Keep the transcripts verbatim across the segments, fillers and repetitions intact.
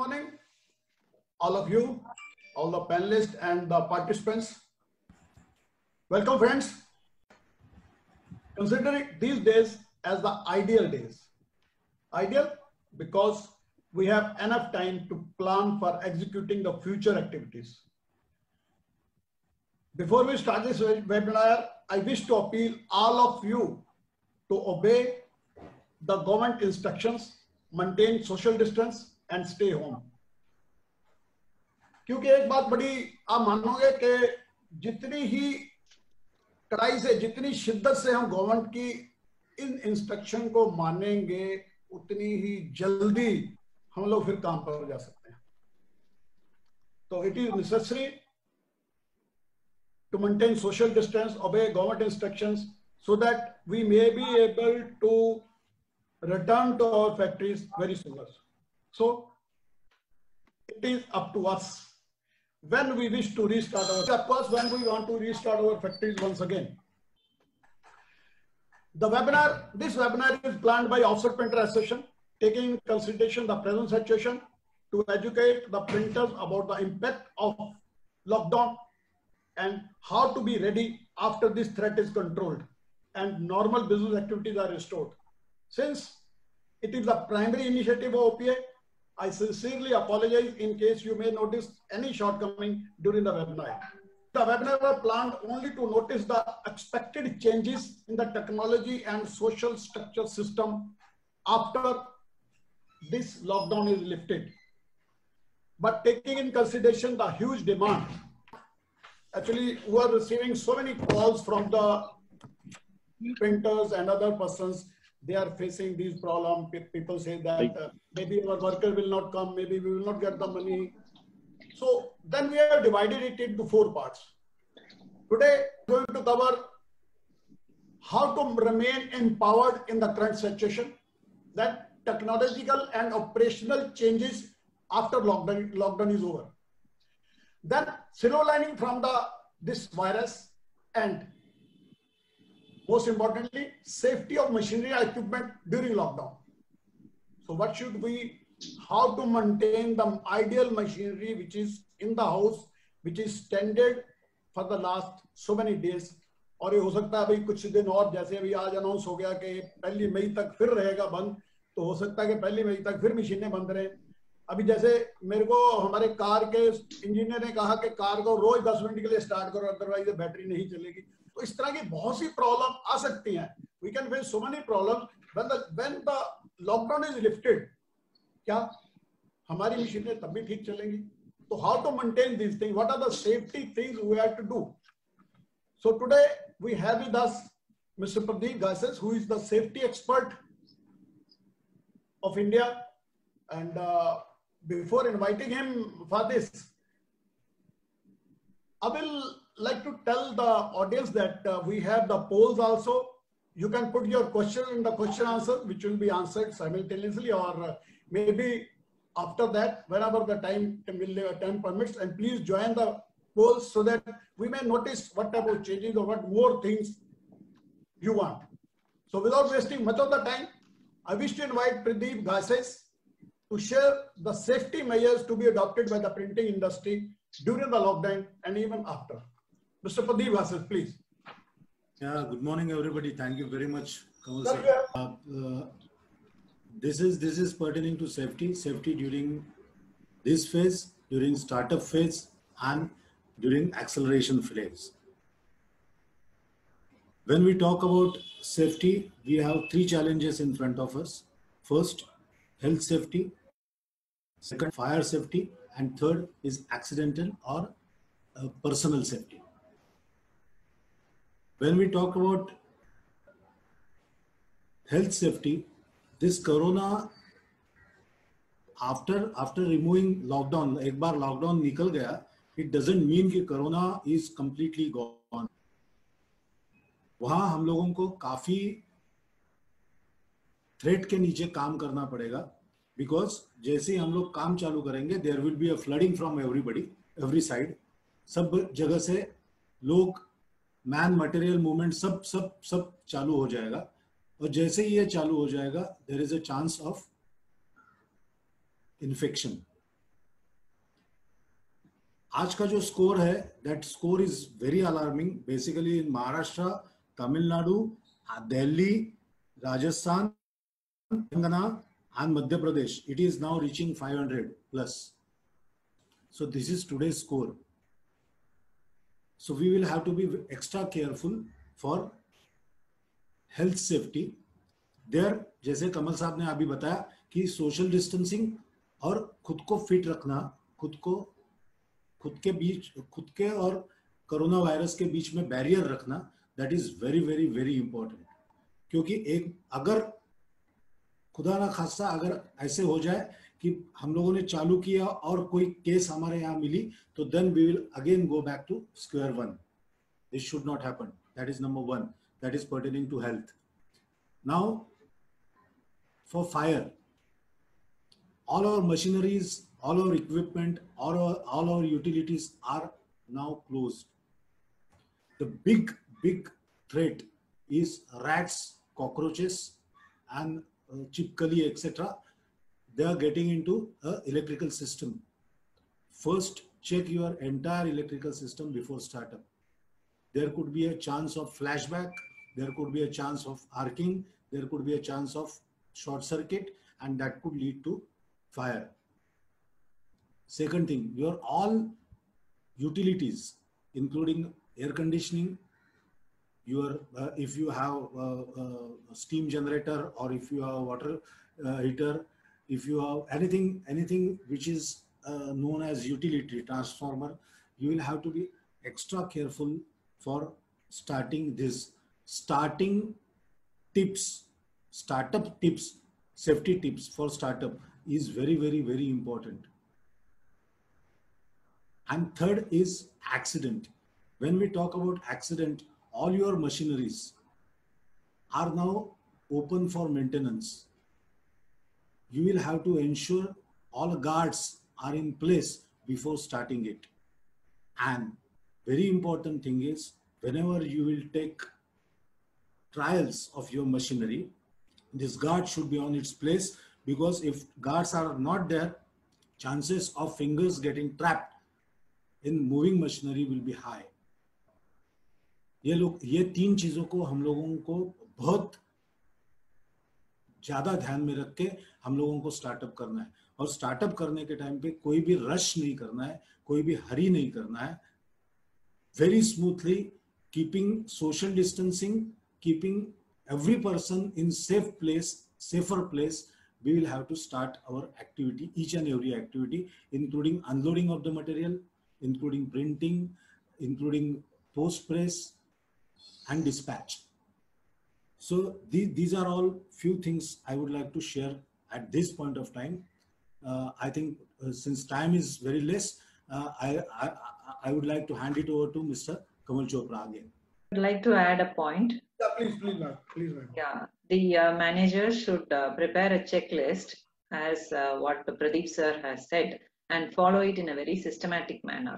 morning, all of you, all the panelists and the participants. Welcome, friends. Considering these days as the ideal days. Ideal because we have enough time to plan for executing the future activities. Before we start this webinar, I wish to appeal all of you to obey the government instructions, maintain social distance and stay home. क्योंकि एक बात बड़ी आप मानोगे कि जितनी ही कड़ाई से, जितनी शिद्दत से हम गवर्नमेंट की इन इंस्ट्रक्शन को मानेंगे, उतनी ही जल्दी हम लोग फिर काम पर जा सकते हैं. तो it is necessary to maintain social distance, obey government instructions, so that we may be able to return to our factories very soon. So it is up to us when we wish to restart our, of course, when we want to restart our factories once again. The webinar, this webinar is planned by Offset Printer Association, taking in consideration the present situation to educate the printers about the impact of lockdown and how to be ready after this threat is controlled and normal business activities are restored. Since it is the primary initiative of O P A, I sincerely apologize in case you may notice any shortcoming during the webinar. The webinar was planned only to notice the expected changes in the technology and social structure system after this lockdown is lifted. But taking in consideration the huge demand, actually we are receiving so many calls from the printers and other persons. They are facing these problems. People say that uh, maybe our worker will not come, maybe we will not get the money. So then we have divided it into four parts. Today, we are going to cover how to remain empowered in the current situation, that technological and operational changes after lockdown, lockdown is over. Then silver lining from the this virus, and most importantly, safety of machinery and equipment during lockdown. So what should we, how to maintain the ideal machinery which is in the house, which is standard for the last so many days. और ये हो सकता है भाई कुछ दिन और, जैसे अभी आज अनाउंस हो गया कि पहली मई तक फिर रहेगा बंद, तो हो सकता है कि पहली मई तक फिर मशीनें बंद रहें. अभी जैसे मेरे को हमारे कार के इंजीनियर ने कहा कि कार को रोज दस मिनट के लिए स्टार्ट करो, अदरवाइज बैटरी नहीं चलेगी. तो इस तरह की बहुत सी प्रॉब्लम आ सकती हैं. We can face so many problems when the when the lockdown is lifted. क्या हमारी मशीनें तब भी ठीक चलेंगी? तो how to maintain these things? What are the safety things we have to do? So today we have with us Mister Pradeep Gaises, who is the safety expert of India. And uh, before inviting him for this, I will like to tell the audience that uh, we have the polls also. You can put your question in the question answer, which will be answered simultaneously, or uh, maybe after that, whenever the time, time permits. And please join the polls so that we may notice what type of changes or what more things you want. So without wasting much of the time, I wish to invite Pradeep Gaises to share the safety measures to be adopted by the printing industry during the lockdown and even after. Mister Pradeep Gaises, please. Yeah, good morning, everybody. Thank you very much, Kamal sir. Uh, uh, this is this is pertaining to safety, safety during this phase, during startup phase, and during acceleration phase. When we talk about safety, we have three challenges in front of us. First, health safety. Second, fire safety, and third is accidental or uh, personal safety. When we talk about health safety, this corona, after after removing lockdown, एक बार lockdown निकल गया, it doesn't mean कि corona is completely gone. वहाँ हम लोगों को काफी threat के नीचे काम करना पड़ेगा, because जैसे हम लोग काम चालू करेंगे, there will be a flooding from everybody, every side. सब जगह से लोग मैन मटेरियल मूवमेंट सब सब सब चालू हो जाएगा, और जैसे ही ये चालू हो जाएगा, there is a chance of infection. आज का जो स्कोर है, that score is very alarming. Basically in Maharashtra, Tamil Nadu, Delhi, Rajasthan, Telangana and Madhya Pradesh, it is now reaching five hundred plus. So this is today's score. So we will have to be extra careful for health safety. There, जैसे कमल साहब ने अभी बताया कि social distancing और खुद को fit रखना, खुद को खुद के बीच खुद के और कोरोना वायरस के बीच में बैरियर रखना, that is very very very important. क्योंकि एक अगर खुदा ना खास्ता अगर ऐसे हो जाए कि हम लोगों ने चालू किया और कोई केस हमारे यहाँ मिली, तो then we will again go back to square one. This should not happen. That is number one. That is pertaining to health. Now for fire, all our machineries, all our equipment, all our, all our utilities are now closed. The big, big threat is rats, cockroaches, and uh, chipkali, et cetera. They are getting into a electrical system. First, check your entire electrical system before startup. There could be a chance of flashback. There could be a chance of arcing. There could be a chance of short circuit, and that could lead to fire. Second thing, your all utilities, including air conditioning, your uh, if you have a, a steam generator, or if you have water uh, heater, if you have anything anything which is uh, known as utility transformer, you will have to be extra careful for starting this. Starting tips, startup tips, safety tips for startup is very, very, very important. And third is accident. When we talk about accident, all your machineries are now open for maintenance. You will have to ensure all guards are in place before starting it. And very important thing is, whenever you will take trials of your machinery, this guard should be on its place, because if guards are not there, chances of fingers getting trapped in moving machinery will be high. ये लोग ये तीन चीजों को हम लोगों को बहुत ज्यादा ध्यान में रख के हम लोगों को स्टार्टअप करना है. और स्टार्टअप करने के टाइम पे कोई भी रश नहीं करना है, कोई भी हरी नहीं करना है. Very smoothly, keeping social distancing, keeping every person in safe place, safer place, we will have to start our activity, each and every activity, including unloading of the material, including printing, including post press and dispatch. So these, these are all few things I would like to share at this point of time. Uh, I think uh, since time is very less, uh, I, I, I would like to hand it over to Mister Kamal Chopra again. I'd like to add a point. Yeah, please, please, ma'am. Please, ma'am. Yeah, the uh, manager should uh, prepare a checklist as uh, what Pradeep sir has said, and follow it in a very systematic manner.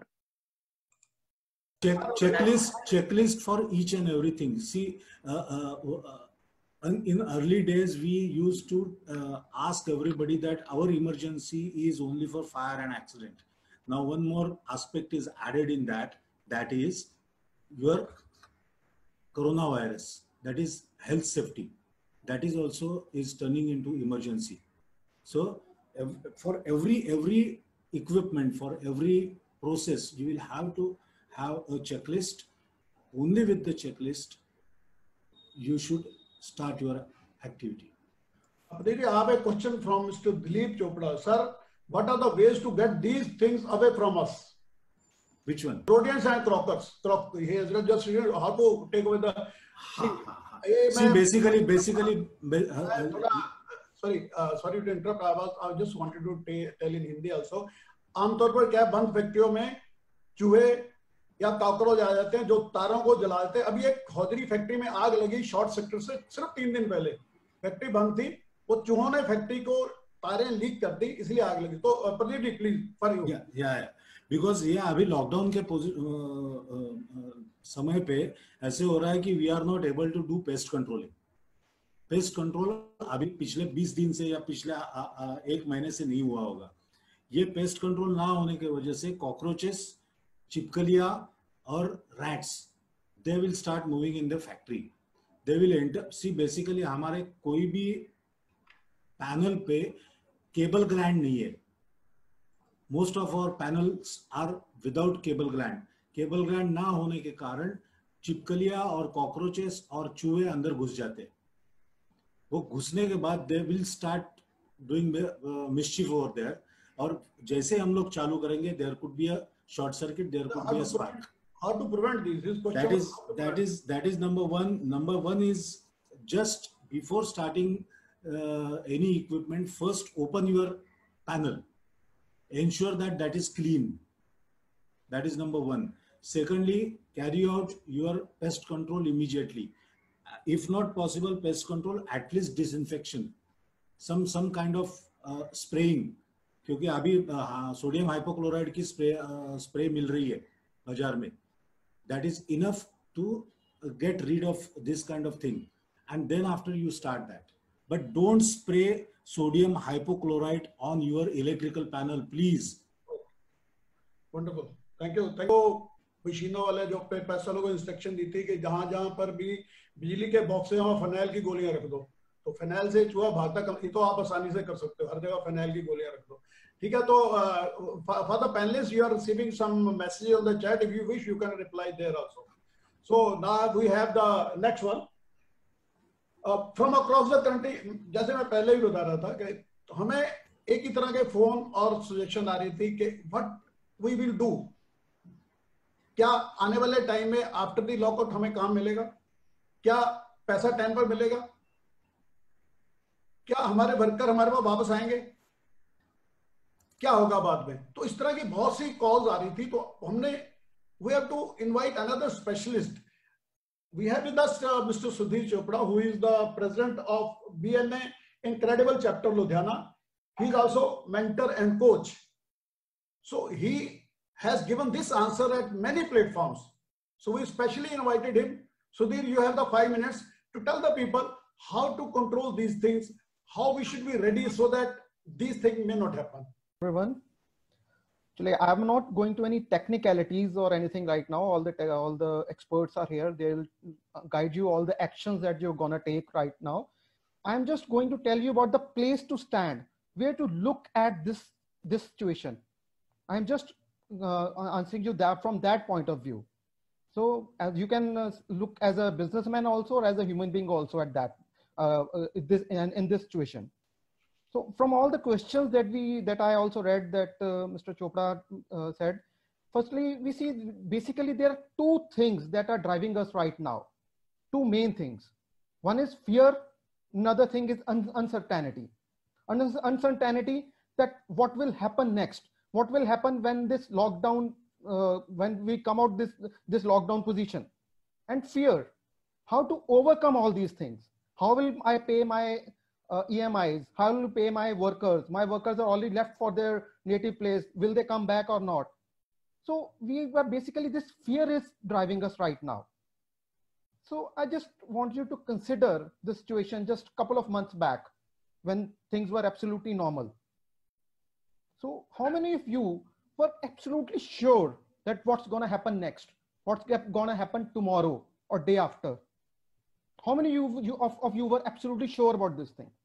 Check, checklist, checklist for each and everything. See, uh, uh, uh, in early days, we used to uh, ask everybody that our emergency is only for fire and accident. Now, one more aspect is added in that, that is your coronavirus, that is health safety. That is also is turning into emergency. So for every, every equipment, for every process, you will have to have a checklist. Only with the checklist, you should start your activity. Aditi, I have a question from Mister Dilip Chopra. Sir, what are the ways to get these things away from us? Which one? Rodents and crockers. Croc, he has just read how to take away the. See, See basically, basically. Uh, sorry, uh, sorry to interrupt. I was, I just wanted to tell in Hindi also. आमतौर पर क्या बंद फैक्ट्रियों में चूहे या cockroach आ जाते हैं जो तारों को जला देते हैं. अभी एक हौदरी फैक्ट्री में आग लगी शॉर्ट सर्किट से सिर्फ तीन दिन पहले. फैक्ट्री बंद थी, वो चूहों ने फैक्ट्री को तारें लीक कर दी, इसलिए आग लगी. तो प्रदीप प्लीज फॉर यू. या या बिकॉज ये अभी लॉकडाउन के समय पे ऐसे हो रहा है कि we are not able to do pest controlling. Pest control अभी पिछले बीस दिन से या पिछले आ, आ, एक महीने से नहीं हुआ होगा. ये पेस्ट कंट्रोल ना होने की वजह से cockroaches chipkalia or rats, they will start moving in the factory. They will enter. See, basically हमारे कोई भी panel पे cable gland नहीं है. Most of our panels are without cable gland. Cable gland ना होने के कारण चिपकलियां और कॉकरोचेस और चूहे अंदर घुस जाते हैं. वो घुसने के बाद they will start doing mischief over there. और जैसे हम लोग चालू करेंगे, there could be a short circuit, there could be a spark. How to prevent these? This question. That is that is that is number one. Number one is just before starting uh, any equipment, first open your panel. Ensure that that is clean. That is number one. Secondly, carry out your pest control immediately. If not possible pest control, at least disinfection. Some some kind of uh, spraying. क्योंकि अभी sodium hypochloride की spray spray मिल रही है बाजार में. That is enough to get rid of this kind of thing. And then after you start that. But don't spray sodium hypochlorite on your electrical panel, please. Wonderful. Thank you. Thank you. मशीनों वाले जो पे पैसा लोगों को instruction दी थी कि जहां जहां पर भी बिजली के बॉक्स है वहां फिनाइल की गोलियां रख दो. तो फिनाइल से चूहा भागता कम, ये तो आप आसानी से कर सकते हो. हर जगह फिनाइल की गोलियां रख दो. ठीक है. तो for the panelist you are receiving some message on the chat. If you wish you can reply there also. So now we have the next one from across the country. जैसे मैं पहले भी बता रहा था कि तो हमें एक ही तरह के फोन और सजेशन आ रही थी कि व्हाट वी विल डू. क्या आने वाले टाइम में आफ्टर द लॉकआउट हमें काम मिलेगा? क्या पैसा टाइम पर मिलेगा? क्या हमारे वर्कर हमारे पास वापस आएंगे? क्या होगा बाद में? तो इस तरह की बहुत सी कॉल्स आ रही थी. तो हमने we have to invite another specialist. We have with us uh, Mister Sudhir Chopra, who is the president of B N A Incredible Chapter Ludhiana. He is also mentor and coach. So he has given this answer at many platforms. So we specially invited him. Sudhir, you have the five minutes to tell the people how to control these things, how we should be ready so that these things may not happen. Everyone. Actually, I'm not going to any technicalities or anything right now. All the all the experts are here. They'll guide you all the actions that you're gonna take right now. I'm just going to tell you about the place to stand, where to look at this this situation. I'm just uh, answering you that from that point of view. So as you can uh, look as a businessman also, or as a human being also at that uh, uh, this in, in this situation. So from all the questions that we that I also read that uh, Mister Chopra uh, said, firstly, we see basically there are two things that are driving us right now. Two main things. One is fear. Another thing is un uncertainty. Un uncertainty that what will happen next? What will happen when this lockdown, uh, when we come out this this lockdown position? And fear. How to overcome all these things? How will I pay my Uh, E M Is? How will pay my workers? My workers are already left for their native place. Will they come back or not? So we were basically, this fear is driving us right now. So I just want you to consider the situation just a couple of months back when things were absolutely normal. So how many of you were absolutely sure that what's going to happen next? What's going to happen tomorrow or day after? How many you, you, of, of you were absolutely sure about this thing?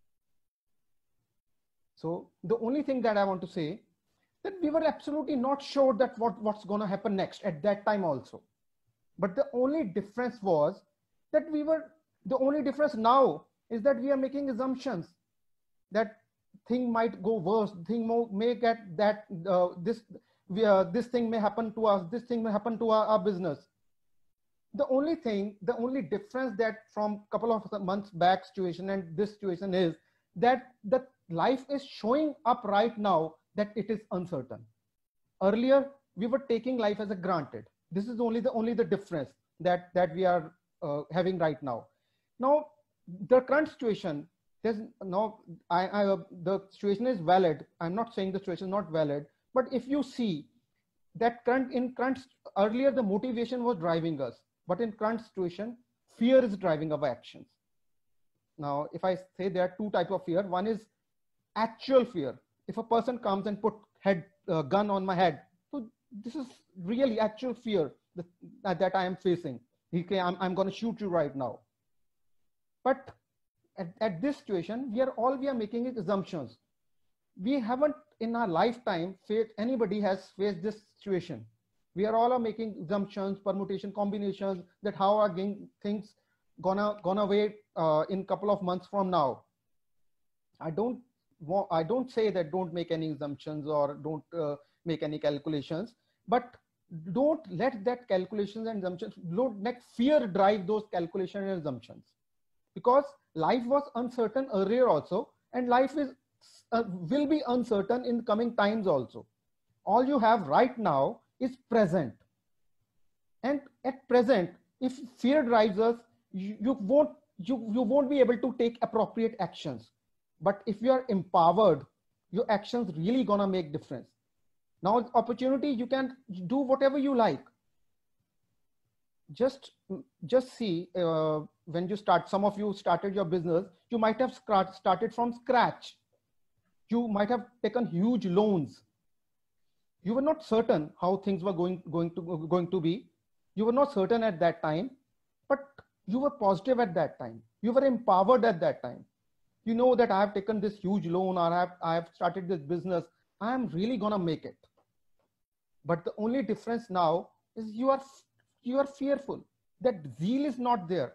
So the only thing that I want to say, that we were absolutely not sure that what, what's going to happen next at that time also. But the only difference was that we were, the only difference now is that we are making assumptions that thing might go worse, thing may get that, uh, this, we, uh, this thing may happen to us, this thing may happen to our, our business. The only thing, the only difference that from couple of months back situation and this situation is that the life is showing up right now that it is uncertain. Earlier, we were taking life as a granted. This is only the only the difference that that we are uh, having right now. Now, the current situation, there's no, I, I uh, the situation is valid. I'm not saying the situation is not valid, but if you see that current in current earlier the motivation was driving us. But in current situation, fear is driving our actions. Now, if I say there are two types of fear, one is actual fear. If a person comes and put head uh, gun on my head, so this is really actual fear that, that I am facing. Okay, I'm, I'm going to shoot you right now. But at, at this situation, we are all we are making is assumptions. We haven't in our lifetime faced, anybody has faced this situation. We are all are making assumptions, permutation, combinations, that how are things gonna gonna wait uh, in couple of months from now. I don't want, I don't say that don't make any assumptions or don't uh, make any calculations, but don't let that calculations and assumptions, don't let fear drive those calculations and assumptions, because life was uncertain earlier also, and life is uh, will be uncertain in coming times also. All you have right now is present, and at present, if fear drives us, you, you won't you, you won't be able to take appropriate actions. But if you are empowered, your actions really gonna make difference. Now opportunity, you can do whatever you like. Just just see uh, when you start, some of you started your business, you might have started from scratch. You might have taken huge loans. You were not certain how things were going going to going to be. You were not certain at that time, but you were positive at that time. You were empowered at that time. You know that I have taken this huge loan, or I have, I have started this business. I am really gonna make it. But the only difference now is you are you are fearful. That zeal is not there.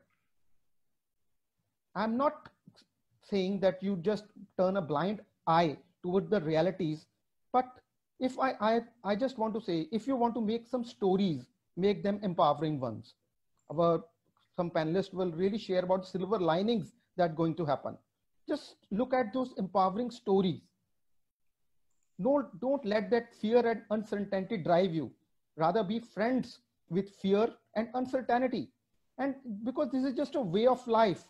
I'm not saying that you just turn a blind eye toward the realities, but if I, I, I just want to say, if you want to make some stories, make them empowering ones. Our, some panelists will really share about silver linings that going to happen. Just look at those empowering stories. No, don't let that fear and uncertainty drive you. Rather be friends with fear and uncertainty. And because this is just a way of life,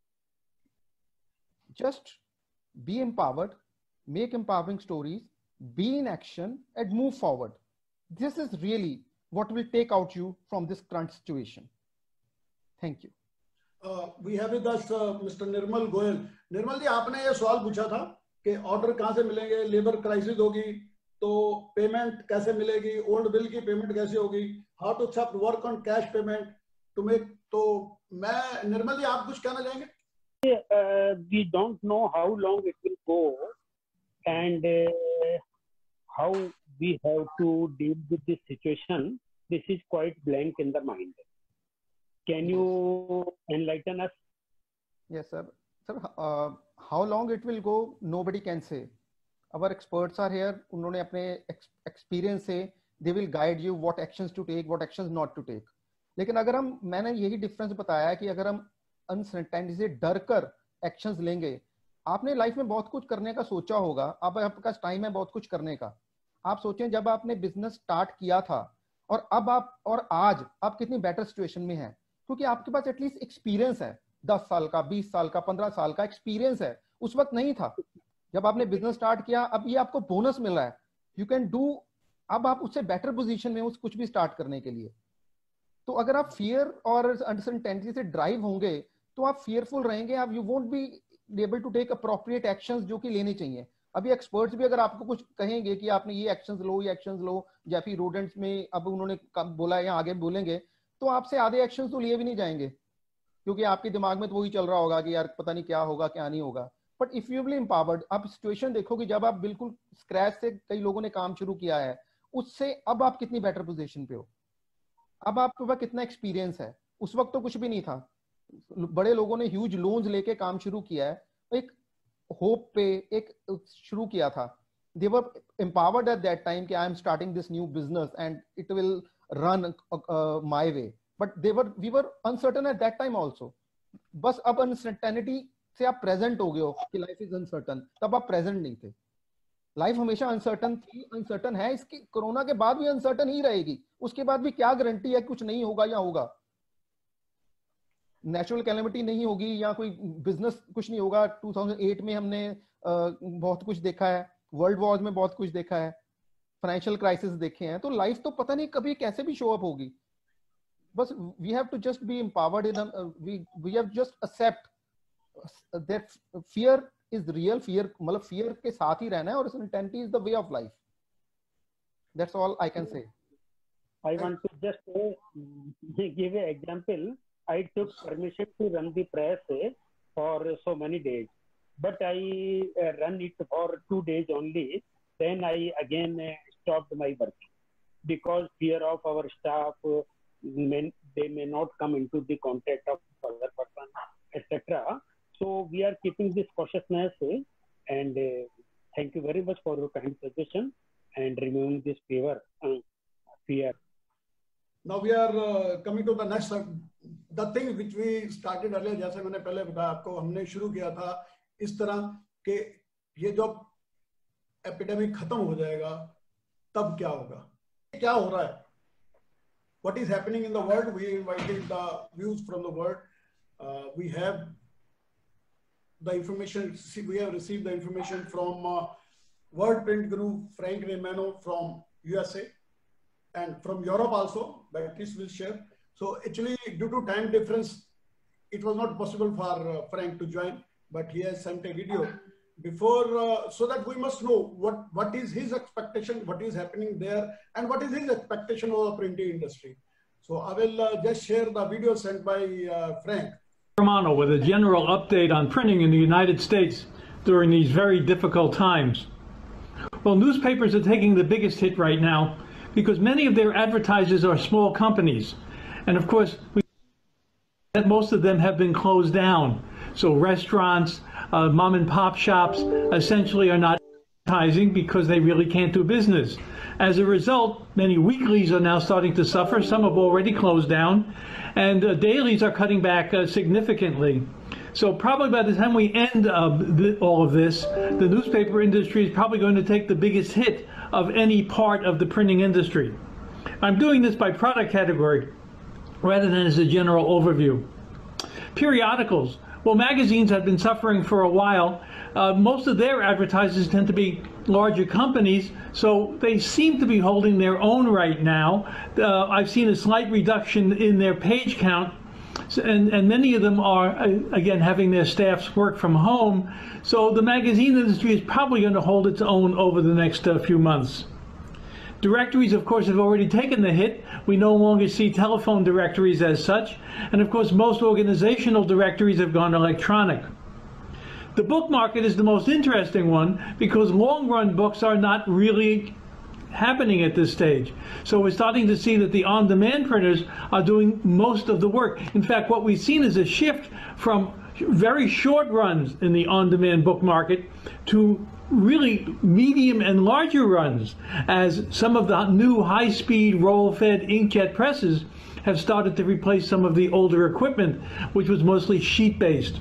just be empowered, make empowering stories, be in action, and move forward. This is really what will take out you from this current situation. Thank you. Uh, we have with us uh, Mister Nirmal Goyal. Nirmal ji, आपने ये सवाल पूछा था कि order कहाँ से मिलेंगे, labour crisis होगी तो पेमेंट कैसे मिलेगी, ओल्ड बिल की पेमेंट कैसे होगी, how to accept work on cash payment to make. तो मैं, निर्मल जी, आप कुछ कहना चाहेंगे? Uh, we don't know how long it will go and uh, how we have to deal with this situation. This is quite blank in the mind. Can you enlighten us? Yes, sir. Sir, uh, how long it will go, nobody can say. Our experts are here. उन्होंने अपने experience से they will guide you what actions to take, what actions not to take. लेकिन अगर हम, मैंने यही difference बताया कि अगर हम अनसर्टेनिटी से डर कर एक्शंस लेंगे, आपने लाइफ में बहुत कुछ करने का सोचा होगा, अब आपका टाइम है बहुत कुछ करने का. आप सोचें जब आपने बिजनेस स्टार्ट किया था और अब आप और आज आप कितनी बेटर सिचुएशन में हैं, क्योंकि आपके पास एटलीस्ट एक्सपीरियंस है. दस साल का, बीस साल का, पंद्रह साल का एक्सपीरियंस है. उस वक्त नहीं था जब आपने बिजनेस स्टार्ट किया. अब ये आपको बोनस मिल रहा है, यू कैन डू. अब आप उससे बेटर पोजीशन में उस कुछ भी स्टार्ट करने के लिए. तो अगर आप फियर और अनसर्टेनिटी से ड्राइव होंगे तो आप फियरफुल रहेंगे, आप you won't be able to take appropriate actions जो कि लेने चाहिए. अभी एक्सपर्ट्स भी अगर आपको कुछ कहेंगे कि आपने ये एक्शंस लो, ये एक्शंस लो, या फिर रोडेंट्स में अब उन्होंने बोला या आगे बोलेंगे, तो आपसे आधे एक्शंस तो लिए भी नहीं जाएंगे, क्योंकि आपके दिमाग में तो वही चल रहा होगा कि यार पता नहीं क्या होगा क्या नहीं होगा. But if you will empowered, आप सिचुएशन देखो कि जब आप बिल्कुल स्क्रैच से कई लोगों ने काम शुरू किया है, उससे अब आप कितनी बेटर पोजीशन पे हो, अब आपके पास कितना एक्सपीरियंस है. उस वक्त तो कुछ भी नहीं था. बड़े लोगों ने ह्यूज लोन्स लेके काम शुरू किया है, एक होप पे एक शुरू किया था. They were empowered at that time कि I am starting this new business and it will run my way. But they were we were uncertain at that time also. बस अब अनसर्टेनिटी से आप प्रेजेंट हो गए हो कि लाइफ इज अनसर्टन, तब आप प्रेजेंट नहीं थे. लाइफ हमेशा अनसर्टन थी, अनसर्टन है, इसकी कोरोना के बाद भी अनसर्टन ही रहेगी. उसके बाद भी क्या गारंटी है कुछ नहीं होगा या होगा. नेचुरल कैलेमिटी नहीं होगी या कोई बिजनेस कुछ नहीं होगा. दो हज़ार आठ में हमने आ, बहुत कुछ देखा है, वर्ल्ड वॉर में बहुत कुछ देखा है, फाइनेंशियल क्राइसिस देखे हैं. तो लाइफ तो पता नहीं कभी कैसे भी शो अप होगी. बस we have to just be empowered in, we we have just accept that fear is real. Fear मतलब फियर के साथ ही रहना है, और uncertainty is the way of life. That's all I can say. I want to just uh, give an example. I took permission to run the press for so many days, but I uh, run it for two days only. Then I again uh, stopped my work because fear of our staff, uh, may, they may not come into the contact of other person, et cetera. So we are keeping this cautiousness, uh, and uh, thank you very much for your kind suggestion and removing this fear. Uh, fear. Now we are uh, coming to the next uh, the thing which we started earlier. जैसे मैंने पहले बताया आपको, हमने शुरू किया था इस तरह कि ये जब एपिडेमिक खत्म हो जाएगा तब क्या होगा, क्या हो रहा है, what is happening in the world. We invited the views from the world. Uh, we have the information. We have received the information from uh, World Print Group, Frank Remano from U S A, and from Europe also. Baptiste will share. So actually, due to time difference, it was not possible for uh, Frank to join, but he has sent a video before, uh, so that we must know what what is his expectation, what is happening there, and what is his expectation of the printing industry. So I will uh, just share the video sent by uh, Frank Romano with a general update on printing in the United States during these very difficult times. Well, newspapers are taking the biggest hit right now because many of their advertisers are small companies. And of course, we that most of them have been closed down. So restaurants, uh, mom and pop shops essentially are not advertising because they really can't do business. As a result, many weeklies are now starting to suffer. Some have already closed down, and uh, dailies are cutting back uh, significantly. So probably by the time we end uh, th all of this, the newspaper industry is probably going to take the biggest hit of any part of the printing industry. I'm doing this by product category rather than as a general overview. Periodicals. Well, magazines have been suffering for a while. Uh, most of their advertisers tend to be larger companies, so they seem to be holding their own right now. Uh, I've seen a slight reduction in their page count, and, and many of them are, uh, again, having their staffs work from home. So the magazine industry is probably going to hold its own over the next uh, few months. Directories, of course, have already taken the hit. We no longer see telephone directories as such. And of course, most organizational directories have gone electronic. The book market is the most interesting one because long-run books are not really happening at this stage. So we're starting to see that the on-demand printers are doing most of the work. In fact, what we've seen is a shift from very short runs in the on-demand book market to really medium and larger runs, as some of the new high-speed roll-fed inkjet presses have started to replace some of the older equipment, which was mostly sheet-based.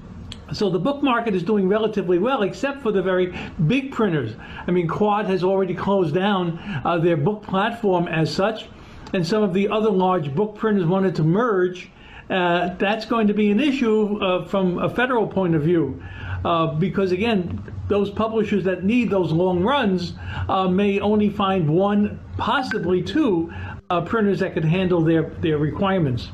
So the book market is doing relatively well, except for the very big printers. I mean, Quad has already closed down uh, their book platform as such, and some of the other large book printers wanted to merge. Uh, that's going to be an issue uh, from a federal point of view, uh, because again, those publishers that need those long runs uh, may only find one, possibly two, uh, printers that could handle their, their requirements.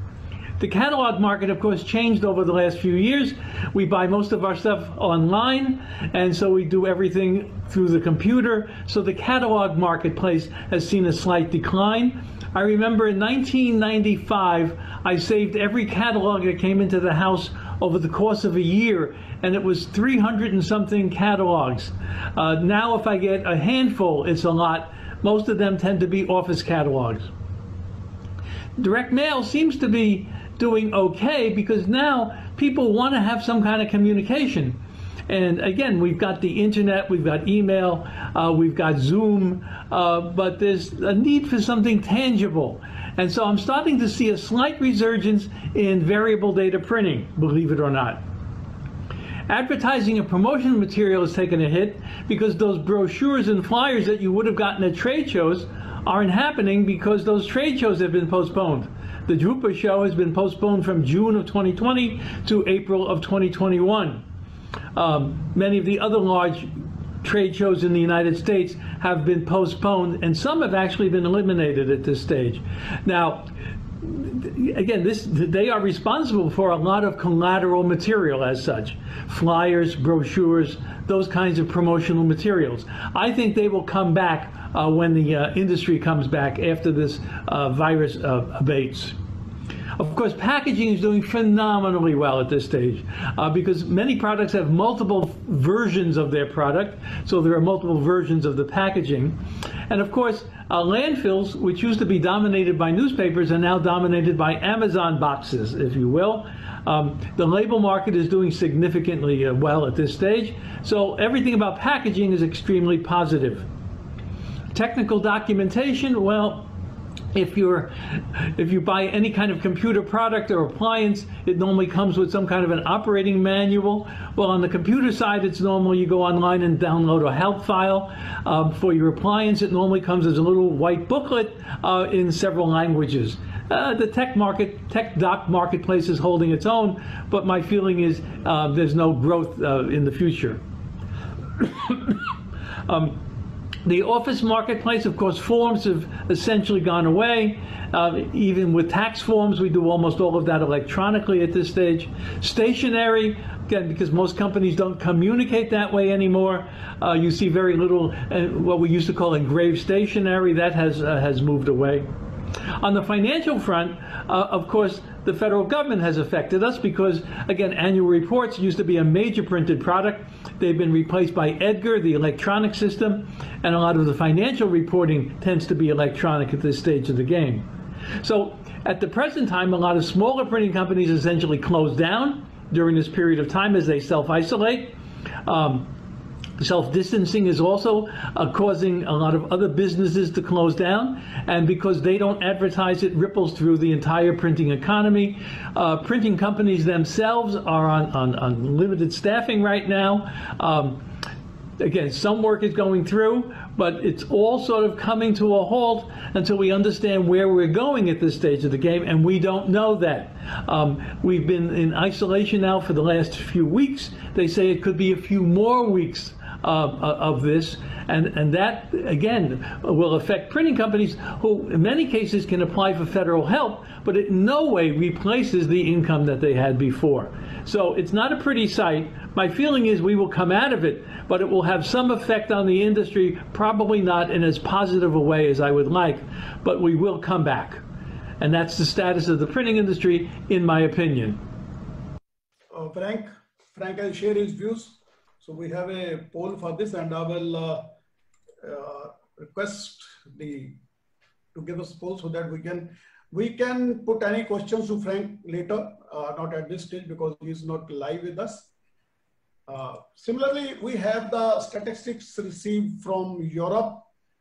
The catalog market, of course, changed over the last few years. We buy most of our stuff online, and so we do everything through the computer. So the catalog marketplace has seen a slight decline. I remember in nineteen ninety-five, I saved every catalog that came into the house over the course of a year, and it was three hundred and something catalogs. Uh, now if I get a handful, it's a lot. Most of them tend to be office catalogs. Direct mail seems to be doing okay because now people want to have some kind of communication. And again, we've got the internet, we've got email, uh, we've got Zoom, uh, but there's a need for something tangible. And so I'm starting to see a slight resurgence in variable data printing, believe it or not. Advertising and promotion material has taken a hit because those brochures and flyers that you would have gotten at trade shows aren't happening because those trade shows have been postponed. The Drupa show has been postponed from June of twenty twenty to April of twenty twenty-one. Um, many of the other large trade shows in the United States have been postponed, and some have actually been eliminated at this stage. Now, again, this, they are responsible for a lot of collateral material as such. Flyers, brochures, those kinds of promotional materials. I think they will come back uh, when the uh, industry comes back after this uh, virus uh, abates. Of course, packaging is doing phenomenally well at this stage uh, because many products have multiple versions of their product, so there are multiple versions of the packaging. And of course, uh, landfills, which used to be dominated by newspapers, are now dominated by Amazon boxes, if you will. Um, the label market is doing significantly uh, well at this stage, so everything about packaging is extremely positive. Technical documentation, well, If you're, if you buy any kind of computer product or appliance, it normally comes with some kind of an operating manual. Well, on the computer side, it's normal you go online and download a help file. Um, for your appliance, it normally comes as a little white booklet uh, in several languages. Uh, the tech market, tech doc marketplace is holding its own, but my feeling is uh, there's no growth uh, in the future. um, The office marketplace, of course, forms have essentially gone away. Uh, even with tax forms, we do almost all of that electronically at this stage. Stationery, again, because most companies don't communicate that way anymore. Uh, you see very little, uh, what we used to call engraved stationery. That has, uh, has moved away. On the financial front, uh, of course, the federal government has affected us because, again, annual reports used to be a major printed product. They've been replaced by Edgar, the electronic system, and a lot of the financial reporting tends to be electronic at this stage of the game. So at the present time, a lot of smaller printing companies essentially close down during this period of time as they self-isolate. Um, Self-distancing is also uh, causing a lot of other businesses to close down, and because they don't advertise, it ripples through the entire printing economy. Uh, printing companies themselves are on, on, on limited staffing right now. Um, again, some work is going through, but it's all sort of coming to a halt until we understand where we're going at this stage of the game, and we don't know that. Um, we've been in isolation now for the last few weeks. They say it could be a few more weeks Uh, of this, and, and that, again, will affect printing companies who, in many cases, can apply for federal help, but it in no way replaces the income that they had before. So it's not a pretty sight. My feeling is we will come out of it, but it will have some effect on the industry, probably not in as positive a way as I would like, but we will come back. And that's the status of the printing industry, in my opinion. Uh, Frank, Frank will share his views. So we have a poll for this, and I will uh, uh, request the to give us a poll so that we can we can put any questions to Frank later, uh, not at this stage because he is not live with us. Uh, similarly, we have the statistics received from Europe.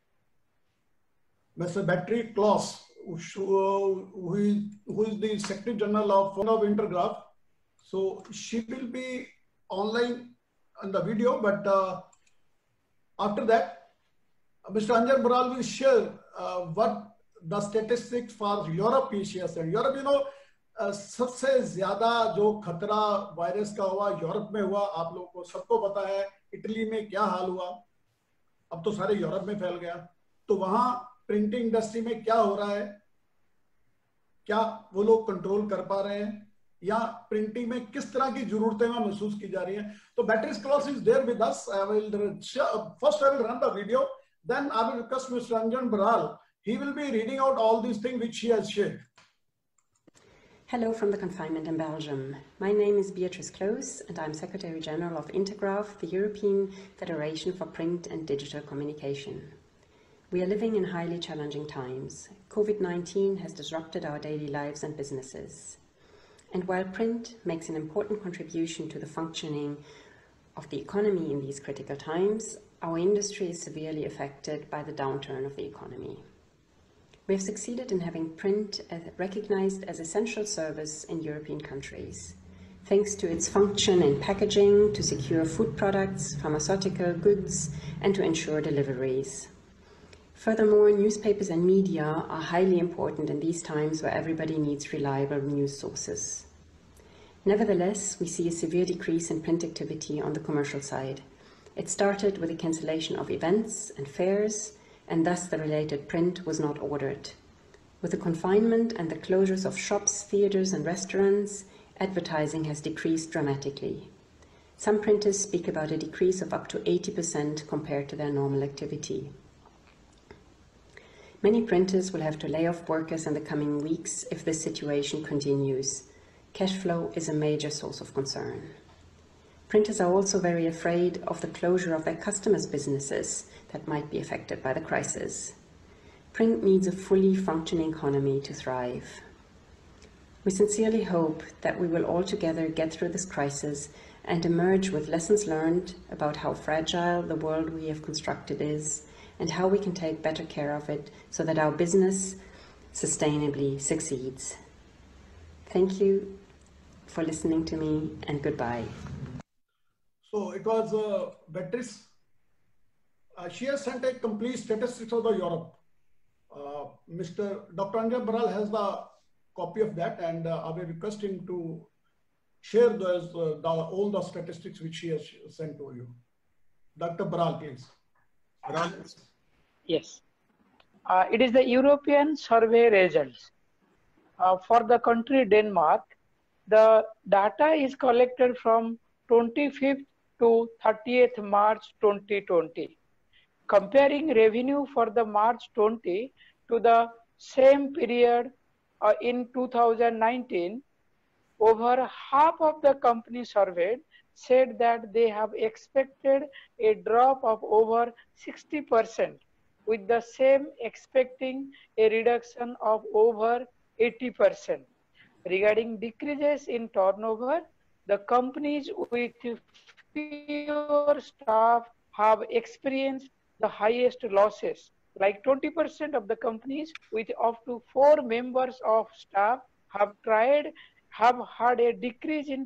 Mister Battery Klaus, who, who, is, who is the Secretary General of of Intergraph. So she will be online on the video, but uh, after that, uh, Mister Anjan Baral will share uh, what the statistics for Europe is shares. And Europe, you know, uh, सबसे ज़्यादा जो खतरा virus का हुआ Europe में हुआ, आप लोगों को सबको पता है इटली में क्या हाल हुआ, अब तो सारे यूरोप में फैल गया, तो वहाँ प्रिंटिंग इंडस्ट्री में क्या हो रहा है, क्या वो लोग कंट्रोल कर पा रहे हैं, या प्रिंटिंग में किस तरह की जरूरतें महसूस की जा रही हैं. तो battery class is there with us. I will first I will run the video, then I will request mister Anjan Baral. He will be reading out all these things which he has shared. Hello from the confinement in Belgium. My name is Beatrice Kloos and I'm Secretary General of Intergraph, the European Federation for Print and Digital Communication. We are living in highly challenging times. COVID nineteen has disrupted our daily lives and businesses. And while print makes an important contribution to the functioning of the economy in these critical times, our industry is severely affected by the downturn of the economy. We have succeeded in having print as recognized as essential service in European countries, thanks to its function in packaging, to secure food products, pharmaceutical goods, and to ensure deliveries. Furthermore, newspapers and media are highly important in these times where everybody needs reliable news sources. Nevertheless, we see a severe decrease in print activity on the commercial side. It started with the cancellation of events and fairs, and thus the related print was not ordered. With the confinement and the closures of shops, theatres and restaurants, advertising has decreased dramatically. Some printers speak about a decrease of up to eighty percent compared to their normal activity. Many printers will have to lay off workers in the coming weeks if this situation continues. Cash flow is a major source of concern. Printers are also very afraid of the closure of their customers' businesses that might be affected by the crisis. Print needs a fully functioning economy to thrive. We sincerely hope that we will all together get through this crisis and emerge with lessons learned about how fragile the world we have constructed is and how we can take better care of it so that our business sustainably succeeds. Thank you for listening to me, and goodbye. So it was uh, Beatrice. Uh, she has sent a complete statistics of the Europe. Uh, Mister Doctor Andrea Baral has the copy of that, and uh, I will request him to share those, uh, the, all the statistics which he has sent to you. Doctor Baral, please. Baral. Yes. Uh, it is the European survey results. Uh, for the country Denmark, the data is collected from twenty-fifth to thirtieth March twenty twenty. Comparing revenue for the March twenty to the same period uh, in two thousand nineteen, over half of the companies surveyed said that they have expected a drop of over sixty percent, with the same expecting a reduction of over eighty percent. Regarding decreases in turnover, the companies with fewer staff have experienced the highest losses. Like twenty percent of the companies with up to four members of staff have tried, have had a decrease in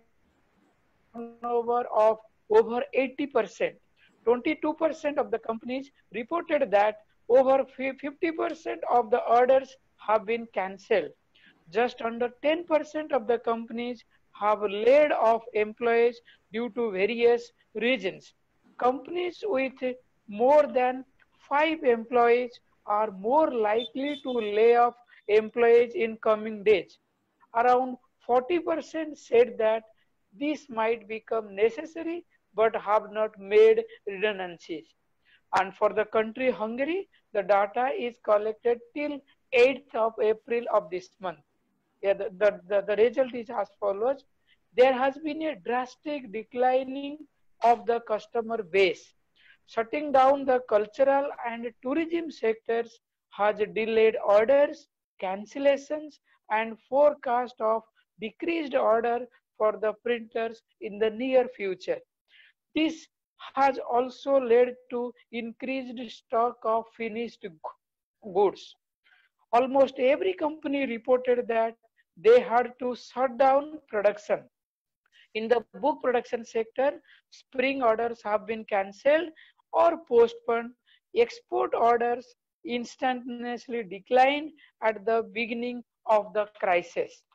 turnover of over eighty percent. twenty-two percent of the companies reported that over fifty percent of the orders have been cancelled. Just under ten percent of the companies have laid off employees due to various reasons. Companies with more than five employees are more likely to lay off employees in coming days. Around forty percent said that this might become necessary but have not made redundancies. And for the country Hungary, the data is collected till eighth of April of this month. Yeah, the, the, the, the result is as follows. There has been a drastic declining of the customer base. Shutting down the cultural and tourism sectors has delayed orders, cancellations, and forecast of decreased order for the printers in the near future. This has also led to increased stock of finished goods. Almost every company reported that they had to shut down production. In the book production sector, spring orders have been cancelled or postponed. Export orders instantaneously declined at the beginning of the crisis.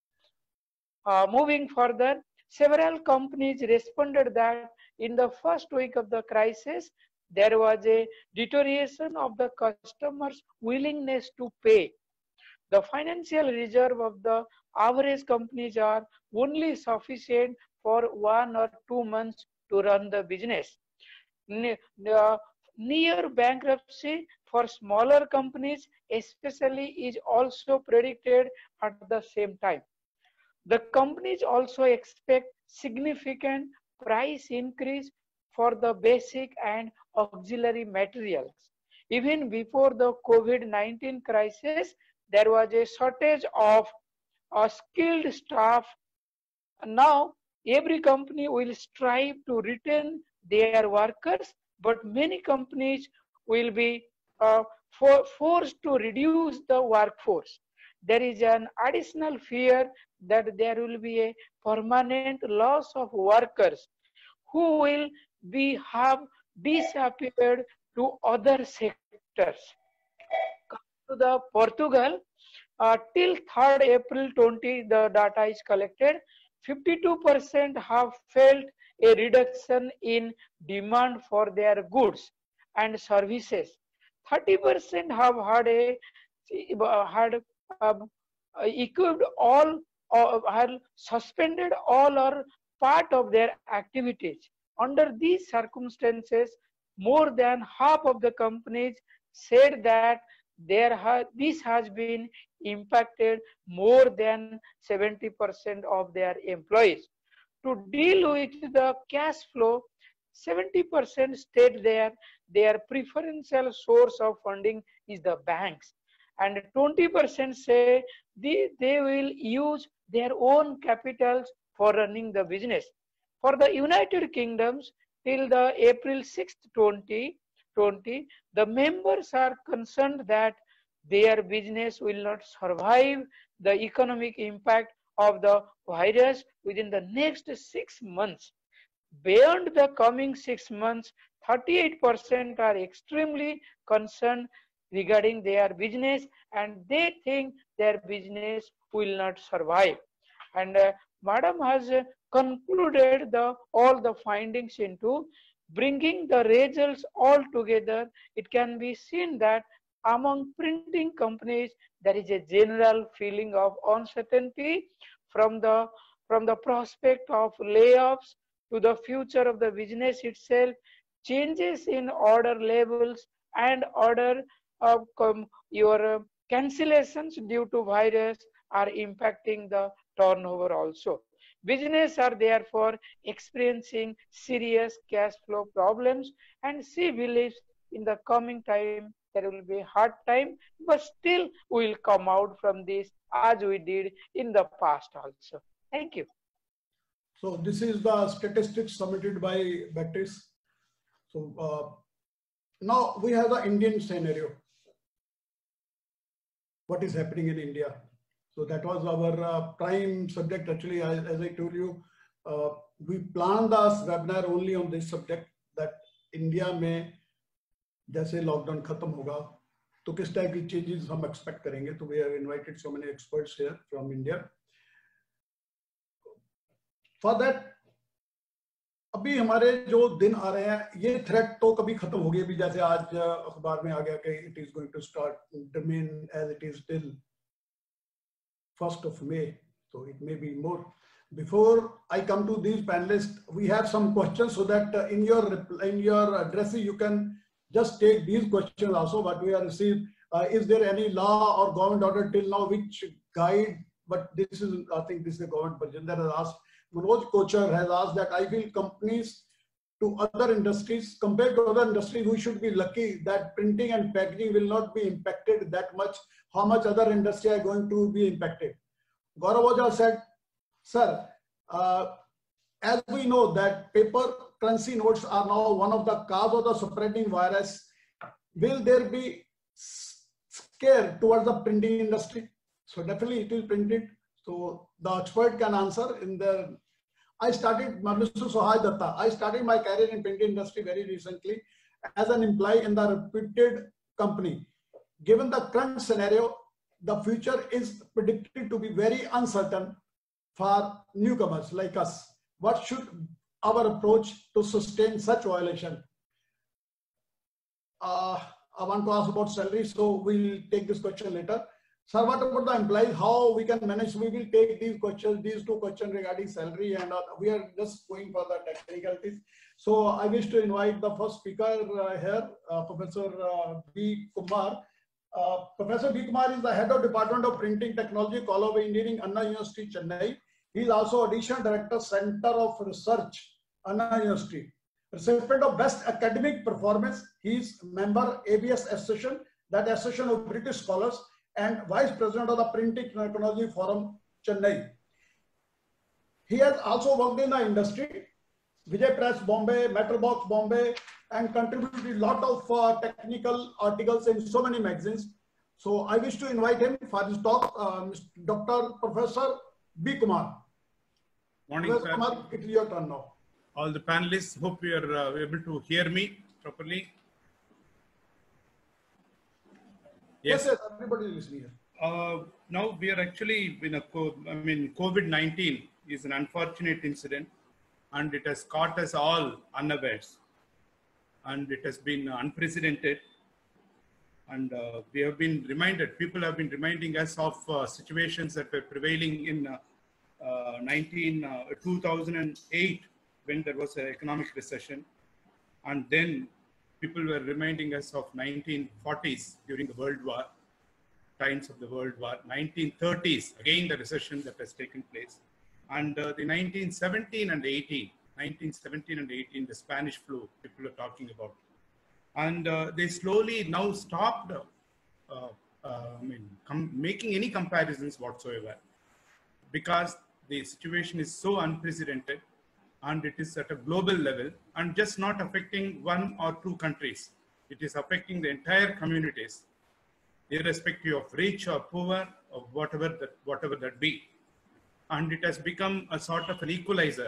Uh, moving further, several companies responded that in the first week of the crisis, there was a deterioration of the customers' willingness to pay. The financial reserve of the average companies are only sufficient for one or two months to run the business. Near bankruptcy for smaller companies especially is also predicted at the same time. The companies also expect significant price increase for the basic and auxiliary materials. Even before the COVID nineteen crisis, there was a shortage of uh, skilled staff. Now, every company will strive to retain their workers, but many companies will be uh, for, forced to reduce the workforce. There is an additional fear that there will be a permanent loss of workers who will be have disappeared to other sectors. To the Portugal, uh, till third April twenty, the data is collected. fifty-two percent have felt a reduction in demand for their goods and services. thirty percent have had a had um, equipped all, or had suspended all or part of their activities. Under these circumstances, more than half of the companies said that there ha this has been impacted more than seventy percent of their employees. To deal with the cash flow, seventy percent state their, their preferential source of funding is the banks. And twenty percent say they, they will use their own capitals for running the business. For the United Kingdoms, till the April sixth, twenty twenty, the members are concerned that their business will not survive the economic impact of the virus within the next six months. Beyond the coming six months, thirty-eight percent are extremely concerned regarding their business, and they think their business will not survive. And uh, Madam has uh, concluded the, all the findings into bringing the results all together. It can be seen that among printing companies, there is a general feeling of uncertainty from the, from the prospect of layoffs to the future of the business itself. Changes in order levels and order of um, your uh, cancellations due to virus are impacting the turnover also. Business are therefore experiencing serious cash flow problems, and she believes in the coming time there will be a hard time, but still we will come out from this as we did in the past also. Thank you. So this is the statistics submitted by Baptist. So uh, now we have the Indian scenario. What is happening in India? So that was our uh, prime subject. Actually, as, as I told you, uh, we planned this webinar only on this subject, that India में जैसे lockdown खत्म होगा तो किस type की changes हम expect करेंगे. तो we have invited so many experts here from India. For that, अभी हमारे जो दिन आ रहे हैं, ये थ्रेट तो कभी खत्म हो गई. अभी जैसे आज अखबार में आ गया कि it is going to start remain as it is till first of May. So it may be more. Before I come to these panelists, we have some questions so that uh, in your in your address you can just take these questions also. What we have received, uh, is there any law or government order till now which guide? But this is, I think this is the government version that has asked. Manoj Kochar has asked that I feel companies to other industries, compared to other industries, we should be lucky that printing and packaging will not be impacted that much. How much other industry are going to be impacted? Gaurav Ojha said, sir, uh, as we know that paper currency notes are now one of the cause of the spreading virus, will there be scare towards the printing industry? So definitely it is printed. So the expert can answer in the. I started, Mister Sohai Datta, I started my career in printing industry very recently as an employee in the reputed company. Given the current scenario, the future is predicted to be very uncertain for newcomers like us. What should our approach to sustain such violation? Uh, I want to ask about salary, so we'll take this question later. Sir, what about the employees? How we can manage? We will take these questions, these two questions regarding salary, and uh, we are just going for the technicalities. So I wish to invite the first speaker uh, here, uh, Professor uh, B. Kumar. Uh, Professor B. Kumar is the head of Department of Printing Technology, College of Engineering, Anna University, Chennai. He is also Additional Director, Center of Research, Anna University. Recipient of Best Academic Performance. He is member A B S Association, that Association of British Scholars, and Vice President of the Printing Technology Forum, Chennai. He has also worked in the industry, Vijay Press, Bombay, Metal Box, Bombay, and contributed a lot of uh, technical articles in so many magazines. So I wish to invite him for his talk, uh, Doctor Professor B. Kumar. Morning, Professor sir. Kumar, it is your turn now. All the panelists, hope you are uh, able to hear me properly. Yes, yes, everybody is listening here. Uh, now we are actually in a, I mean, COVID nineteen is an unfortunate incident, and it has caught us all unawares, and it has been unprecedented. And uh, we have been reminded, people have been reminding us of uh, situations that were prevailing in uh, uh, nineteen, uh, two thousand eight, when there was an economic recession. And then people were reminding us of nineteen forties during the World War, times of the World War, nineteen thirties, again the recession that has taken place. And uh, the nineteen seventeen and eighteen, nineteen seventeen and eighteen, the Spanish flu, people are talking about. And uh, they slowly now stopped uh, uh, I mean, making any comparisons whatsoever, because the situation is so unprecedented and it is at a global level and just not affecting one or two countries. It is affecting the entire communities, irrespective of rich or poor or whatever that, whatever that be. And it has become a sort of an equalizer.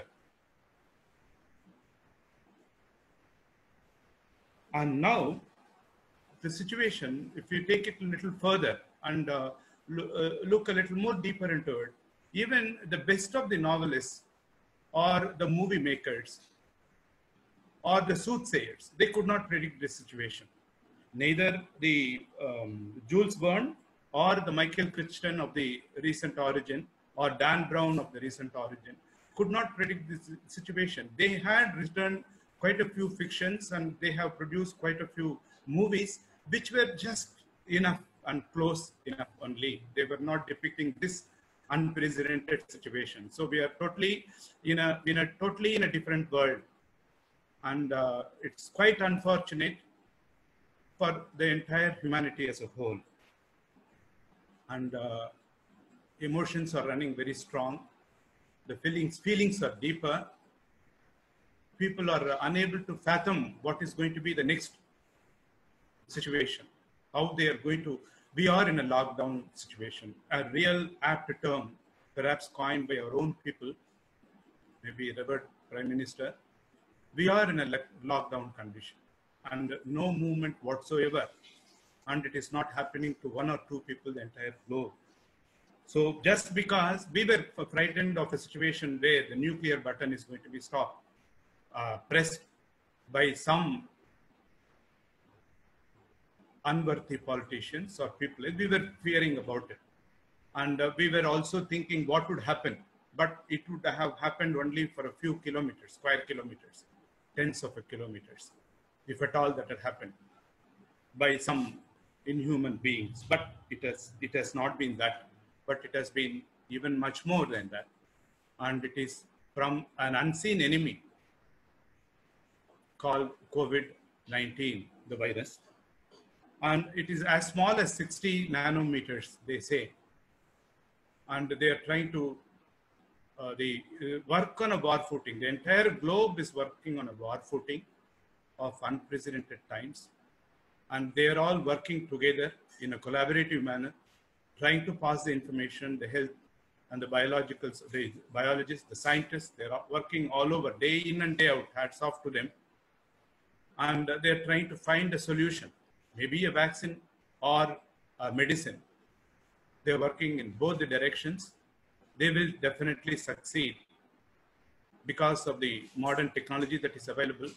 And now, the situation, if you take it a little further and uh, lo uh, look a little more deeper into it, even the best of the novelists or the movie makers or the soothsayers, they could not predict this situation. Neither the um, Jules Verne or the Michael Crichton of the recent origin or Dan Brown of the recent origin could not predict this situation. They had written quite a few fictions and they have produced quite a few movies which were just enough and close enough only. They were not depicting this unprecedented situation. So we are totally in a, in a totally in a different world. And uh, it's quite unfortunate for the entire humanity as a whole. And uh, emotions are running very strong. The feelings, feelings are deeper. People are uh, unable to fathom what is going to be the next situation, how they are going to, we are in a lockdown situation, a real apt term, perhaps coined by our own people, maybe Revered Prime Minister. We are in a lockdown condition and no movement whatsoever. And it is not happening to one or two people, the entire globe. So just because we were frightened of a situation where the nuclear button is going to be stopped, uh, pressed by some unworthy politicians or people, we were fearing about it. And uh, we were also thinking what would happen, but it would have happened only for a few kilometers, square kilometers, tens of kilometers, if at all that had happened by some inhuman beings. But it has, it has not been that, but it has been even much more than that. And it is from an unseen enemy called COVID nineteen, the virus. And it is as small as sixty nanometers, they say. And they are trying to uh, they, uh, work on a war footing. The entire globe is working on a war footing of unprecedented times. And they are all working together in a collaborative manner, trying to pass the information, the health and the biologicals, the biologists, the scientists, they're working all over, day in and day out, hats off to them. And they're trying to find a solution, maybe a vaccine or a medicine. They're working in both the directions. They will definitely succeed because of the modern technology that is available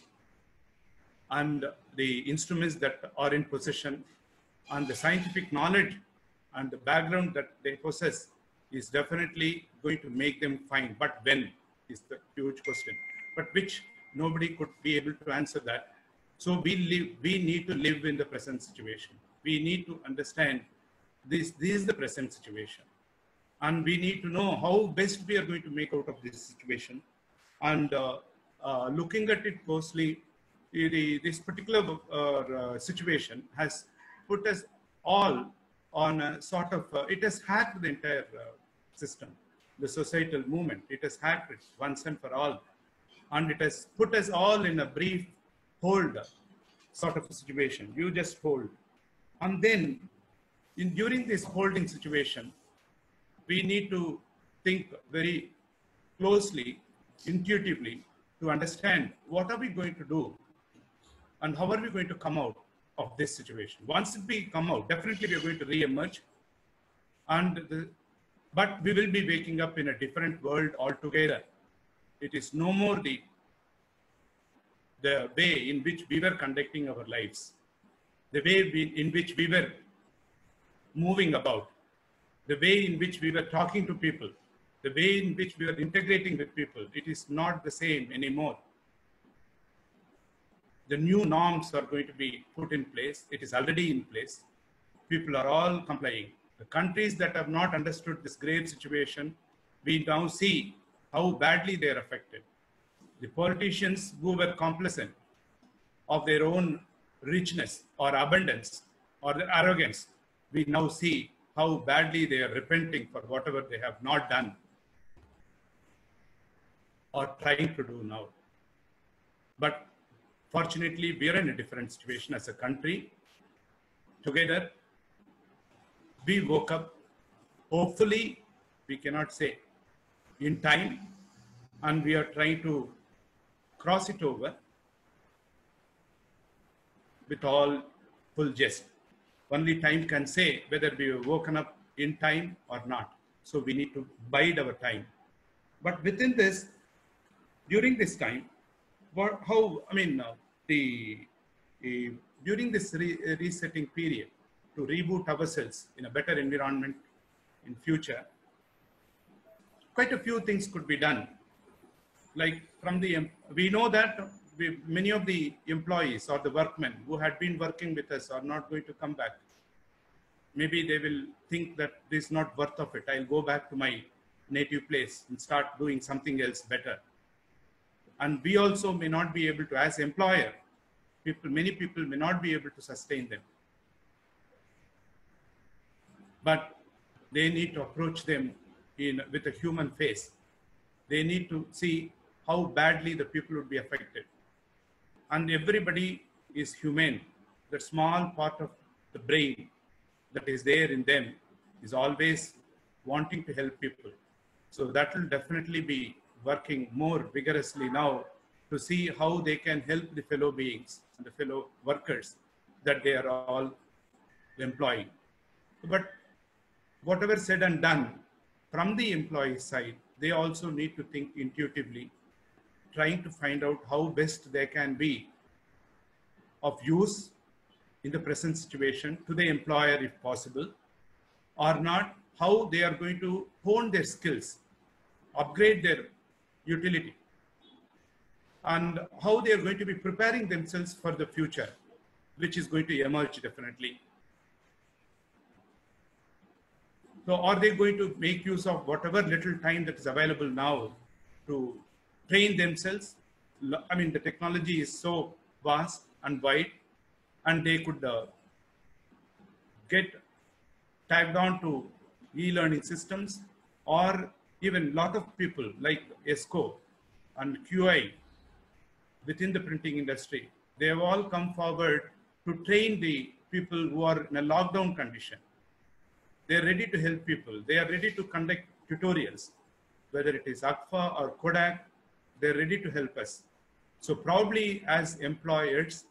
and the instruments that are in possession and the scientific knowledge and the background that they possess is definitely going to make them fine. But when is the huge question, but which nobody could be able to answer that. So we live, we need to live in the present situation. We need to understand this, this is the present situation. And we need to know how best we are going to make out of this situation. And uh, uh, looking at it closely, the, this particular uh, situation has put us all on a sort of, uh, it has hacked the entire uh, system, the societal movement. It has hacked it once and for all. And it has put us all in a brief hold sort of a situation. You just hold. And then in, during this holding situation, we need to think very closely, intuitively, to understand what are we going to do and how are we going to come out of this situation. Once we come out, definitely we are going to re-emerge. And the, but we will be waking up in a different world altogether. It is no more the, the way in which we were conducting our lives. the way we, in which we were moving about, the way in which we were talking to people, the way in which we were integrating with people, it is not the same anymore. The new norms are going to be put in place. It is already in place. People are all complying. The countries that have not understood this grave situation, we now see how badly they are affected. The politicians who were complacent of their own richness or abundance or their arrogance, we now see how badly they are repenting for whatever they have not done or trying to do now. But fortunately, we are in a different situation as a country. Together, we woke up, hopefully, we cannot say in time, and we are trying to cross it over with all full jest. Only time can say whether we have woken up in time or not. So we need to bide our time. But within this, during this time, what, how, I mean, uh, the, the, during this re resetting period, to reboot ourselves in a better environment in future, quite a few things could be done. Like from the, we know that we, many of the employees or the workmen who had been working with us are not going to come back. Maybe they will think that this is not worth of it. I'll go back to my native place and start doing something else better. And we also may not be able to, as employer, people, many people may not be able to sustain them. But they need to approach them in, with a human face. They need to see how badly the people would be affected. And everybody is humane. The small part of the brain that is there in them is always wanting to help people. So that will definitely be working more vigorously now to see how they can help the fellow beings and the fellow workers that they are all employing. But whatever said and done from the employee side, they also need to think intuitively, trying to find out how best they can be of use in the present situation to the employer if possible, or not, how they are going to hone their skills, upgrade their utility, and how they are going to be preparing themselves for the future, which is going to emerge definitely. So are they going to make use of whatever little time that is available now to train themselves? I mean, the technology is so vast and wide, and they could uh, get tagged on to e-learning systems, or even a lot of people like ESCO and Q I within the printing industry, they have all come forward to train the people who are in a lockdown condition. They are ready to help people. They are ready to conduct tutorials, whether it is A Q F A or Kodak, they are ready to help us. So probably as employers,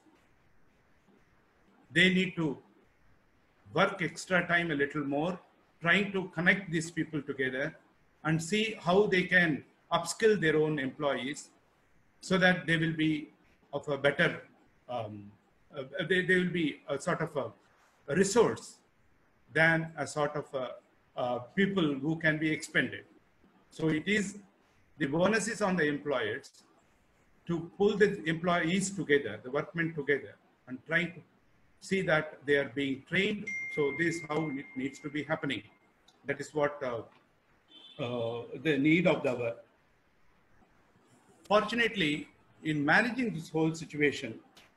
they need to work extra time a little more, trying to connect these people together and see how they can upskill their own employees so that they will be of a better, um, uh, they, they will be a sort of a, a resource than a sort of a, uh, people who can be expended. So it is, the bonus is on the employers to pull the employees together, the workmen together, and trying to see that they are being trained. So this is how it needs to be happening. That is what uh, uh, the need of the work. Fortunately, in managing this whole situation,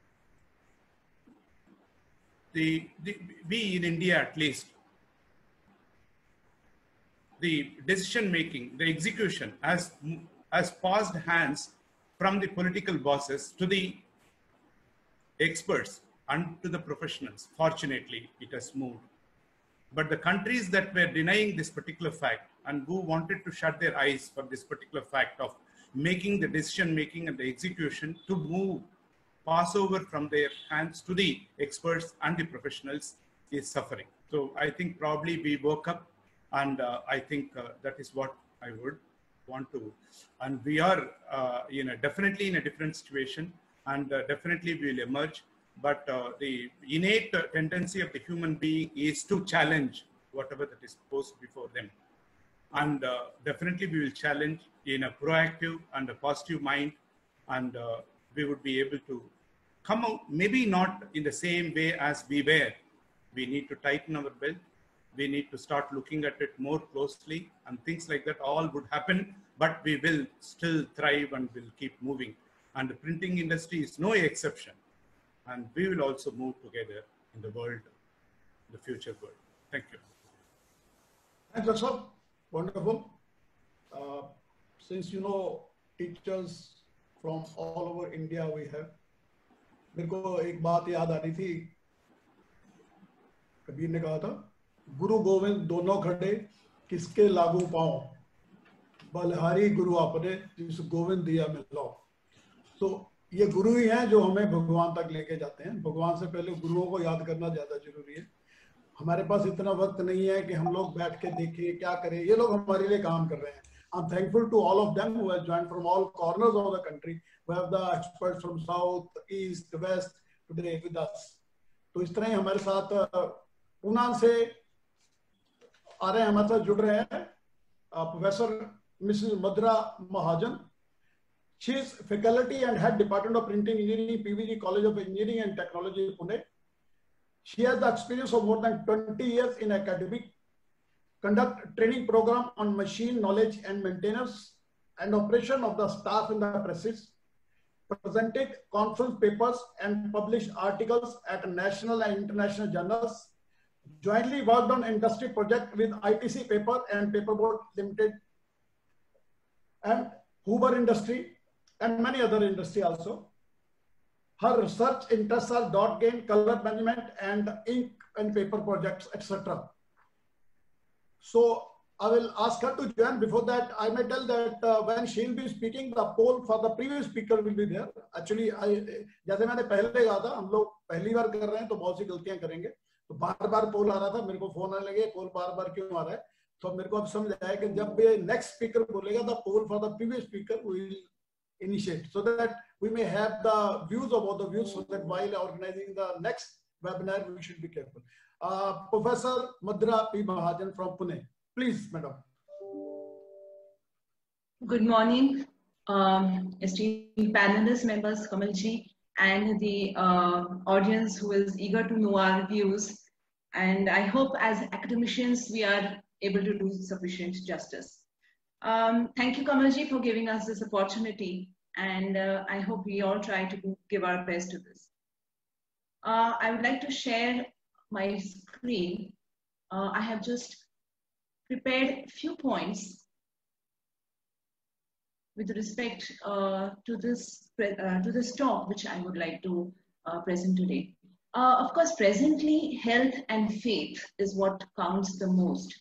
the, the, we in India at least, the decision making, the execution has, has passed hands from the political bosses to the experts and to the professionals. Fortunately, it has moved. But the countries that were denying this particular fact and who wanted to shut their eyes for this particular fact of making the decision making and the execution to move, pass over from their hands to the experts and the professionals is suffering. So I think probably we woke up, and uh, I think uh, that is what I would want to. And we are uh, you know, definitely in a different situation, and uh, definitely we will emerge. but uh, the innate tendency of the human being is to challenge whatever that is posed before them. And uh, definitely we will challenge in a proactive and a positive mind, and uh, we would be able to come out, maybe not in the same way as we were. We need to tighten our belt. We need to start looking at it more closely, and things like that all would happen, but we will still thrive and will keep moving. And the printing industry is no exception. And we will also move together in the world, the future world. Thank you. Thanks, Akshay. Wonderful. Uh, since you know teachers from all over India we have, मेरे को एक बात याद आ रही थी, कबीर ने कहा था, गुरु गोविंद दोनों खड़े किसके लागू पाओ, बलहारी गुरु आपने जिस गोविंद दिया मिलो. तो ये गुरु ही हैं जो हमें भगवान तक लेके जाते हैं. भगवान से पहले गुरुओं को याद करना ज्यादा जरूरी है. हमारे पास इतना वक्त नहीं है कि हम लोग बैठ के देखें क्या करें. ये लोग हमारे लिए काम कर रहे हैं. I'm thankful to all of them who have joined from all corners of the country. We have the experts from south, east, west today with us. तो इस तरह ही हमारे साथ पूना से आ रहे हैं, हमारे साथ जुड़ रहे हैं प्रोफेसर मिसेस मद्रा महाजन. She is faculty and head department of printing engineering, P V G College of Engineering and Technology, Pune. She has the experience of more than twenty years in academic, conduct training program on machine knowledge and maintenance and operation of the staff in the presses, presented conference papers and published articles at national and international journals, jointly worked on industry project with I T C Paper and Paperboard Limited and Hoover Industry and many other industry also. Her research interests are dot gain, color management, and ink and paper projects, et cetera. So I will ask her to join. Before that, I may tell that uh, when she will be speaking, the poll for the previous speaker will be there. Actually, I जैसे मैंने पहले कहा था, हम लोग पहली बार कर रहे हैं तो बहुत सी गलतियां करेंगे. तो बार बार पोल आ रहा था, मेरे को फोन आने लगे, पोल बार बार क्यों आ रहा है. तो मेरे को अब समझ आया कि जब ये नेक्स्ट स्पीकर बोलेगा, the poll for the previous speaker will initiate, so that we may have the views of all the views, so that while organizing the next webinar, we should be careful. Uh, Professor Madra P. Mahajan from Pune. Please, madam. Good morning, um, esteemed panelists, members, Kamalji, and the uh, audience who is eager to know our views. And I hope as academicians, we are able to do sufficient justice. Um, thank you, Kamalji, for giving us this opportunity. And uh, I hope we all try to give our best to this. Uh, I would like to share my screen. Uh, I have just prepared a few points with respect uh, to this uh, to this talk, which I would like to uh, present today. Uh, of course, presently, health and faith is what counts the most.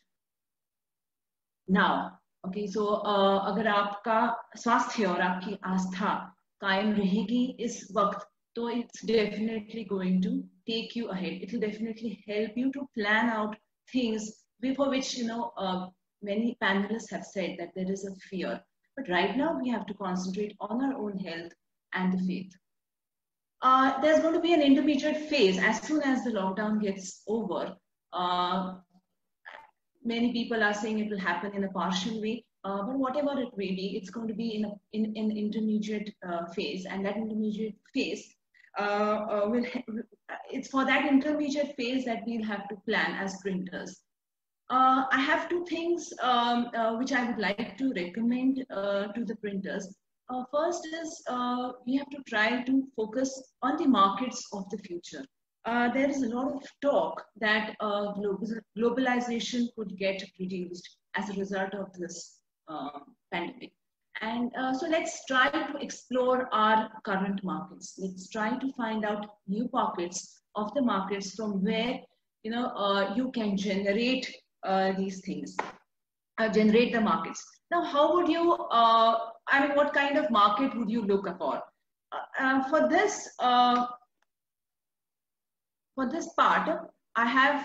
Now, okay, so uh, अगर आपका स्वास्थ्य और आपकी आस्था कायम रहेगी इस वक्त, तो it's definitely going to take you ahead. It will definitely help you to plan out things for which, you know, uh, many panelists have said that there is a fear. But right now we have to concentrate on our own health and the faith. Uh, there's going to be an intermediate phase as soon as the lockdown gets over. Uh, many people are saying it will happen in a partial way, uh, but whatever it may be, it's going to be in an in, in intermediate uh, phase, and that intermediate phase uh, uh, will it's for that intermediate phase that we'll have to plan as printers. Uh, I have two things um, uh, which I would like to recommend uh, to the printers. Uh, first is uh, we have to try to focus on the markets of the future. Uh, there is a lot of talk that uh, global, globalization could get reduced as a result of this uh, pandemic. And uh, so let's try to explore our current markets. Let's try to find out new pockets of the markets from where, you know, uh, you can generate Uh, these things, uh, generate the markets. Now, how would you, uh, I mean, what kind of market would you look for? Uh, uh, for this, uh, for this part, I have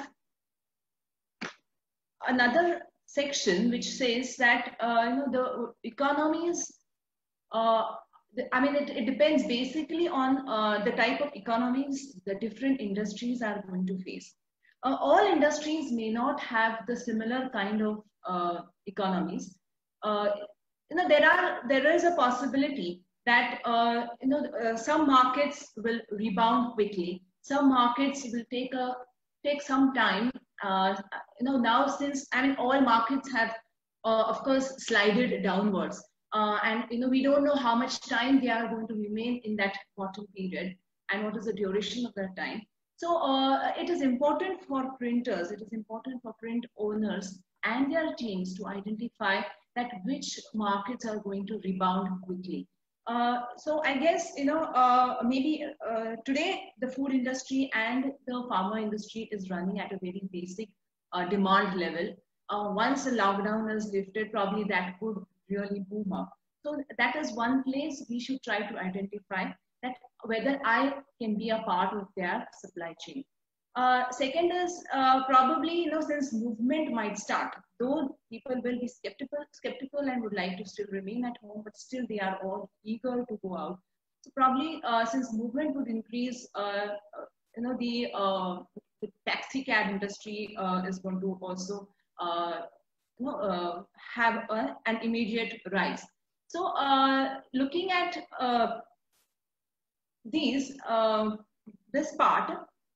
another section which says that, uh, you know, the economies, uh, I mean, it, it depends basically on uh, the type of economies the different industries are going to face. Uh, all industries may not have the similar kind of uh, economies. Uh, you know, there are there is a possibility that uh, you know uh, some markets will rebound quickly. Some markets will take a take some time. Uh, you know, now since I mean all markets have, uh, of course, slided downwards. Uh, and you know we don't know how much time they are going to remain in that bottom period and what is the duration of that time. So uh, it is important for printers, it is important for print owners and their teams to identify that which markets are going to rebound quickly. Uh, so I guess you know uh, maybe uh, today the food industry and the pharma industry is running at a very basic uh, demand level. Uh, once the lockdown is lifted, probably that could really boom up. So that is one place we should try to identify that whether I can be a part of their supply chain. Uh, second is uh, probably, you know, since movement might start, though people will be skeptical, skeptical and would like to still remain at home, but still they are all eager to go out. So probably uh, since movement would increase, uh, you know, the, uh, the taxi cab industry uh, is going to also uh, you know, uh, have a, an immediate rise. So uh, looking at uh, these, uh, this part,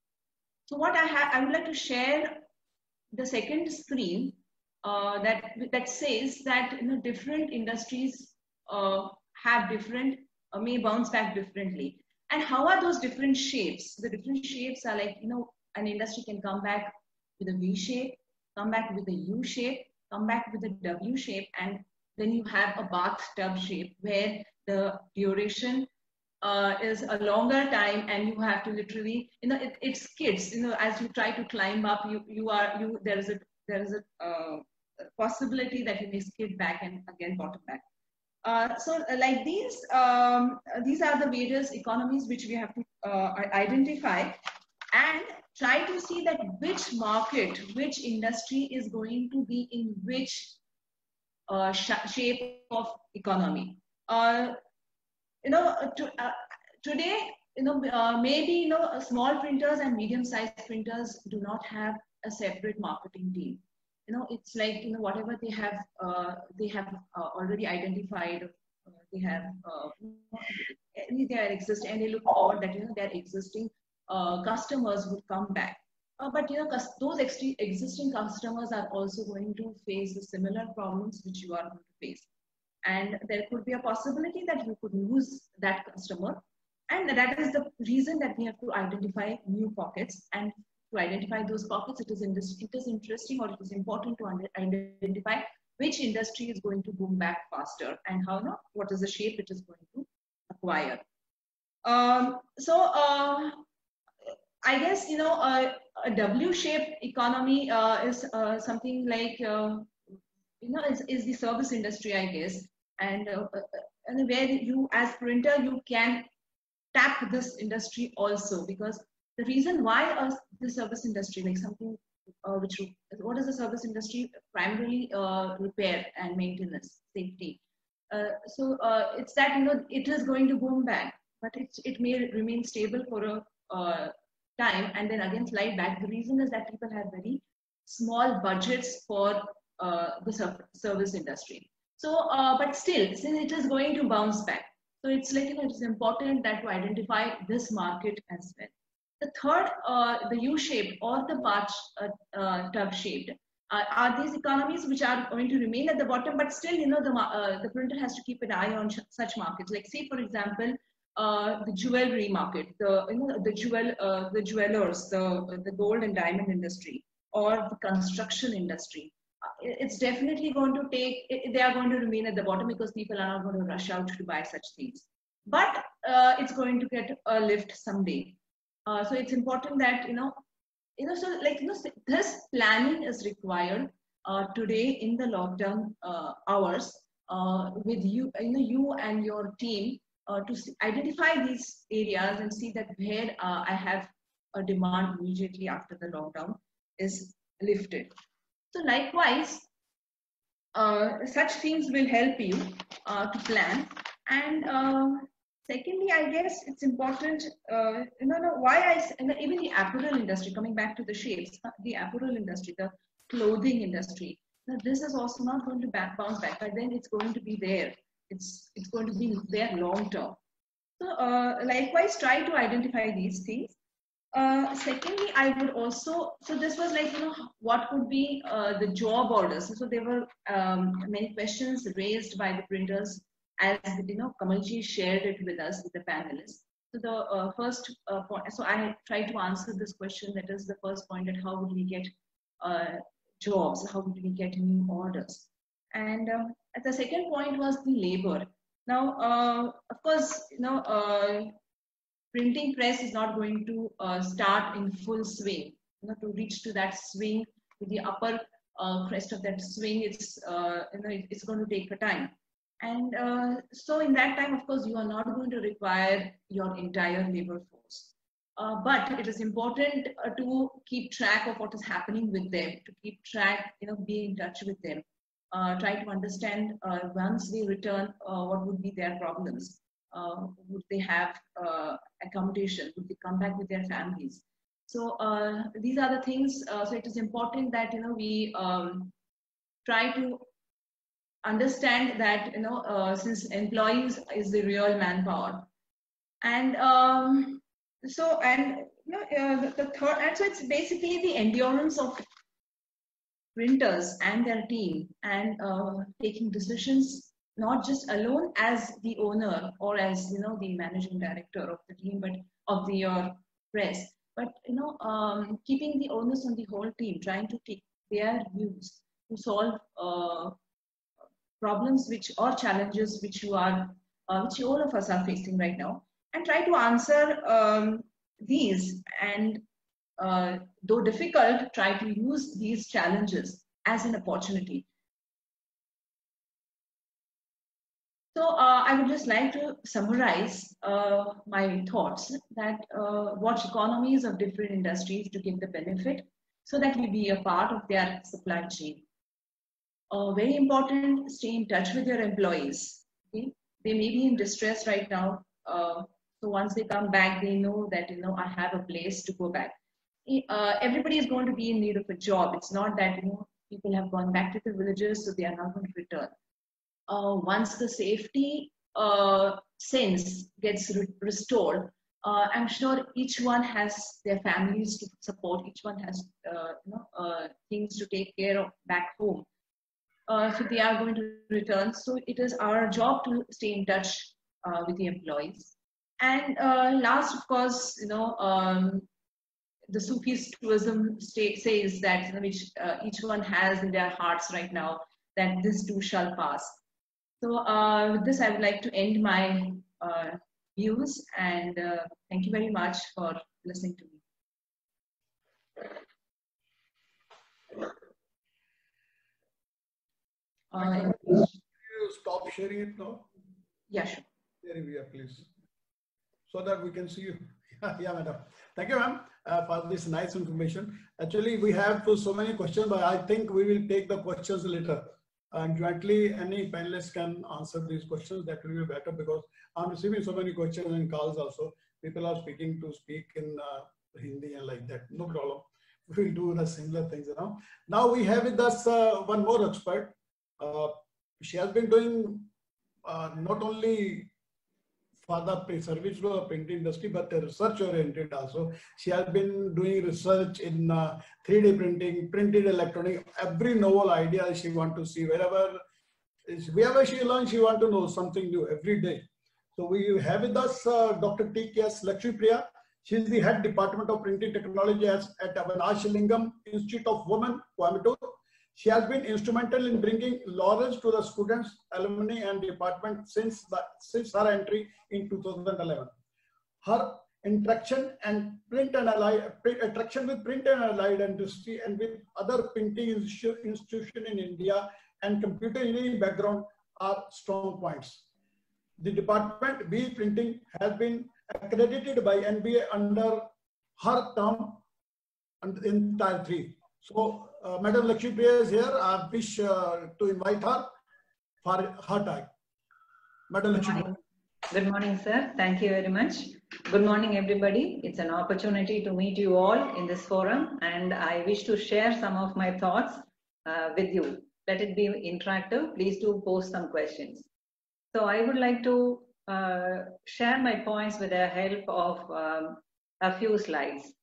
so what I have, I would like to share the second screen uh, that, that says that you know, different industries uh, have different, uh, may bounce back differently. And how are those different shapes? The different shapes are like, you know, an industry can come back with a V shape, come back with a U shape, come back with a W shape, and then you have a bathtub shape where the duration uh, is a longer time and you have to literally, you know, it, it skids, you know, as you try to climb up, you, you are, you, there is a, there is a uh, possibility that you may skid back and again bottom back. Uh, so uh, like these, um, these are the various economies which we have to uh, identify and try to see that which market, which industry is going to be in which uh, sh shape of economy. Uh, you know, to, uh, today, you know, uh, maybe, you know, small printers and medium-sized printers do not have a separate marketing team. You know, it's like, you know, whatever they have, uh, they have uh, already identified, uh, they have, uh, they are exist, and they look forward that, you know, their existing uh, customers would come back. Uh, but, you know, those ex existing customers are also going to face the similar problems which you are going to face. And there could be a possibility that you could lose that customer. And that is the reason that we have to identify new pockets. And to identify those pockets, it is, in this, it is interesting or it is important to identify which industry is going to boom back faster and how, no, what is the shape it is going to acquire. Um, so uh, I guess, you know, uh, a W-shaped economy uh, is uh, something like, uh, you know, is, is the service industry, I guess. And, uh, and where you, as printer, you can tap this industry also, because the reason why uh, the service industry, like something uh, which, what is the service industry? Primarily uh, repair and maintenance, safety. Uh, so uh, it's that, you know, it is going to boom back, but it, it may remain stable for a uh, time and then again slide back. The reason is that people have very small budgets for uh, the service industry. So, uh, but still, since it is going to bounce back, so it's like, you know, it's important that to identify this market as well. The third, uh, the U-shaped or the batch uh, uh, tub shaped, uh, are these economies which are going to remain at the bottom, but still, you know, the uh, the printer has to keep an eye on such markets. Like, say, for example, uh, the jewelry market, the you know the jewel, uh, the jewelers, the the gold and diamond industry, or the construction industry. It's definitely going to take, they are going to remain at the bottom because people are not going to rush out to buy such things. But uh, it's going to get a lift someday. Uh, so it's important that, you know, you know, so like, you know, this planning is required uh, today in the lockdown uh, hours uh, with you, you know, you and your team uh, to identify these areas and see that where uh, I have a demand immediately after the lockdown is lifted. So likewise, uh, such things will help you uh, to plan. And uh, secondly, I guess it's important, uh, you know, why I, you know, even the apparel industry, coming back to the shapes, the apparel industry, the clothing industry, now this is also not going to back, bounce back, but then it's going to be there. It's, it's going to be there long term. So uh, likewise, try to identify these things. Uh, secondly, I would also, so this was like, you know, what could be uh, the job orders. So there were um, many questions raised by the printers, as you know, Kamalji shared it with us, with the panelists. So the uh, first uh, point, so I tried to answer this question, that is the first point, that how would we get uh, jobs, how would we get new orders? And uh, the second point was the labor. Now, uh, of course, you know, uh, printing press is not going to uh, start in full swing. You know, to reach to that swing, to the upper uh, crest of that swing, it's uh, you know, it's going to take a time. And uh, so in that time, of course, you are not going to require your entire labor force. Uh, but it is important uh, to keep track of what is happening with them, to keep track, you know, be in touch with them, uh, try to understand uh, once they return, uh, what would be their problems. Uh, would they have uh, accommodation? Would they come back with their families? So uh, these are the things. Uh, so it is important that, you know, we um, try to understand that, you know, uh, since employees is the real manpower, and um, so and you know uh, the, the third, and so it's basically the endurance of printers and their team, and uh, taking decisions, not just alone as the owner or as, you know, the managing director of the team, but of the uh, press, but, you know, um, keeping the onus on the whole team, trying to take their views to solve uh, problems which, or challenges which you are, uh, which all of us are facing right now, and try to answer um, these, and uh, though difficult, try to use these challenges as an opportunity. So uh, I would just like to summarize uh, my thoughts, that uh, watch economies of different industries to give the benefit, so that we be a part of their supply chain. Uh, very important, stay in touch with your employees. Okay? They may be in distress right now. Uh, so once they come back, they know that, you know, I have a place to go back. Uh, everybody is going to be in need of a job. It's not that, you know, people have gone back to the villages, so they are not going to return. Uh, once the safety uh, sense gets re restored, uh, I'm sure each one has their families to support. Each one has uh, you know, uh, things to take care of back home. Uh, so they are going to return. So it is our job to stay in touch uh, with the employees. And uh, last, of course, you know, um, the Sufism says that, you know, which uh, each one has in their hearts right now, that this too shall pass. So uh, with this, I would like to end my uh, views, and uh, thank you very much for listening to me. Uh, you stop sharing it now? Yeah, sure. There we are, please, so that we can see you. Yeah, madam. Thank you, ma'am, uh, for this nice information. Actually, we have so many questions, but I think we will take the questions later. And jointly, any panelists can answer these questions. That will be better, because I'm receiving so many questions and calls also. People are speaking to speak in uh, Hindi and like that. No problem. We will do the similar things now. Now we have with us uh, one more expert. Uh, she has been doing uh, not only for the service to the printing industry, but research oriented also. She has been doing research in uh, three D printing, printed electronic, every novel idea she want to see. Wherever, wherever she learns, she want to know something new every day. So we have with us uh, Doctor T K S Lakshmipriya. She is the head department of printing technology at Avanashalingam Institute of Women, Coimbatore. She has been instrumental in bringing laurels to the students, alumni, and department since, the, since her entry in two thousand eleven. Her interaction and print and allied attraction with print and allied industry and with other printing institution in India and computer engineering background are strong points. The department B Printing has been accredited by N B A under her term in Tier three. So, uh, Madam Lakshmipriya is here. I wish uh, to invite her for her time. Madam Good morning. Good morning, sir. Thank you very much. Good morning, everybody. It's an opportunity to meet you all in this forum, and I wish to share some of my thoughts uh, with you. Let it be interactive. Please do post some questions. So I would like to uh, share my points with the help of um, a few slides.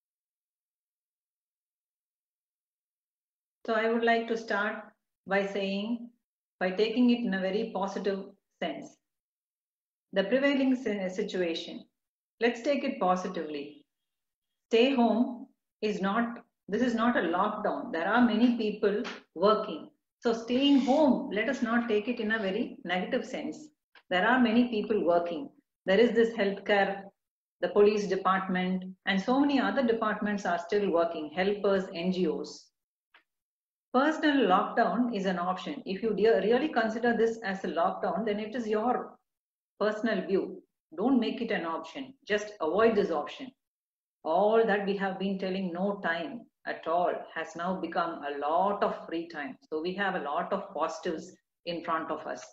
So I would like to start by saying, by taking it in a very positive sense. The prevailing situation, let's take it positively. Stay home is not, this is not a lockdown. There are many people working. So staying home, let us not take it in a very negative sense. There are many people working. There is this healthcare, the police department, and so many other departments are still working, helpers, N G Os. Personal lockdown is an option. If you really consider this as a lockdown, then it is your personal view. Don't make it an option. Just avoid this option. All that we have been telling no time at all has now become a lot of free time. So we have a lot of positives in front of us.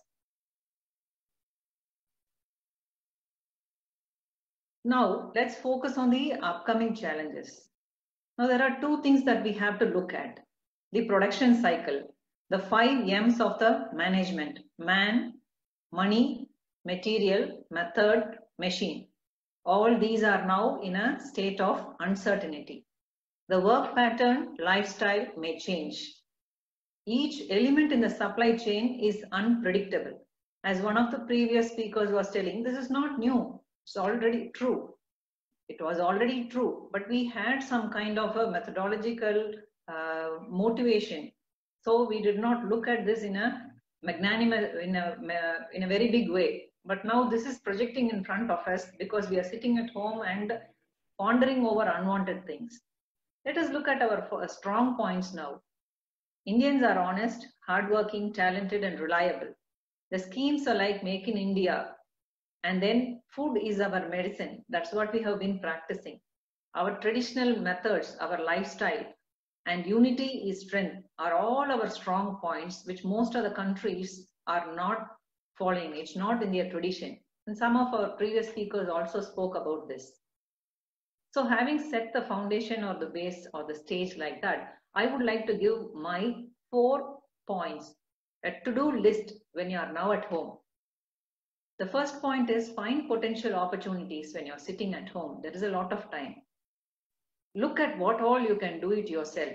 Now let's focus on the upcoming challenges. Now there are two things that we have to look at. The production cycle, the five M's of the management: man, money, material, method, machine. All these are now in a state of uncertainty. The work pattern, lifestyle may change. Each element in the supply chain is unpredictable. As one of the previous speakers was telling, this is not new. It's already true. It was already true, but we had some kind of a methodological uh, motivation. So we did not look at this in a magnanimous, in a, in a very big way. But now this is projecting in front of us because we are sitting at home and pondering over unwanted things. Let us look at our strong points now. Indians are honest, hardworking, talented, and reliable. The schemes are like Make in India. And then food is our medicine. That's what we have been practicing. Our traditional methods, our lifestyle, and unity is strength are all our strong points, which most of the countries are not following. It's not in their tradition. And some of our previous speakers also spoke about this. So having set the foundation or the base or the stage like that, I would like to give my four points, a to-do list when you are now at home. The first point is find potential opportunities when you're sitting at home. There is a lot of time. Look at what all you can do it yourself.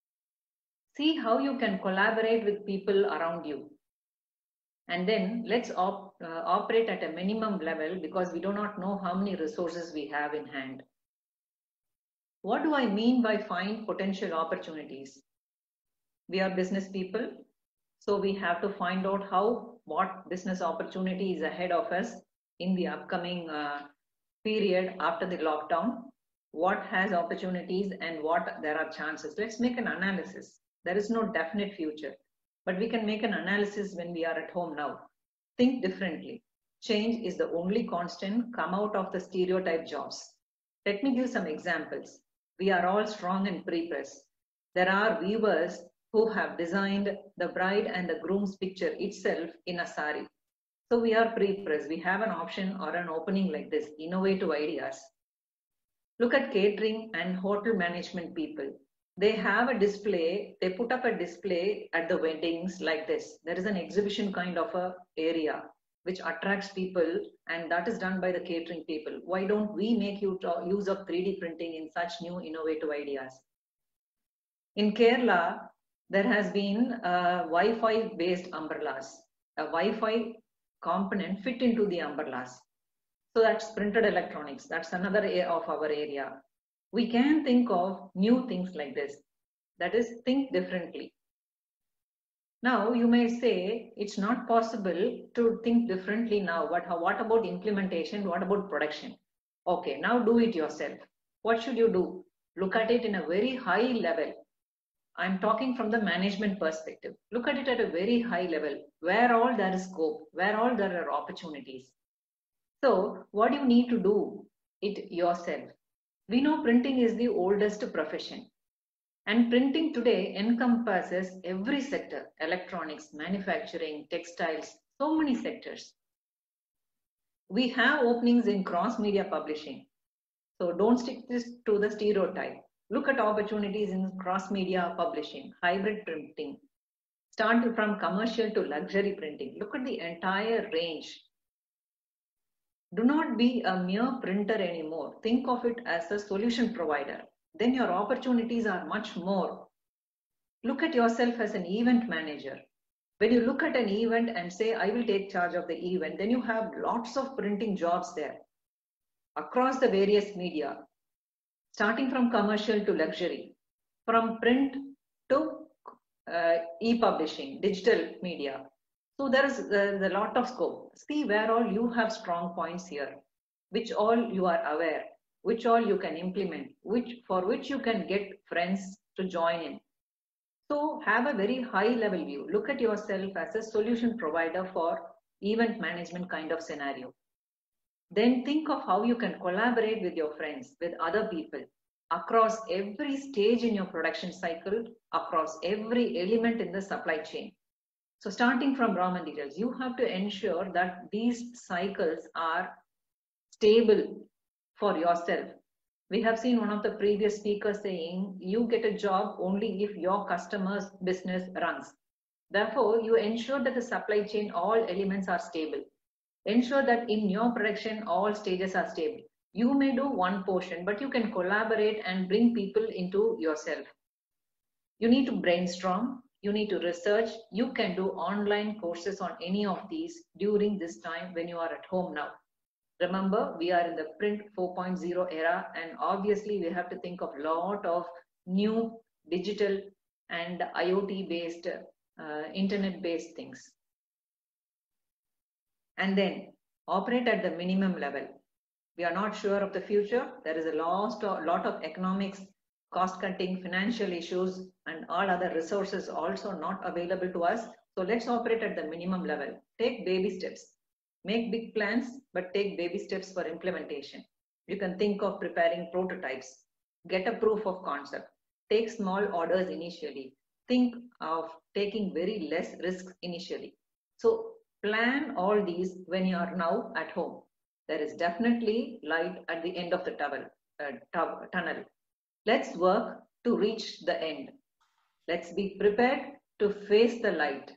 See how you can collaborate with people around you. And then let's op uh, operate at a minimum level because we do not know how many resources we have in hand. What do I mean by find potential opportunities? We are business people, so we have to find out how, what business opportunity is ahead of us in the upcoming uh, period after the lockdown. What has opportunities and what there are chances. Let's make an analysis. There is no definite future, but we can make an analysis when we are at home now. Think differently. Change is the only constant. Come out of the stereotype jobs. Let me give some examples. We are all strong in pre-press. There are weavers who have designed the bride and the groom's picture itself in a sari. So we are pre-press. We have an option or an opening like this, innovative ideas. Look at catering and hotel management people. They have a display, they put up a display at the weddings like this. There is an exhibition kind of a area which attracts people, and that is done by the catering people. Why don't we make use of three D printing in such new innovative ideas? In Kerala, there has been uh, Wi-Fi based umbrellas, a Wi-Fi component fit into the umbrellas. So that's printed electronics. That's another area of our area. We can think of new things like this. That is, think differently. Now you may say it's not possible to think differently now, but how, what about implementation? What about production? Okay, now do it yourself. What should you do? Look at it in a very high level. I'm talking from the management perspective. Look at it at a very high level, where all there is scope, where all there are opportunities. So what you need to do it yourself. We know printing is the oldest profession, and printing today encompasses every sector: electronics, manufacturing, textiles, so many sectors. We have openings in cross-media publishing. So don't stick this to the stereotype. Look at opportunities in cross-media publishing, hybrid printing. Start from commercial to luxury printing. Look at the entire range. Do not be a mere printer anymore. Think of it as a solution provider. Then your opportunities are much more. Look at yourself as an event manager. When you look at an event and say, I will take charge of the event, then you have lots of printing jobs there across the various media, starting from commercial to luxury, from print to uh, e-publishing, digital media. So there is uh, a lot of scope. See where all you have strong points here, which all you are aware, which all you can implement, which for which you can get friends to join in. So have a very high level view. Look at yourself as a solution provider for event management kind of scenario. Then think of how you can collaborate with your friends, with other people across every stage in your production cycle, across every element in the supply chain. So starting from raw materials, you have to ensure that these cycles are stable for yourself. We have seen one of the previous speakers saying, you get a job only if your customer's business runs. Therefore, you ensure that the supply chain, all elements are stable. Ensure that in your production, all stages are stable. You may do one portion, but you can collaborate and bring people into yourself. You need to brainstorm. You need to research. You can do online courses on any of these during this time when you are at home now. Remember, we are in the print four point oh era, and obviously we have to think of a lot of new digital and IoT based, uh, internet based things. And then operate at the minimum level. We are not sure of the future. There is a lot of economics, cost cutting, financial issues, and all other resources also not available to us. So let's operate at the minimum level. Take baby steps. Make big plans, but take baby steps for implementation. You can think of preparing prototypes. Get a proof of concept. Take small orders initially. Think of taking very less risks initially. So plan all these when you are now at home. There is definitely light at the end of the tunnel. Uh, tunnel. Let's work to reach the end. Let's be prepared to face the light.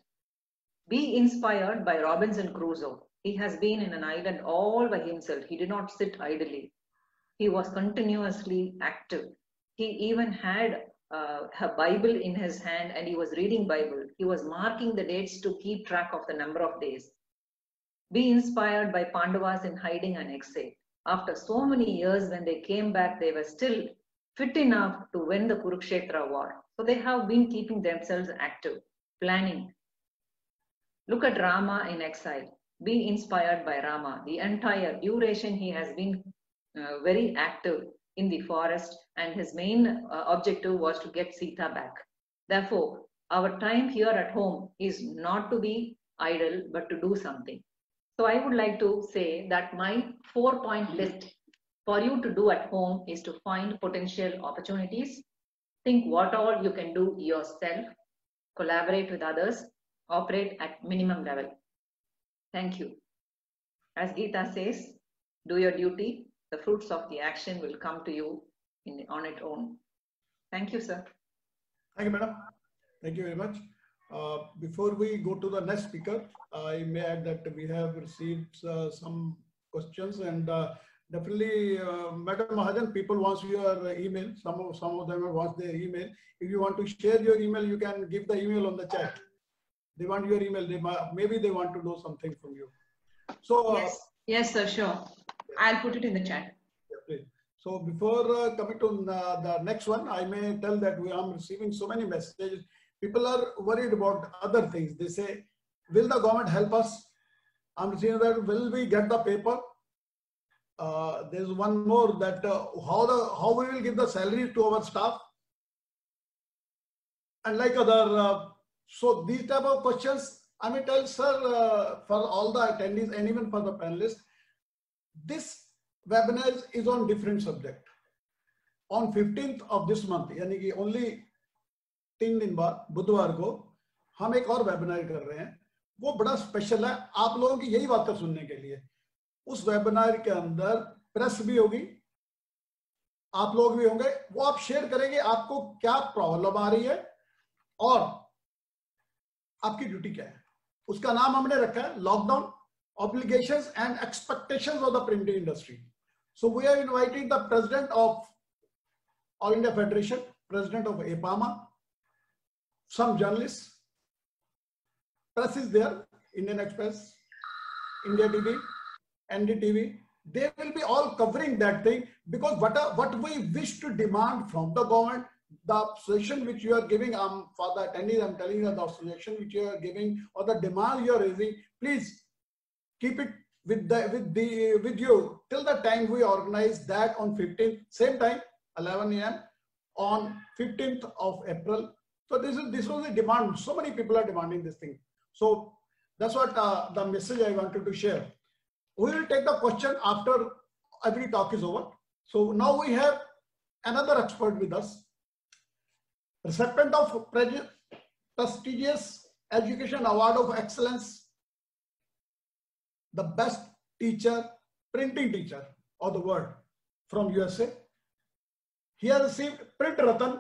Be inspired by Robinson Crusoe. He has been in an island all by himself. He did not sit idly. He was continuously active. He even had uh, a Bible in his hand and he was reading Bible. He was marking the dates to keep track of the number of days. Be inspired by Pandavas in hiding and exile. After so many years, when they came back, they were still fit enough to win the Kurukshetra war. So they have been keeping themselves active, planning. Look at Rama in exile. Be inspired by Rama. The entire duration he has been uh, very active in the forest, and his main uh, objective was to get Sita back. Therefore, our time here at home is not to be idle, but to do something. So I would like to say that my four point list for you to do at home is to find potential opportunities, think what all you can do yourself, collaborate with others, operate at minimum level. Thank you. As Gita says, do your duty. The fruits of the action will come to you in, on its own. Thank you, sir. Thank you, madam. Thank you very much. Uh, before we go to the next speaker, I may add that we have received uh, some questions, and uh, definitely, uh, Madam Mahajan, people want your email. Some of, some of them want their email. If you want to share your email, you can give the email on the chat. They want your email. They maybe they want to know something from you. So uh, yes, yes, sir, sure. I'll put it in the chat. Yeah, please. So before uh, coming to uh, the next one, I may tell that we are receiving so many messages. People are worried about other things. They say, will the government help us? I'm saying that, will we get the paper? Uh, there's one more, that uh, how the how we will give the salary to our staff, and like other. Uh, so these type of questions, I may tell sir, uh, for all the attendees and even for the panelists, this webinar is on different subject. On fifteenth of this month, यानी कि only तीन दिन बाद बुधवार को हम एक और वेबिनार कर रहे हैं. वो बड़ा स्पेशल है आप लोगों की यही बातें सुनने के लिए. उस वेबिनार के अंदर प्रेस भी होगी, आप लोग भी होंगे, वो आप शेयर करेंगे आपको क्या प्रॉब्लम आ रही है और आपकी ड्यूटी क्या है। उसका नाम हमने रखा है lockdown obligations and expectations of the printing industry. So we are inviting the president of All India Federation, president of A P A M A, some journalists, press is there, Indian Express, India T V, N D T V. They will be all covering that thing, because what are, what we wish to demand from the government, the suggestion which you are giving, um, for the attendees, I'm telling you the suggestion which you are giving or the demand you are raising, please keep it with the with the with you till the time we organize that on fifteenth, same time, eleven A M on fifteenth of April. So this is this was a demand. So many people are demanding this thing. So that's what uh, the message I wanted to share. We will take the question after every talk is over. So now we have another expert with us, recipient of prestigious Education Award of Excellence, the best teacher, printing teacher of the world from U S A. He has received Print Ratan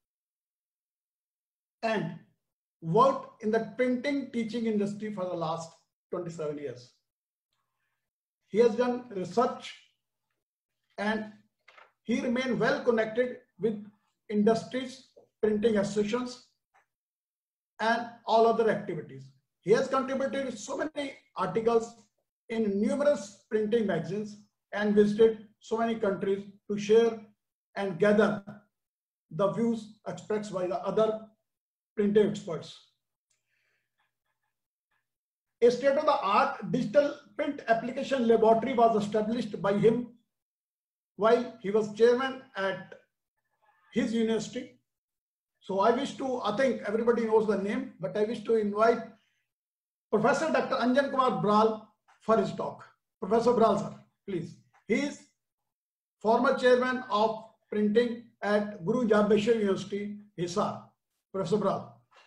and worked in the printing teaching industry for the last twenty-seven years. He has done research and he remained well connected with industries, printing associations and all other activities. He has contributed so many articles in numerous printing magazines and visited so many countries to share and gather the views expressed by the other printing experts. A state-of-the-art digital print application laboratory was established by him while he was chairman at his university. So I wish to, I think everybody knows the name, but I wish to invite Professor Doctor Anjan Kumar Bral for his talk. Professor Bral, sir, please. He is former chairman of printing at Guru Jambeshwar University, Hisar. Professor Bral.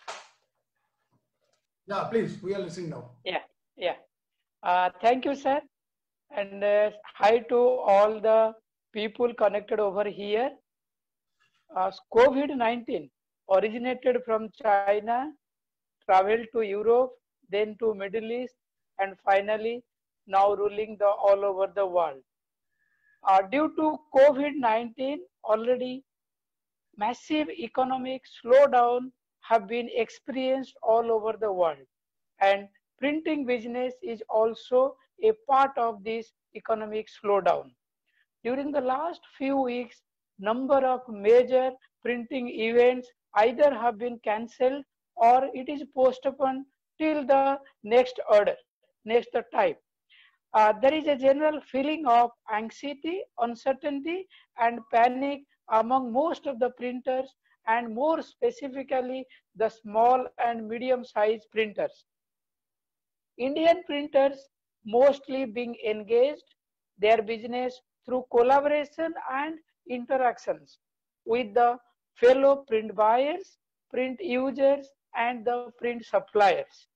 Yeah, please, we are listening now. Yeah, yeah. Uh, thank you, sir. And uh, hi to all the people connected over here. Uh, COVID nineteen originated from China, traveled to Europe, then to Middle East, and finally now ruling the all over the world. Uh, due to COVID nineteen, already massive economic slowdown have been experienced all over the world, and printing business is also a part of this economic slowdown. During the last few weeks, number of major printing events either have been cancelled or it is postponed till the next order, next time. Uh, there is a general feeling of anxiety, uncertainty, and panic among most of the printers, and more specifically the small and medium-sized printers. Indian printers mostly being engaged their business through collaboration and interactions with the fellow print buyers, print users, and the print suppliers.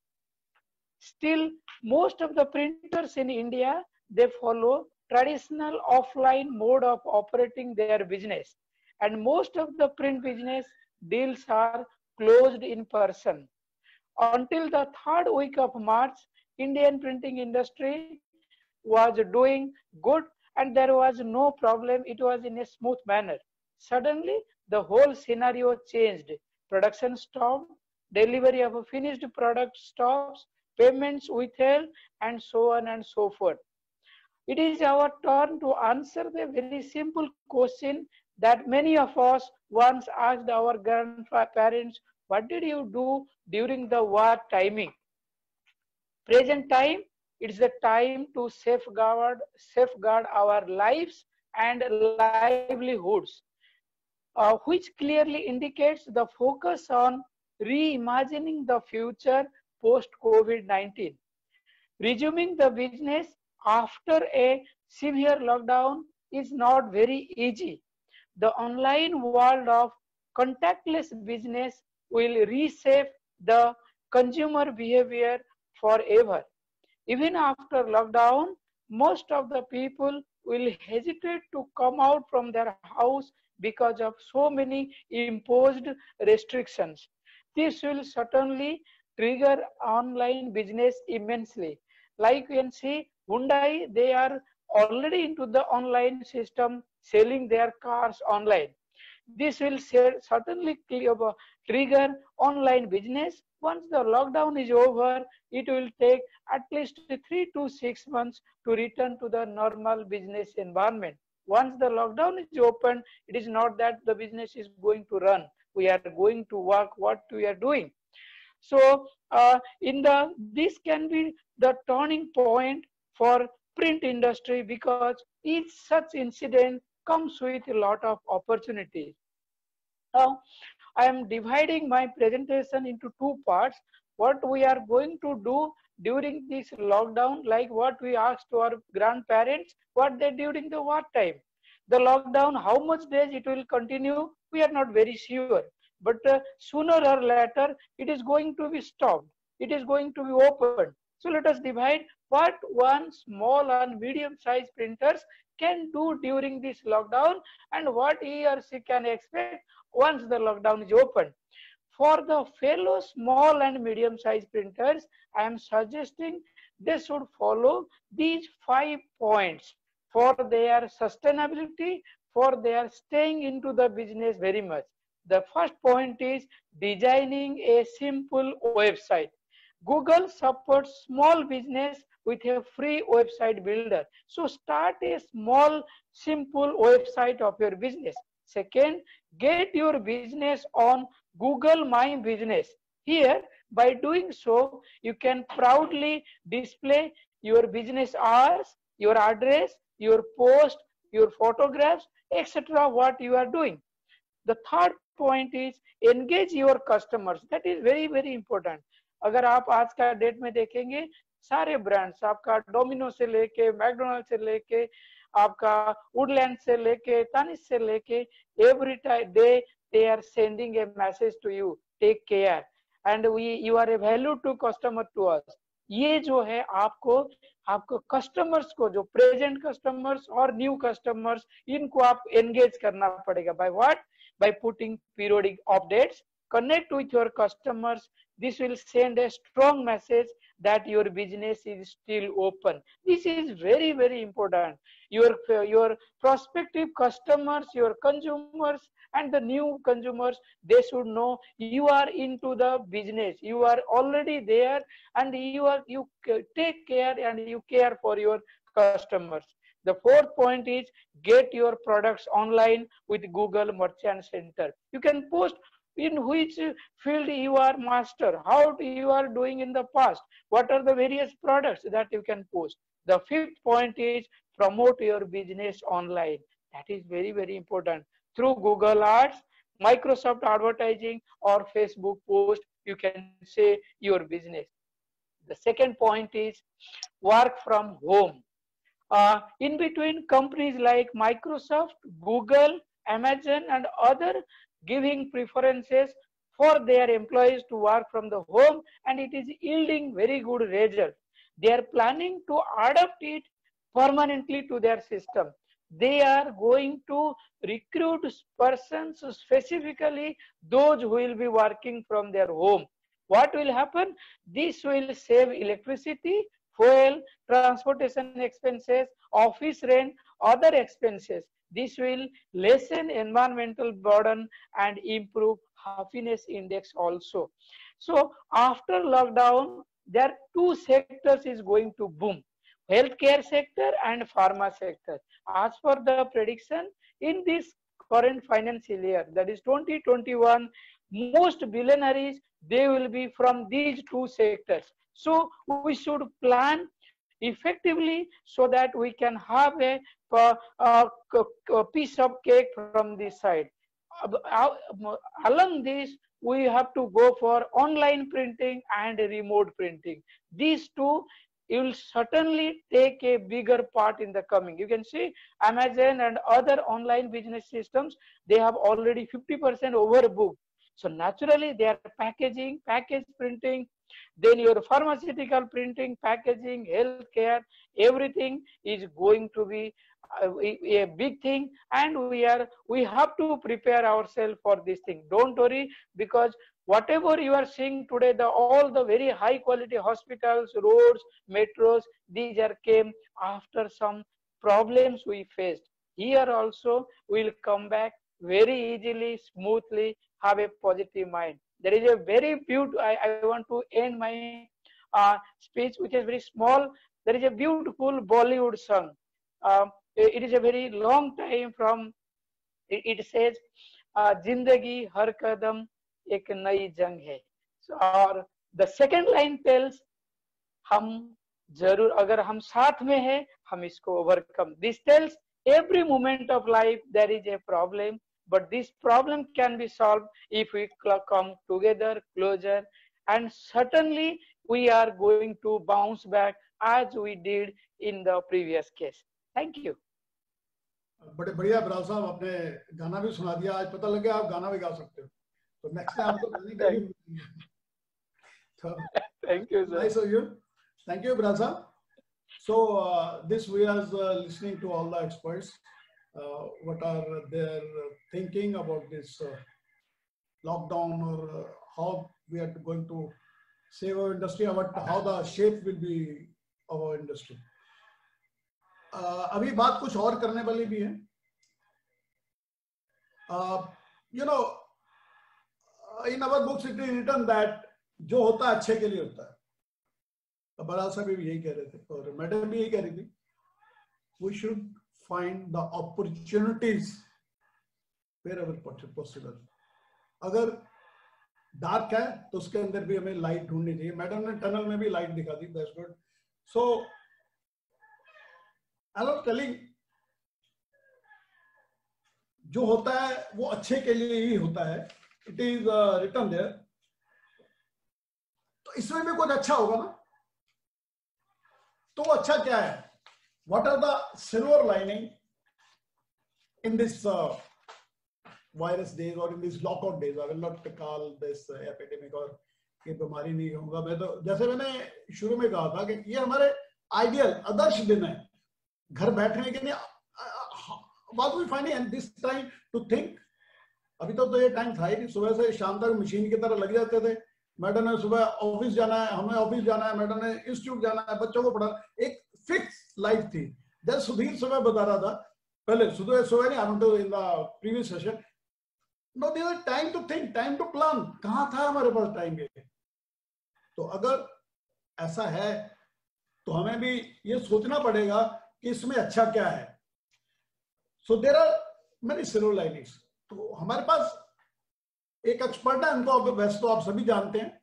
Still, most of the printers in India, they follow traditional offline mode of operating their business, and most of the print business deals are closed in person. Until the third week of March, Indian printing industry was doing good and there was no problem. It was in a smooth manner. Suddenly, the whole scenario changed. Production stopped, delivery of a finished product stops, payments withheld, and so on and so forth. It is our turn to answer the very simple question that many of us once asked our grandparents, what did you do during the war timing? Present time, it's the time to safeguard, safeguard our lives and livelihoods, uh, which clearly indicates the focus on reimagining the future post-COVID nineteen. Resuming the business after a severe lockdown is not very easy. The online world of contactless business will reshape the consumer behavior forever. Even after lockdown, most of the people will hesitate to come out from their house because of so many imposed restrictions. This will certainly trigger online business immensely. Like you can see, Hyundai, they are already into the online system, selling their cars online. This will certainly trigger online business. Once the lockdown is over, it will take at least three to six months to return to the normal business environment. Once the lockdown is open, it is not that the business is going to run. We are going to work what we are doing. So uh, in the this can be the turning point for print industry, because each such incident comes with a lot of opportunities. Now I am dividing my presentation into two parts. What we are going to do during this lockdown, like what we asked to our grandparents, what they during the war time. The lockdown, how much days it will continue, we are not very sure. But uh, sooner or later, it is going to be stopped. It is going to be opened. So let us divide what one small and medium-sized printers can do during this lockdown and what he or she can expect once the lockdown is open. For the fellow small and medium-sized printers, I am suggesting they should follow these five points for their sustainability, for their staying into the business very much. The first point is designing a simple website. Google supports small business with a free website builder. So start a small, simple website of your business. Second, get your business on Google My Business. Here, by doing so, you can proudly display your business hours, your address, your post, your photographs, et cetera, what you are doing. The third point is engage your customers. That is very, very important. अगर आप आज का date में देखेंगे, सारे brands, आपका domino से लेके, मैकडोनल्ड से लेके, आपका वुडलैंड से लेके, तानिश से लेके, every day they are sending a message to you, take care, and we you are a value to customer to us. ये जो है आपको आपको कस्टमर्स को, जो प्रेजेंट कस्टमर्स और न्यू कस्टमर्स, इनको आप एंगेज करना पड़ेगा. By what? By putting periodic updates, connect with your customers. This will send a strong message that your business is still open. This is very, very important. Your, your prospective customers, your consumers, and the new consumers, they should know you are into the business. You are already there, and you are you take care and you care for your customers. The fourth point is get your products online with Google Merchant Center. You can post in which field you are master, how you are doing in the past, what are the various products that you can post. The fifth point is promote your business online. That is very, very important. Through Google Ads, Microsoft Advertising, or Facebook post, you can say your business. The second point is work from home. Uh, in between, companies like Microsoft, Google, Amazon, and other giving preferences for their employees to work from the home, and it is yielding very good results. They are planning to adapt it permanently to their system. They are going to recruit persons, specifically those who will be working from their home. What will happen? This will save electricity, fuel, transportation expenses, office rent, other expenses. This will lessen environmental burden and improve happiness index also. So after lockdown, there are two sectors is going to boom: healthcare sector and pharma sector. As per the prediction, in this current financial year, that is twenty twenty-one, most billionaires, they will be from these two sectors. So we should plan effectively so that we can have a, a, a piece of cake from this side. Along this, we have to go for online printing and remote printing. These two will certainly take a bigger part in the coming. You can see Amazon and other online business systems, they have already fifty percent overbooked. So naturally they are packaging, package printing, then your pharmaceutical printing, packaging, healthcare, everything is going to be a, a big thing, and we are we have to prepare ourselves for this thing. Don't worry, because whatever you are seeing today, the all the very high quality hospitals, roads, metros, these are came after some problems we faced. Here also we'll come back very easily, smoothly, have a positive mind. There is a very beautiful, I, I want to end my uh, speech, which is very small. There is a beautiful Bollywood song. Um, it is a very long time from, it, it says, uh, Jindagi har kadam ek nayi jang hai. So, or the second line tells, हम जरूर अगर हम साथ में हैं हम इसको overcome. This tells every moment of life there is a problem, but this problem can be solved if we come together, closer, and certainly we are going to bounce back as we did in the previous case. Thank you. बड़े बढ़िया बराल साहब, आपने गाना भी सुना दिया, आज पता लग गया आप गाना भी गा सकते हो, तो नेक्स्ट टाइम आपको गाने का भी Thank you, sir. Nice of you. Thank you, Brasa. So uh, this we are uh, listening to all the experts. Uh, what are their thinking about this uh, lockdown, or uh, how we are going to save our industry, what, how the shape will be of our industry. Uh, अभी बात कुछ और करने वाली भी है. Uh, you know, in our books it is written that जो होता है अच्छे के लिए होता है. बराल साहब भी यही कह रहे थे और मैडम भी यही कह रही थी. We should find the opportunities wherever possible. अगर डार्क है तो उसके अंदर भी हमें लाइट ढूंढनी चाहिए. मैडम ने टनल में भी लाइट दिखा दी. That's good. So I was telling, जो होता है वो अच्छे के लिए ही होता है. It is uh, written there. तो इसमें भी कुछ अच्छा होगा ना. तो अच्छा क्या है? What are the silver lining in this uh, virus days or in these lockout days? I will not call this uh, epidemic or ये बीमारी नहीं होगा. मैं तो जैसे मैंने शुरू में कहा था कि ये हमारे आइडियल आदर्श दिन है घर बैठने के लिए. What we find in this time to think. अभी तो तो ये टाइम था ही नहीं. सुबह से शाम तक मशीन की तरह लग जाते थे. मैडम ने सुबह ऑफिस जाना है, हमें ऑफिस जाना है, मैडम ने इंस्टीट्यूट जाना है, बच्चों को पढ़ाना. एक फिक्स लाइफ थी. जैसे सुधीर सुबह बता रहा था, पहले सुबह सुबह नहीं, हम तो in the previous session, no there was time to think, time to plan. कहां था हमारे पास टाइम ये? तो अगर ऐसा है तो हमें भी ये सोचना पड़ेगा कि इसमें अच्छा क्या है. So there are many silver linings. तो हमारे पास एक एक्सपर्ट है, उनको आप वैसे तो आप सभी जानते हैं.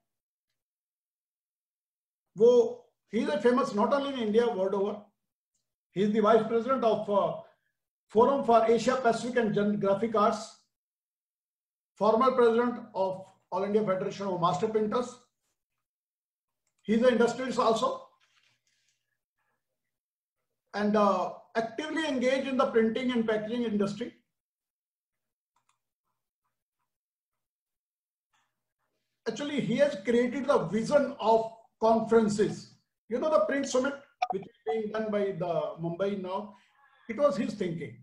वो he is a famous not only in India, world over. He is the vice president of uh, Forum for Asia Pacific and Geographic Arts, former president of All India Federation of Master Printers. He is an industrialist also, and uh, actively engaged in the printing and packaging industry. Actually, he has created the vision of conferences. You know, the print summit, which is being done by the Mumbai now, it was his thinking.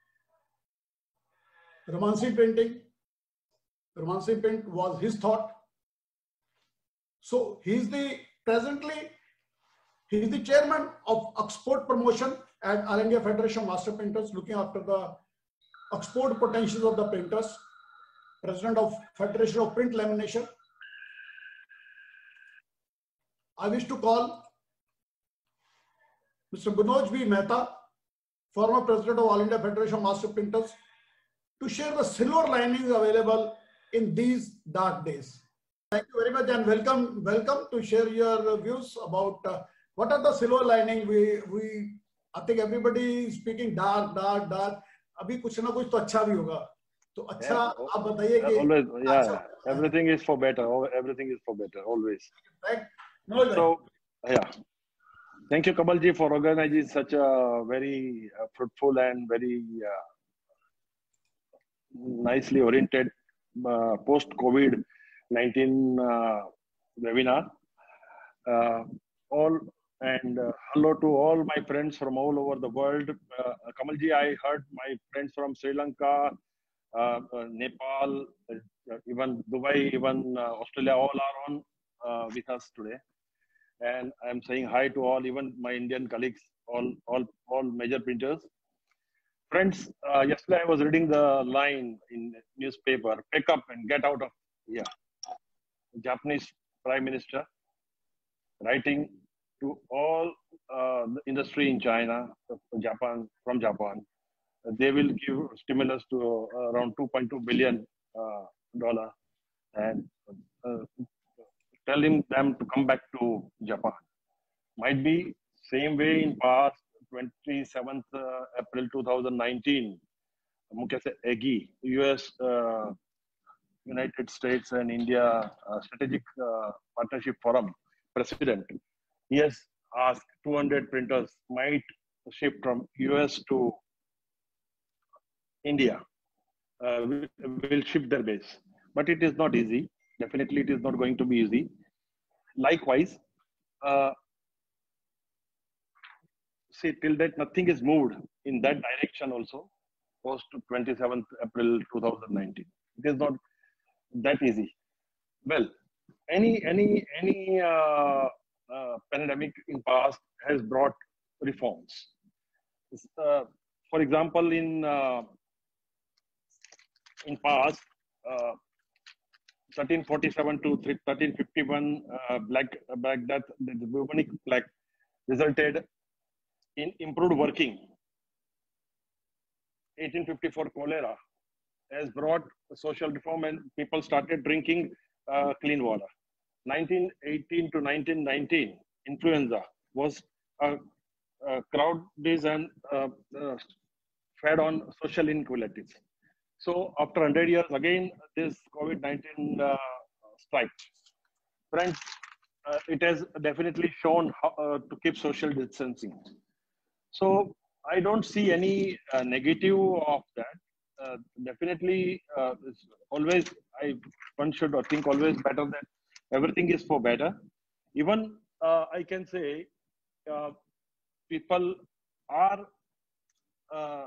Romancy printing, Romancy print was his thought. So he is the presently, he is the chairman of export promotion at All India Federation of Master Printers, looking after the export potentials of the printers. President of Federation of Print Lamination. I wish to call Mister Manoj V. Mehta, former president of All India Federation of Master Printers, to share the silver linings available in these dark days. Thank you very much and welcome, welcome to share your views about uh, what are the silver lining. We, we, I think everybody is speaking dark, dark, dark. अभी कुछ ना कुछ तो अच्छा भी होगा. तो अच्छा आप बताइए कि always, yeah, everything is for better. Everything is for better always. Right? No, so yeah, thank you, Kamal ji, for organizing such a very uh, fruitful and very uh, nicely oriented uh, post-COVID nineteen uh, webinar. Uh, all and uh, hello to all my friends from all over the world. Uh, Kamalji, I heard my friends from Sri Lanka, uh, uh, Nepal, uh, even Dubai, even uh, Australia, all are on uh, with us today. And I'm saying hi to all, even my Indian colleagues, all, all, all major printers. Friends, uh, yesterday I was reading the line in newspaper, pick up and get out of here. Japanese Prime Minister writing to all uh, the industry in China, Japan, from Japan. They will give stimulus to uh, around two point two billion uh, dollar and uh, telling them to come back to Japan. Might be same way in past twenty-seventh uh, April two thousand nineteen. Mukese Egi, U S, uh, United States and India uh, Strategic uh, Partnership Forum President, he has asked two hundred printers might ship from U S to India, uh, will, will ship their base. But it is not easy. Definitely it is not going to be easy. Likewise, uh, see, till that nothing is moved in that direction also, post twenty-seventh April two thousand nineteen. It is not that easy. Well, any, any, any uh, uh, pandemic in past has brought reforms. Uh, for example, in uh, in past, uh, thirteen forty-seven to thirteen fifty-one uh, Black Black Death, the bubonic plague resulted in improved working. eighteen fifty-four cholera has brought social reform and people started drinking uh, clean water. nineteen eighteen to nineteen nineteen influenza was a, a crowd disease and uh, uh, fed on social inequalities. So after one hundred years, again, this COVID nineteen uh, strike. Friends, uh, it has definitely shown how uh, to keep social distancing. So I don't see any uh, negative of that. Uh, definitely, uh, it's always, I, one should think always better that everything is for better. Even uh, I can say uh, people are uh,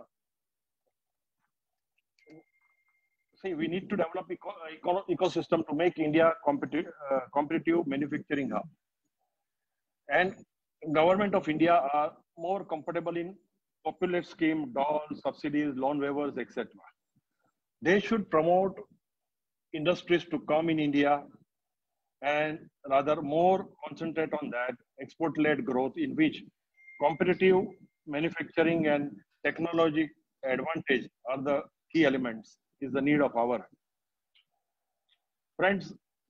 see, we need to develop eco eco ecosystem to make India competitive, uh, competitive manufacturing hub. And government of India are more comfortable in popular scheme, D O L, subsidies, loan waivers, et cetera. They should promote industries to come in India and rather more concentrate on that export-led growth in which competitive manufacturing and technology advantage are the key elements, is the need of our. Friends,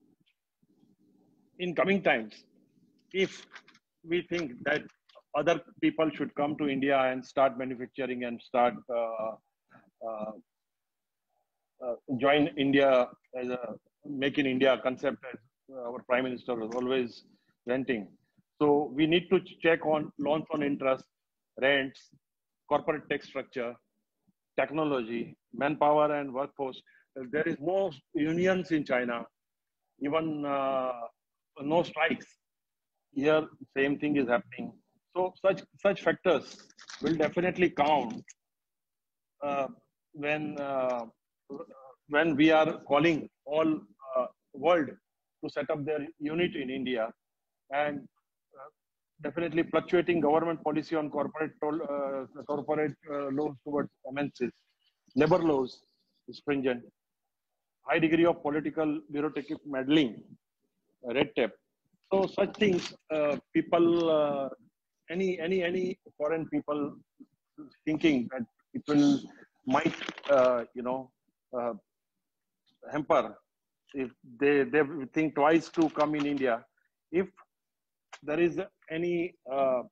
in coming times, if we think that other people should come to India and start manufacturing and start uh, uh, uh, join India as a make in India concept as our Prime Minister was always renting. So we need to check on loans on interest, rents, corporate tax structure, technology, manpower and workforce. There is no unions in China, even uh, no strikes. Here, same thing is happening. So such such factors will definitely count uh, when uh, when we are calling all uh, world to set up their unit in India, and uh, definitely fluctuating government policy on corporate uh, corporate uh, laws towards M N Cs, labor laws stringent, high degree of political bureaucratic meddling, red tape. So such things, uh, people, uh, any any any foreign people thinking that it will might uh, you know uh, hamper if they they think twice to come in India. If there is any uh,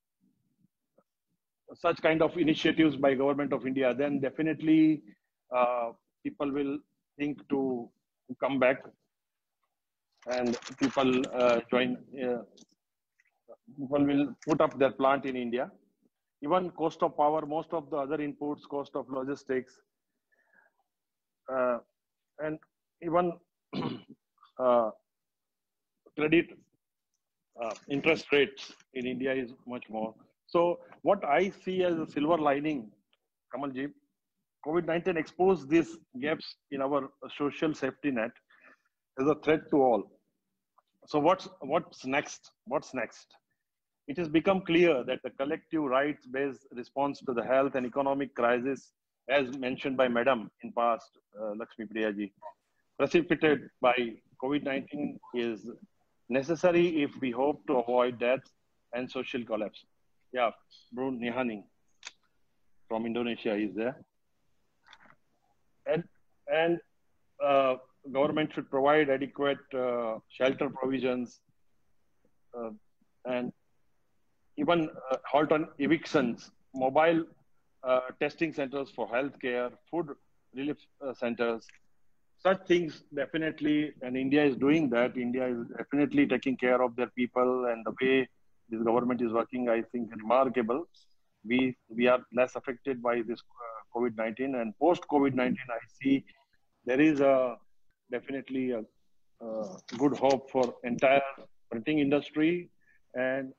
such kind of initiatives by government of India, then definitely uh, people will think to come back and people uh, join. Uh, people will put up their plant in India. Even cost of power, most of the other inputs, cost of logistics, uh, and even uh, credit uh, interest rates in India is much more. So what I see as a silver lining, Kamalji, COVID nineteen exposed these gaps in our social safety net as a threat to all. So what's what's next? What's next? It has become clear that the collective rights-based response to the health and economic crisis, as mentioned by Madam in past, uh, Lakshmi Priyaji, precipitated by COVID nineteen is necessary if we hope to avoid death and social collapse. Yeah, Brun Nihani from Indonesia is there. And, and uh, government should provide adequate uh, shelter provisions uh, and even uh, halt on evictions, mobile uh, testing centers for healthcare, food relief uh, centers, such things definitely, and India is doing that. India is definitely taking care of their people, and the way this government is working, I think, remarkable. We we are less affected by this uh, COVID nineteen, and post COVID nineteen, I see there is a definitely a, a good hope for entire printing industry. And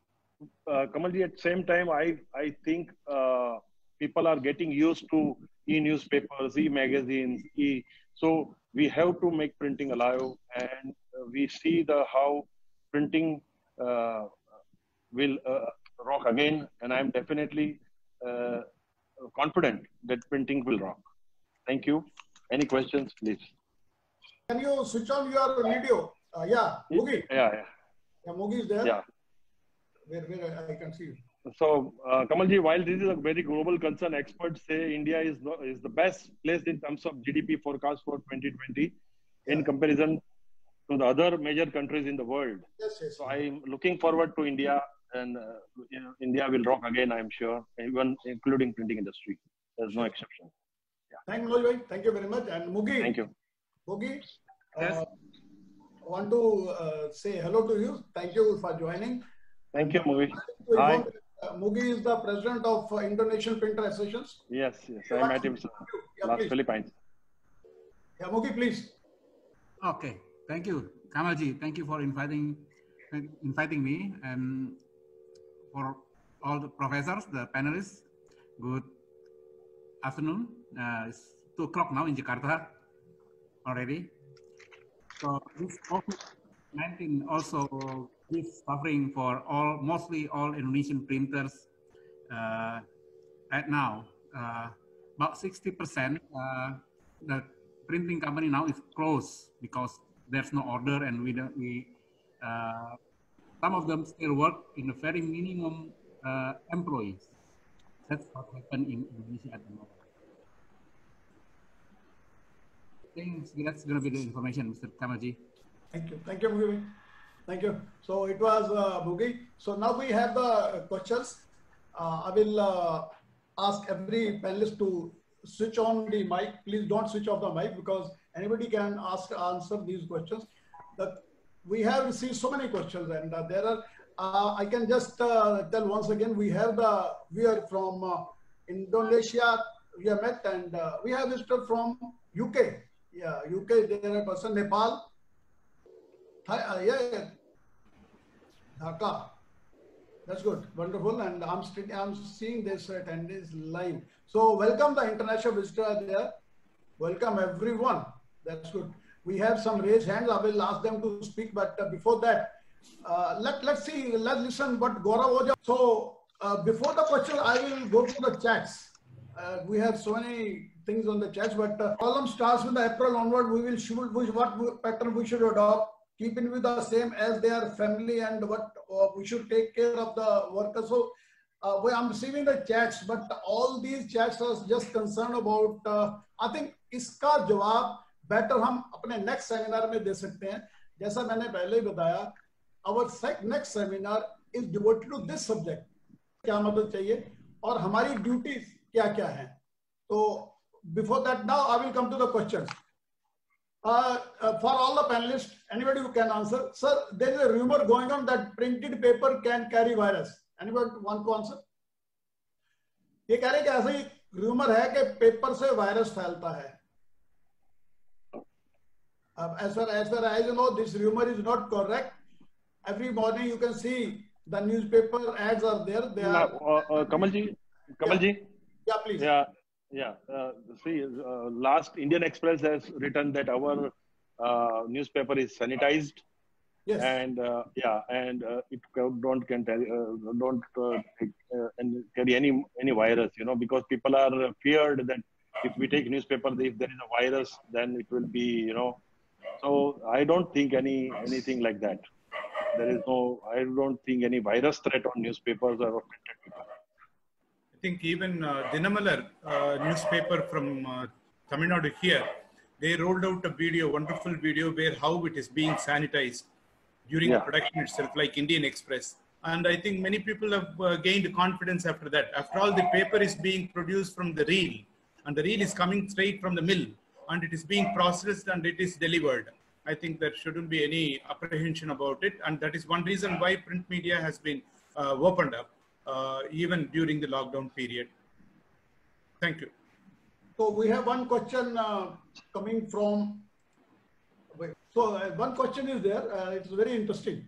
uh, Kamalji, at the same time, I I think uh, people are getting used to e-newspapers, e-magazines, e. So we have to make printing alive, and uh, we see the how printing uh, will uh, rock again. And I'm definitely uh, confident that printing will rock. Thank you. Any questions, please? Can you switch on your video? Uh, yeah, Mugi. Yeah, yeah. Yeah, Mugi is there. Yeah. Where, where I can see you. So, uh, Kamalji, while this is a very global concern, experts say India is the, is the best placed in terms of G D P forecast for twenty twenty yeah. in comparison to the other major countries in the world. Yes, yes. So, I'm looking forward to India, and uh, you know, India will rock again, I'm sure, even including printing industry. There's no exception. Yeah. Thank you, thank you very much. And Mugi. Thank you. Mugi, yes. uh, want to uh, say hello to you. Thank you for joining. Thank you, Mugi. Hi. Uh, Mugi is the president of uh, Indonesian Printer Associations. Yes, yes. I met him yeah, last please. Philippines. Yeah, Mugi, please. Okay, thank you, Kamalji. Thank you for inviting inviting me, and for all the professors, the panelists. Good afternoon. Uh, it's two o'clock now in Jakarta already. So this COVID nineteen also is suffering for all, mostly all Indonesian printers uh, right now. Uh, about sixty percent uh, the printing company now is closed because there's no order, and we don't, we uh, some of them still work in a very minimum uh, employees. That's what happened in Indonesia at the moment. I think that's going to be the information, Mister Kamalji. Thank you. Thank you, Mugi. Thank you. So it was uh, Mugi. So now we have the questions. Uh, I will uh, ask every panelist to switch on the mic. Please don't switch off the mic, because anybody can ask answer these questions. The, we have received so many questions, and uh, there are. Uh, I can just uh, tell once again. We have the we are from uh, Indonesia. We have met, and uh, we have visitor from U K. Yeah, U K. There are a person Nepal. Hi, uh, yeah, yeah. Dhaka. That's good, wonderful, and I'm I'm seeing this attendees live. So welcome the international visitor there. Welcome everyone. That's good. We have some raised hands. I will ask them to speak, but uh, before that, uh, let let's see. Let's listen what Gaurav Oja. So uh, before the question, I will go to the chats. Uh, we have so many things on the chats, but uh, column starts with the April onward. We will should which what pattern we should adopt, keeping with the same as their family, and what uh, we should take care of the workers. So uh, we, I'm receiving the chats, but all these chats are just concerned about. Uh, I think इसका जवाब better हम अपने next seminar में दे सकते हैं. जैसा मैंने पहले ही बताया, our next seminar is devoted to this subject. क्या मदद चाहिए और हमारी duties क्या-क्या हैं. So before that, now I will come to the questions. Uh, uh, for all the panelists, anybody who can answer. Sir, there is a rumor going on that printed paper can carry virus. Anybody want to answer? ये कह रहे हैं कि ऐसा ही rumor है कि paper से virus फैलता है. Uh, as far as far as you know, this rumor is not correct. Every morning you can see the newspaper ads are there. They No, are. uh, uh, Kamalji, Kamalji. Yeah, yeah please. Yeah, yeah. Uh, see, uh, last Indian Express has written that our uh, newspaper is sanitized. Yes. And uh, yeah, and uh, it don't can tell, uh, don't uh, take, uh, and carry any any virus, you know, because people are feared that if we take newspaper, if there is a virus, then it will be, you know. So I don't think any anything like that. There is no. I don't think any virus threat on newspapers or printed paper. I think even uh, Dinamalar uh, newspaper from uh, Tamil Nadu here, they rolled out a video, wonderful video where how it is being sanitized during Yeah. the production itself, like Indian Express. And I think many people have uh, gained confidence after that. After all, the paper is being produced from the reel, and the reel is coming straight from the mill, and it is being processed and it is delivered. I think there shouldn't be any apprehension about it. And that is one reason why print media has been uh, opened up, uh, even during the lockdown period. Thank you. So we have one question uh, coming from. Wait, so uh, one question is there. Uh, it's very interesting.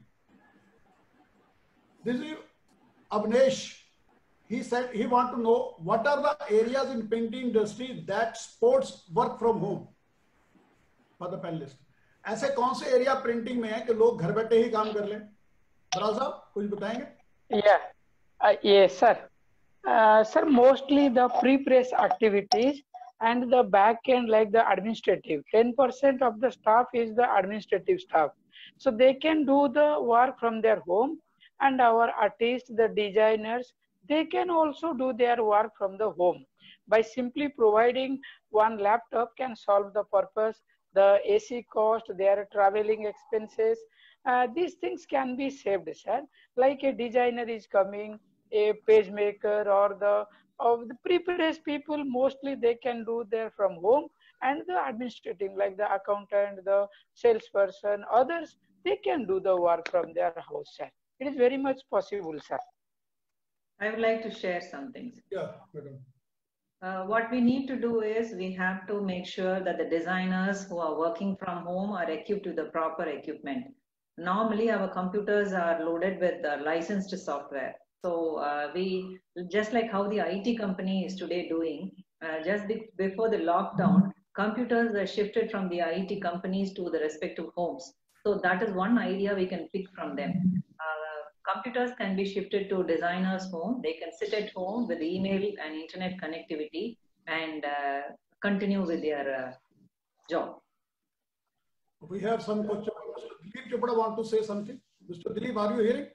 This is Avnesh. He said he want to know what are the areas in printing industry that supports work from home for the panelist. ऐसे कौन से area printing में है कि लोग घर बैठे ही काम कर लें? बराव साहब कुछ बताएंगे? Yeah, uh, yes, sir. Uh, sir, mostly the pre-press activities and the back end, like the administrative. ten percent of the staff is the administrative staff, so they can do the work from their home. And our artists, the designers, they can also do their work from the home by simply providing one laptop can solve the purpose. The A C cost, their traveling expenses, uh, these things can be saved, sir. Like a designer is coming, a page maker or the of the pre-press people, mostly they can do there from home, and the administrative, like the accountant, the salesperson, others, they can do the work from their house, sir. It is very much possible, sir. I would like to share something. Yeah, madam. Uh, what we need to do is we have to make sure that the designers who are working from home are equipped with the proper equipment. Normally, our computers are loaded with uh, licensed software. So uh, we, just like how the I T company is today doing, uh, just be before the lockdown, computers were shifted from the I T companies to the respective homes. So that is one idea we can pick from them. Uh, computers can be shifted to designers' home. They can sit at home with email and internet connectivity and uh, continue with their uh, job. We have some question. Mister Dilip Chopra want to say something. Mister Dilip, are you hearing?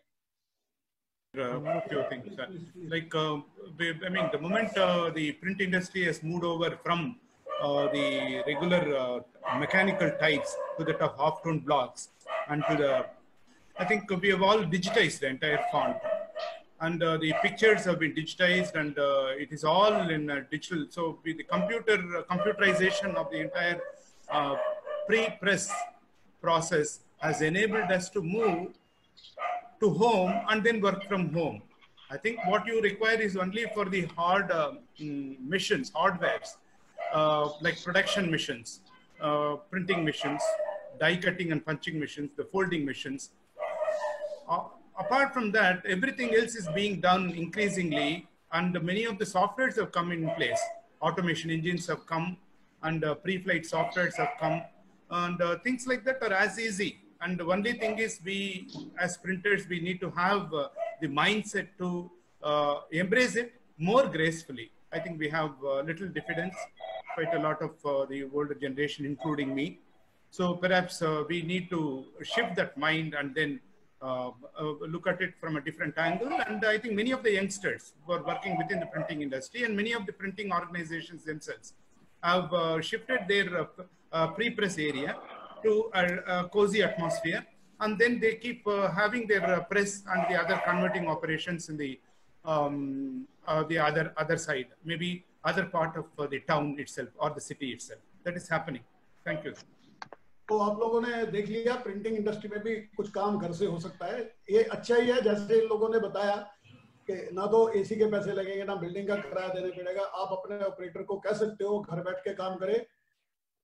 A few things. Uh, like, uh, we, I mean, the moment uh, the print industry has moved over from uh, the regular uh, mechanical types to that of half-tone blocks and to the, I think we have all digitized the entire font. And uh, the pictures have been digitized, and uh, it is all in uh, digital. So with the computer uh, computerization of the entire uh, pre-press process has enabled us to move to home and then work from home. I think what you require is only for the hard uh, mm, missions, hardwares, uh, like production missions, uh, printing missions, die cutting and punching missions, the folding missions. Uh, apart from that, everything else is being done increasingly, and many of the softwares have come in place. Automation engines have come, and uh, pre-flight softwares have come, and uh, things like that are as easy. And the only thing is, we as printers, we need to have uh, the mindset to uh, embrace it more gracefully. I think we have uh, little diffidence, quite a lot of uh, the older generation, including me. So perhaps uh, we need to shift that mind and then uh, uh, look at it from a different angle. And I think many of the youngsters who are working within the printing industry and many of the printing organizations themselves have uh, shifted their uh, uh, pre-press area to a, a cozy atmosphere, and then they keep uh, having their uh, press and the other converting operations in the um, uh, the other other side, maybe other part of uh, the town itself or the city itself. That is happening. Thank you. तो आप लोगों ने देख लिया printing industry में भी कुछ काम घर से हो सकता है. ये अच्छा ही है, जैसे इन लोगों ने बताया कि ना तो एसी के पैसे लगेंगे, ना बिल्डिंग का किराया देने पड़ेगा. आप अपने ऑपरेटर को कह सकते हो घर बैठ के काम करे.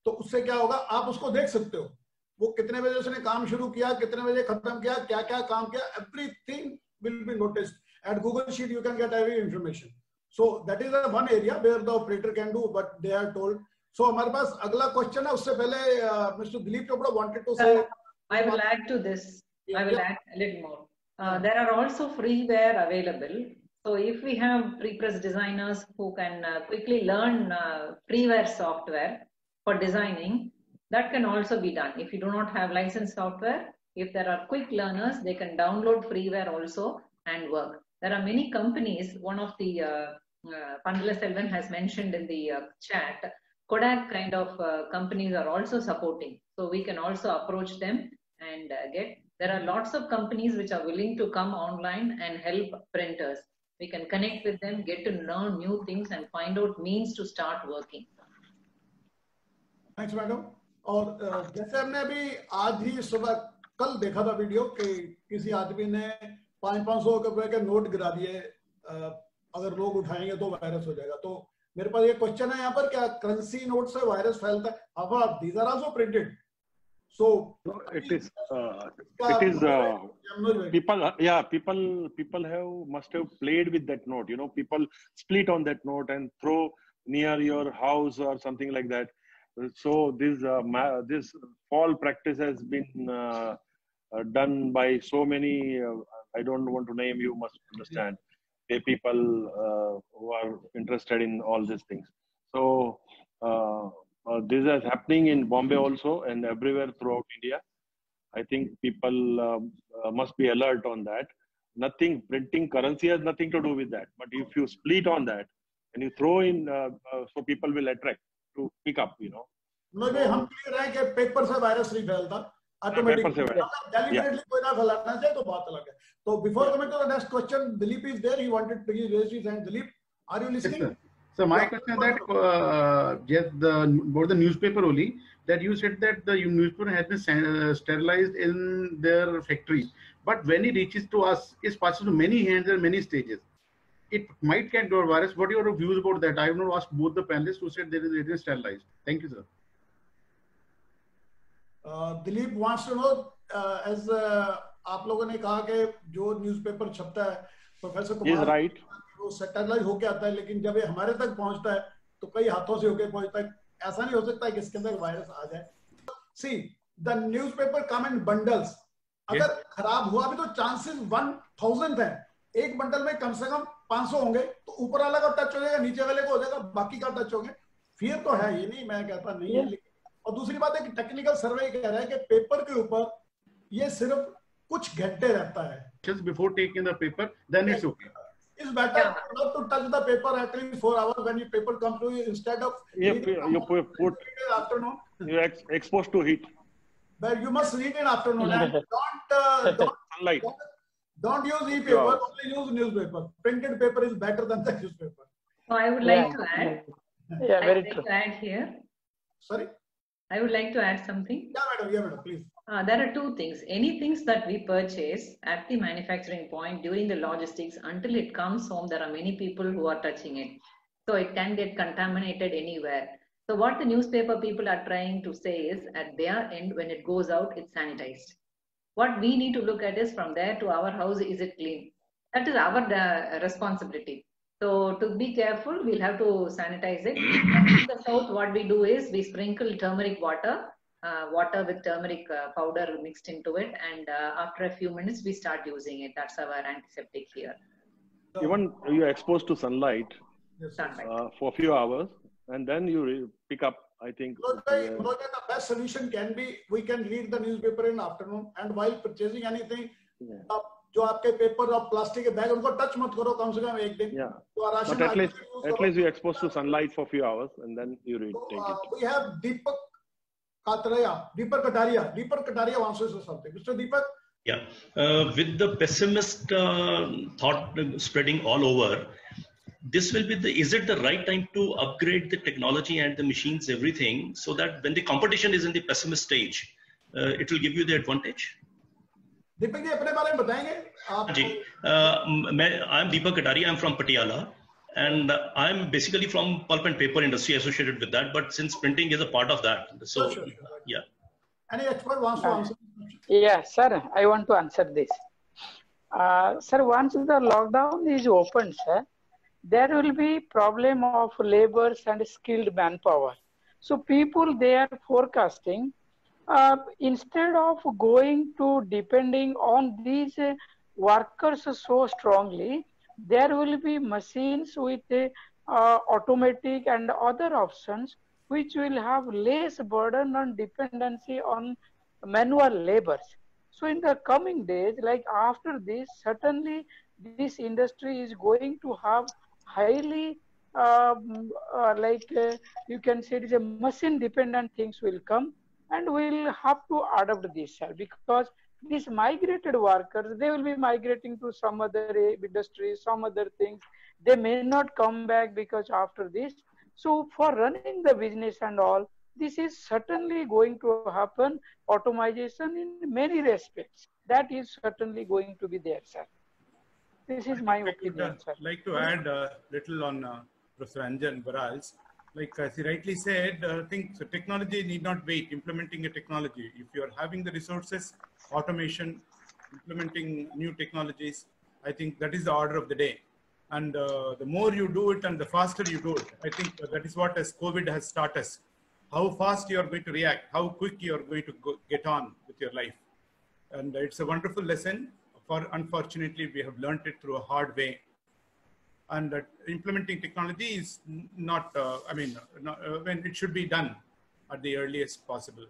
तो उससे क्या होगा, आप उसको देख सकते हो, वो कितने बजे उसने काम शुरू किया, कितने बजे खत्म किया, क्या क्या काम किया, everything will be noticed. At Google Sheet, you can get every information. So that is the one area where the operator can do what they are told. So हमारे पास अगला क्वेश्चन है, उससे पहले Mister Dilip Chopra wanted to say. I will add to this. I will add a little more. Uh, there are also freeware available. So if we have pre-press designers who can uh, quickly learn uh, freeware software for designing, that can also be done. If you do not have licensed software, if there are quick learners, they can download freeware also and work. There are many companies, one of the uh, uh, Pandala Selvan has mentioned in the uh, chat, Kodak kind of uh, companies are also supporting. So we can also approach them and uh, get, there are lots of companies which are willing to come online and help printers. We can connect with them, get to learn new things and find out means to start working. Thanks, madam. और जैसे हमने अभी आज ही सुबह कल देखा था video कि किसी आदमी ने पाँच पाँच सौ रुपए के नोट गिरा दिए, अगर लोग उठाएंगे तो वायरस हो जाएगा. तो मेरे पास ये क्वेश्चन है यहाँ पर, क्या करेंसी नोट से वायरस फैलता है? अब these are also printed. So it is uh, it is uh, people yeah people people have must have played with that note. You know, people split on that note and throw near your house or something like that. So this uh, this fall practice has been uh, uh, done by so many. Uh, I don't want to name, you must understand, the people uh, who are interested in all these things. So uh, uh, this is happening in Bombay also and everywhere throughout India. I think people um, uh, must be alert on that. Nothing, printing currency has nothing to do with that. But if you split on that and you throw in, uh, uh, so people will attract to pick up, you know. No, so, हम clear है कि paper से virus नहीं फैलता. Automatically, deliberately कोई ना फैलाना चाहिए तो बात अलग है. So before coming to the next question, Dilip is there. He wanted to raise his hand. Dilip, are you listening? Yes, so my question is that uh, just the about the newspaper only, that you said that the newspaper has been uh, sterilized in their factories, but when it reaches to us, it passes to many hands and many stages. It might get a virus. What are your views about that? I have not asked both the panelists who said there is it is sterilized. Thank you, sir. Uh, Dilip wants to know, uh, as uh, आप लोगों ने कहा कि जो newspaper छपता है, professor Kumar, right. वो सेटेलाइज होके आता है, लेकिन जब ये हमारे तक पहुंचता है तो कई हाथों से होके पहुंचता है. ऐसा नहीं हो सकता है कि इसके अंदर वायरस आ जाए. See, the newspaper come in bundles. अगर yes. खराब हुआ भी तो चांसेस वन थाउजेंड है. एक बंडल में कम से कम पाँच सौ होंगे, तो ऊपर वाला का टच हो जाएगा, नीचे वाले को हो जाएगा, बाकी का टच होंगे. फिर तो है, ये नहीं मैं कहता नहीं है. और दूसरी बात है कि टेक्निकल सर्वे कह रहा है कि पेपर के ऊपर ये सिर्फ कुछ घंटे रहता है. Just before taking the paper, then it's okay. It's better not to touch the paper at least four hours when your paper comes to you, instead of if you put, put afternoon. You are ex exposed to heat. But you must read in afternoon and don't uh, don't, sunlight. Don't, don't use e-paper. Only use newspaper. Printed paper is better than the newspaper. So I would like yeah. to add. Yeah, I very would true. like to add here. Sorry. I would like to add something. Yeah, madam. Yeah, madam. Please. Uh, there are two things. Any things that we purchase at the manufacturing point during the logistics, until it comes home, there are many people who are touching it. So it can get contaminated anywhere. So what the newspaper people are trying to say is, at their end, when it goes out, it's sanitized. What we need to look at is, from there to our house, is it clean? That is our uh, responsibility. So to be careful, we'll have to sanitize it. In the south, what we do is we sprinkle turmeric water, uh, water with turmeric uh, powder mixed into it, and uh, after a few minutes, we start using it. That's our antiseptic here. Even you're exposed to sunlight, sunlight. Uh, for a few hours, and then you pick up, I think. Look, uh, look at the best solution can be, we can read the newspaper in the afternoon, and while purchasing anything, yeah. uh, जो आपके paper और plastic के bag उनको touch मत करो कम से कम एक दिन. Yeah. तो but at least at least you exposed to sunlight for a few hours and then you read. So, take uh, it. We have Deepak Katraya, Deepak Kataria. Deepak Kataria wants to say something. Mister Deepak. Yeah, uh, with the pessimist uh, thought spreading all over, this will be the. Is it the right time to upgrade the technology and the machines, everything, so that when the competition is in the pessimist stage, uh, it will give you the advantage? Deepak ji अपने बारे में बताएंगे आप जी मैं I am Deepak Kataria I am from Patiala And uh, I'm basically from pulp and paper industry associated with that, but since printing is a part of that, so Sure, sure, sure. yeah. Any expert wants to Uh, answer? Yeah, sir, I want to answer this. Uh, sir, once the lockdown is open, sir, there will be problem of laborers and skilled manpower. So people, they are forecasting, uh, instead of going to depending on these uh, workers so strongly, there will be machines with uh, uh, automatic and other options which will have less burden on dependency on manual labors. So in the coming days, like after this, certainly this industry is going to have highly um, uh, like uh, you can say it is a machine dependent things will come, and we'll have to adopt this, sir, because these migrated workers, they will be migrating to some other industries, some other things. They may not come back because after this. So for running the business and all, this is certainly going to happen, automation in many respects. That is certainly going to be there, sir. This is my I would opinion, uh, sir. like to add a little on uh, Professor Anjan Baral's. Like as he rightly said, uh, I think so technology need not wait. Implementing a technology, if you are having the resources, automation, implementing new technologies, I think that is the order of the day. And uh, the more you do it and the faster you do it, I think that is what as COVID has taught us. How fast you are going to react, how quick you are going to go, get on with your life. And it's a wonderful lesson. For unfortunately, we have learned it through a hard way. And that implementing technology is not, uh, I mean, not, uh, when it should be done at the earliest possible.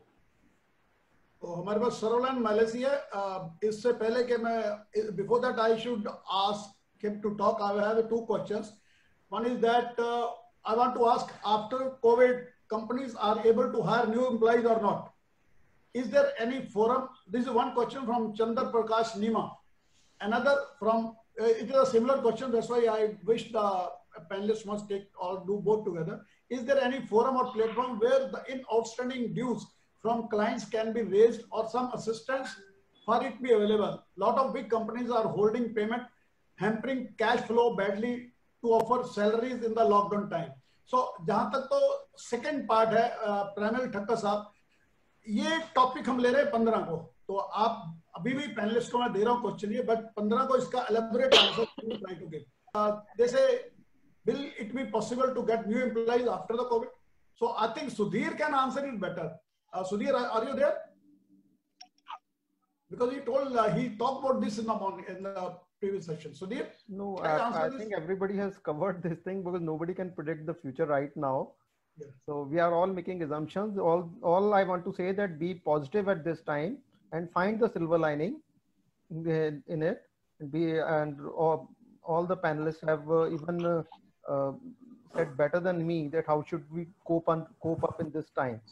तो हमारे पास सरल and मैलेसी है. इससे पहले कि मैं before that I should ask him to talk. I have two questions. One is that uh, I want to ask, after COVID, companies are able to hire new employees or not? Is there any forum? This is one question from Chandar Prakash Nima. Another from, uh, it is a similar question. That's why I wish the panelists must take or do both together. Is there any forum or platform where the in outstanding dues from clients can be raised or some assistance for it be available? Lot of big companies are holding payment, hampering cash flow badly to offer salaries in the lockdown time. So जहाँ तक तो second part है, primary Thakkar साहब, ये topic हम ले रहे हैं पंद्रह को, तो आप अभी भी पैनलिस्ट को मैं दे रहा हूँ क्वेश्चन ये, बट पंद्रह को इसका elaborate answer try to give. Uh, they say, will it be possible to get new employees after the COVID? So I think Sudhir can answer it better. Uh, Sudhir, are you there? Because he told, uh, he talked about this in the morning, in the previous session. Sudhir? No, I, I think everybody has covered this thing because nobody can predict the future right now. Yeah. So we are all making assumptions. All, all I want to say that be positive at this time and find the silver lining in, in it. And be and all, all the panelists have uh, even uh, uh, said better than me that how should we cope and cope up in this time.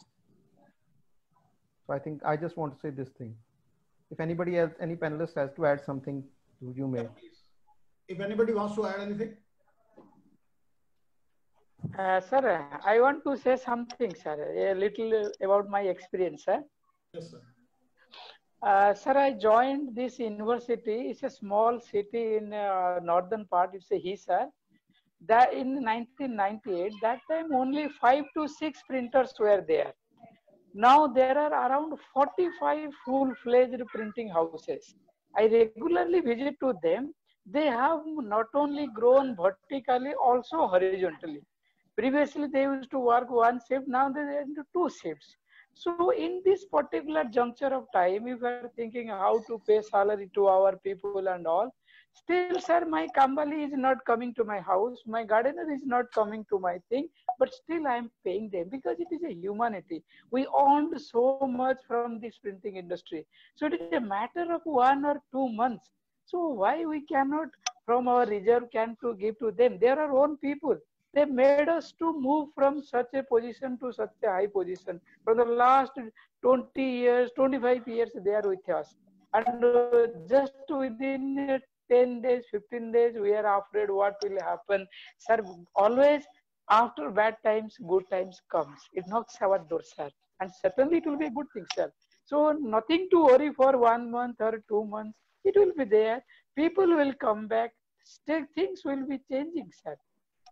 So I think I just want to say this thing. If anybody has, any panelist has to add something, you may. Yeah, if anybody wants to add anything. Uh, sir, I want to say something, sir, a little about my experience, sir. Yes, sir. Uh, sir, I joined this university. It's a small city in uh, northern part. It's a Hisar. That in nineteen ninety-eight, that time only five to six printers were there. Now there are around forty-five full-fledged printing houses. I regularly visit to them. They have not only grown vertically, also horizontally. Previously, they used to work one shift. Now they are into two shifts. So in this particular juncture of time, if we are thinking how to pay salary to our people and all, still, sir, my Kambali is not coming to my house. My gardener is not coming to my thing, but still I am paying them because it is a humanity. We earned so much from this printing industry. So it is a matter of one or two months. So why we cannot from our reserve can to give to them? They are our own people. They made us to move from such a position to such a high position. For the last twenty years, twenty-five years, they are with us. And uh, just within ten days, fifteen days, we are afraid what will happen. Sir, always after bad times, good times comes. It knocks our door, sir. And certainly it will be a good thing, sir. So nothing to worry for one month or two months. It will be there. People will come back. Still things will be changing, sir.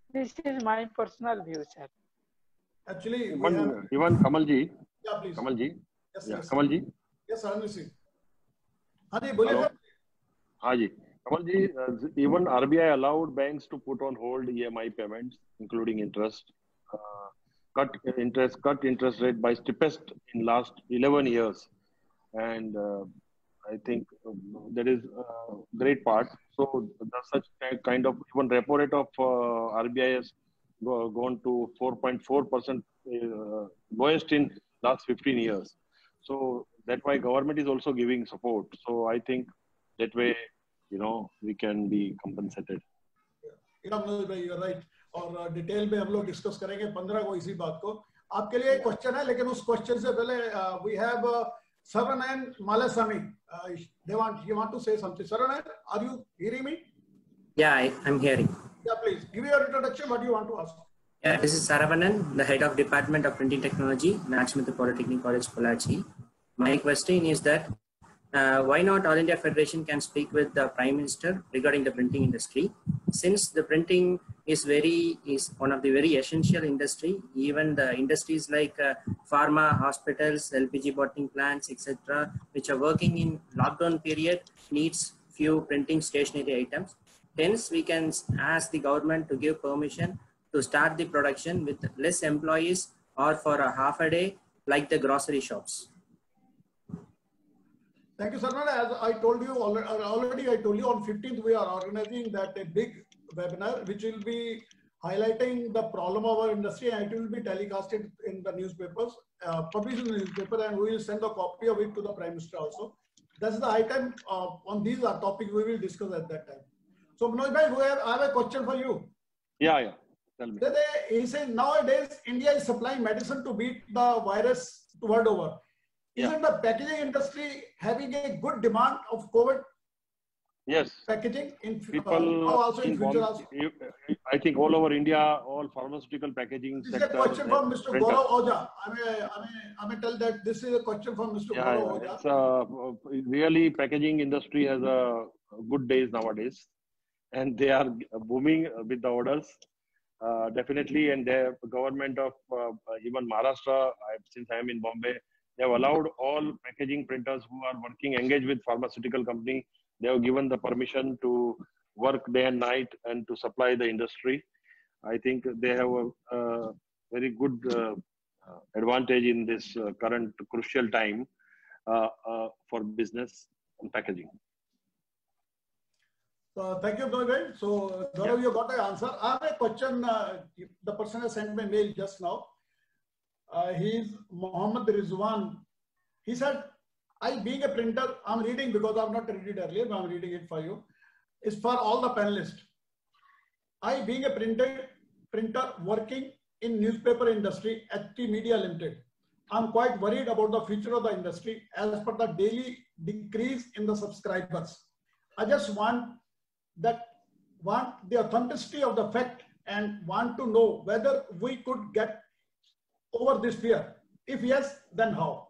This is my personal view, sir. Actually, we even have... even Kamalji. Yeah, please. Kamalji. Yes, Yeah, yes. Kamalji. Yes, sir, I'm listening. हाँ जी, बोलिए Hello. Sir. हाँ जी. Kamalji, uh, even R B I allowed banks to put on hold E M I payments, including interest. Uh, cut interest, cut interest rate by steepest in last eleven years, and uh, I think uh, that is a great part. So the such kind of even repo rate of uh, R B I has go, gone to four point four percent, uh, lowest in last fifteen years. So that's why government is also giving support. So I think that way, you know, we can be compensated. Yeah, Manoj bhai, you're right. और detail में हम लोग discuss करेंगे पंद्रह को इसी बात को. आपके लिए एक क्वेश्चन है, लेकिन उस क्वेश्चन से पहले we have Saravanan Malasamy. Uh, they want, you want to say something. Saravanan, are you hearing me? Yeah, I, I'm hearing. Yeah, please give your introduction. What do you want to ask? Yeah, this is Saravanan, the head of Department of Printing Technology, National Polytechnic College, Pollachi. My question is that uh, why not All India Federation can speak with the Prime Minister regarding the printing industry, since the printing is very is one of the very essential industry. Even the industries like uh, pharma, hospitals, L P G bottling plants, et cetera, which are working in lockdown period, needs few printing stationery items. Hence, we can ask the government to give permission to start the production with less employees or for a half a day, like the grocery shops. Thank you, Saravanan. As I told you already, already I told you on fifteenth we are organizing that a big webinar which will be highlighting the problem of our industry, and it will be telecasted in the newspapers, uh, published in the newspaper, and we will send a copy of it to the Prime Minister also. That's the item uh, on these are topics we will discuss at that time. So Manoj bhai, we have, I have a question for you. Yeah, yeah. Tell me. He said nowadays India is supplying medicine to beat the virus world over. Isn't yeah. the packaging industry having a good demand of COVID? Yes. Packaging in people uh, also in, in future bomb, also. I think all over India, all pharmaceutical packaging this sector. This is a question from Mister Gaurav Oja. I mean, I mean, I mean, tell that this is a question from Mister Yeah, Gaurav yeah. Oja. It's, uh, really, packaging industry has a good days nowadays, and they are booming with the orders. Uh, definitely, and the government of uh, even Maharashtra, since I am in Bombay, they have allowed all packaging printers who are working engaged with pharmaceutical company. They have given the permission to work day and night and to supply the industry. I think they have a, a very good uh, advantage in this uh, current crucial time uh, uh, for business and packaging. So thank you, Gaurav. So Gaurav, yeah. you got the answer. I have a question. Uh, the person has sent me a mail just now. Uh, he's Mohammed Rizwan. He said, I being a printer, I'm reading because I've not read it earlier, but I'm reading it for you. It's for all the panelists. I being a printer, printer working in newspaper industry at T Media Limited, I'm quite worried about the future of the industry as per the daily decrease in the subscribers. I just want that want the authenticity of the fact and want to know whether we could get over this fear. If yes, then how?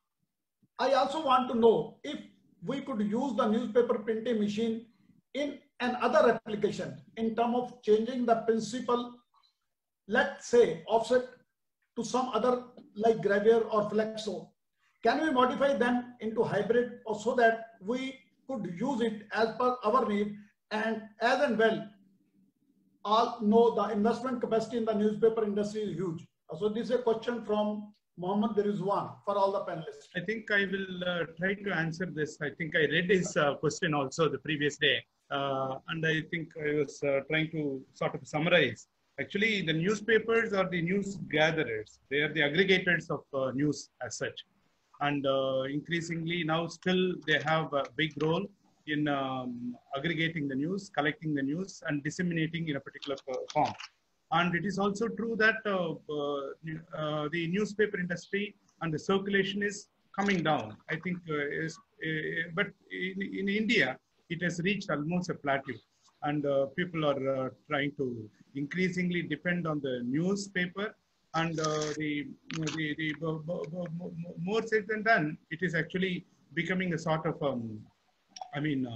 I also want to know if we could use the newspaper printing machine in another application in terms of changing the principle, let's say offset to some other like gravure or flexo. Can we modify them into hybrid or so that we could use it as per our need, and as and well all know the investment capacity in the newspaper industry is huge. So this is a question from Mohammed Rizwan for all the panelists. I think I will uh, try to answer this. I think I read his uh, question also the previous day. Uh, and I think I was uh, trying to sort of summarize. Actually, the newspapers are the news gatherers. They are the aggregators of uh, news as such. And uh, increasingly now still they have a big role in um, aggregating the news, collecting the news and disseminating in a particular form. And it is also true that uh, uh, uh, the newspaper industry and the circulation is coming down. I think, uh, is, uh, but in, in India, it has reached almost a plateau. And uh, people are uh, trying to increasingly depend on the newspaper. And uh, the, the, the uh, more said than done, it is actually becoming a sort of, um, I mean, uh,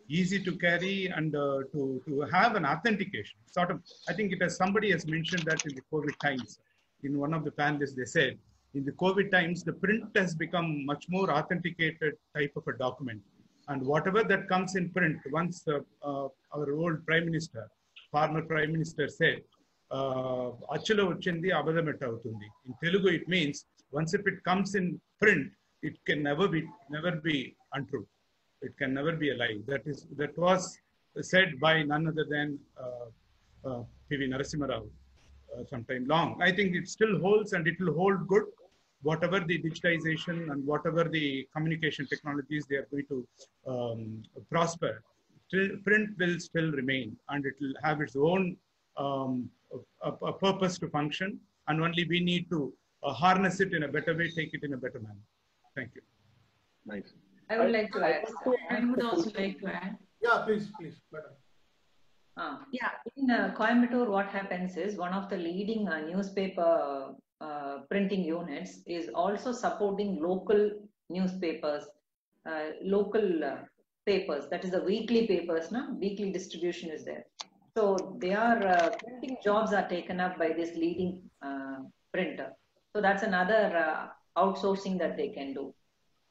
easy to carry, and uh, to, to have an authentication. Sort of, I think it has, somebody has mentioned that in the COVID times, in one of the panelists, they said, in the COVID times, the print has become much more authenticated type of a document. And whatever that comes in print, once uh, uh, our old Prime Minister, former Prime Minister said, Achalo vachindi abadametta avutundi. In Telugu, it means once if it comes in print, it can never be, never be untrue. It can never be a lie. That is, that was said by none other than uh, uh, P V Narasimha Rao uh, sometime long. I think it still holds, and it will hold good. Whatever the digitization and whatever the communication technologies they are going to um, prosper, still, print will still remain, and it will have its own um, a, a purpose to function, and only we need to uh, harness it in a better way, take it in a better manner. Thank you. Nice. I would like to add. I would also like to add. Yeah, please, please. Better. Uh, yeah, in uh, Coimbatore, what happens is one of the leading uh, newspaper uh, printing units is also supporting local newspapers, uh, local uh, papers. That is the weekly papers, no? Weekly distribution is there. So they are uh, printing jobs are taken up by this leading uh, printer. So that's another uh, outsourcing that they can do.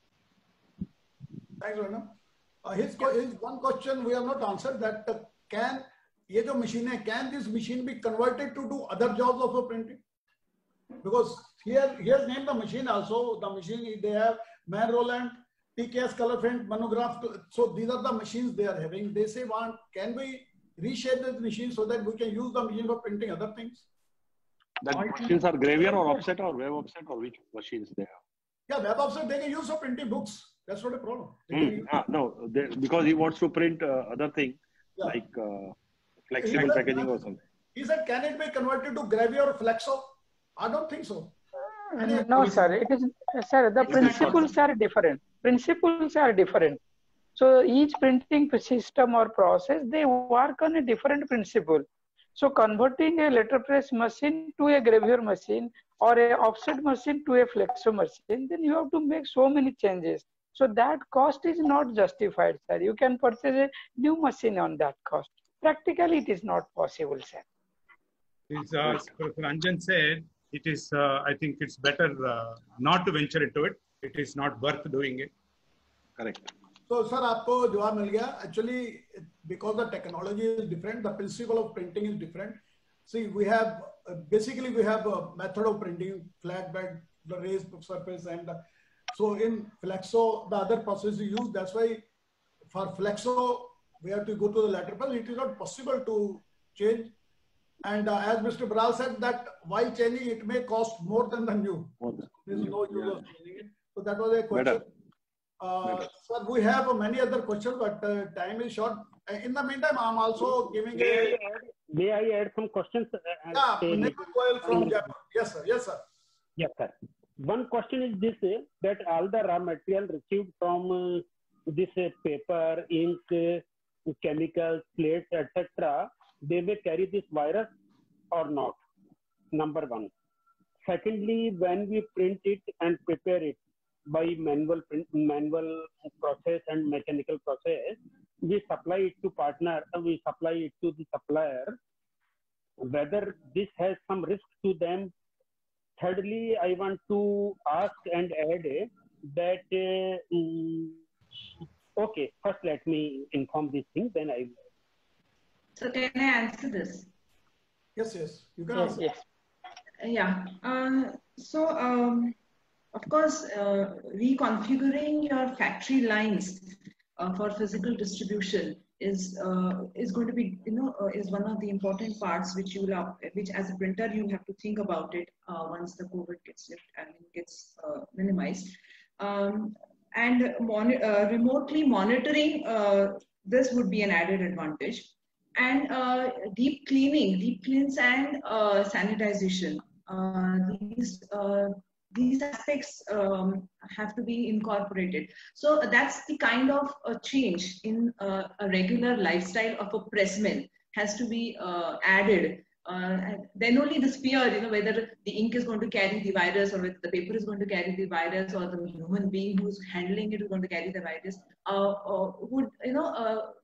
Thanks, Rana. Uh, his, his one question we have not answered, that uh, can ye jo machine hai, can this machine be converted to do other jobs of a printing? Because here, here's named the machine also. The machine, they have Man Roland, T K S color print, monograph. So these are the machines they are having. They say, want, can we reshape this machine so that we can use the machine for printing other things? That machines are gravure or offset or web offset, or which machines they have? Yeah, web offset they can use for printing books. That's not a problem. Mm. Ah, no, they, because he wants to print uh, other thing, yeah, like uh, flexible packaging or something. He said, can it be converted to gravure or flexo? I don't think so. Uh, no, sir. It is, sir. The principles are different. Principles are different. So each printing system or process, they work on a different principle. So converting a letterpress machine to a gravure machine or a offset machine to a flexo machine, then you have to make so many changes. So that cost is not justified, sir. You can purchase a new machine on that cost. Practically, it is not possible, sir. As uh, Ranjan said, it is, uh, I think it's better uh, not to venture into it. It is not worth doing it. Correct. So, sir, aapko jawab mil gaya. Actually, because the technology is different, the principle of printing is different. See, we have, uh, basically we have a method of printing, flat bed, the raised surface, and uh, so in flexo, the other process you use. That's why for flexo, we have to go to the letterpress. It is not possible to change. And uh, as Mister Bral said, that while changing, it may cost more than the new. There is no use yeah. of changing it. So that was a question. Uh, sir, we have uh, many other questions, but uh, time is short. Uh, in the meantime, I'm also giving may a... I add, may I add some questions? Uh, yeah, Nikhil from Jaipur. Yes, sir. Yes, sir. Yes, sir. One question is this, uh, that all the raw material received from uh, this uh, paper, ink, uh, chemicals, plates, et cetera, they may carry this virus or not. Number one. Secondly, when we print it and prepare it by manual print, manual process and mechanical process, we supply it to partner, we supply it to the supplier, whether this has some risk to them. Thirdly, I want to ask and add that, uh, um, okay, first let me inform this thing, then I will. So can I answer this? Yes, yes, you can yes, answer. Yes. Yeah. Uh, so, um, of course, uh, reconfiguring your factory lines uh, for physical distribution is uh, is going to be, you know, uh, is one of the important parts which you have, which as a printer you have to think about it uh, once the COVID gets I mean, gets uh, minimized, um, and mon uh, remotely monitoring uh, this would be an added advantage, and uh, deep cleaning, deep cleans and uh, sanitization. Uh, these uh, these aspects um, have to be incorporated. So that's the kind of a change in uh, a regular lifestyle of a pressman has to be uh, added. Uh, then only this fear, you know, whether the ink is going to carry the virus or whether the paper is going to carry the virus or the human being who's handling it is going to carry the virus, uh, uh, would, you know, uh,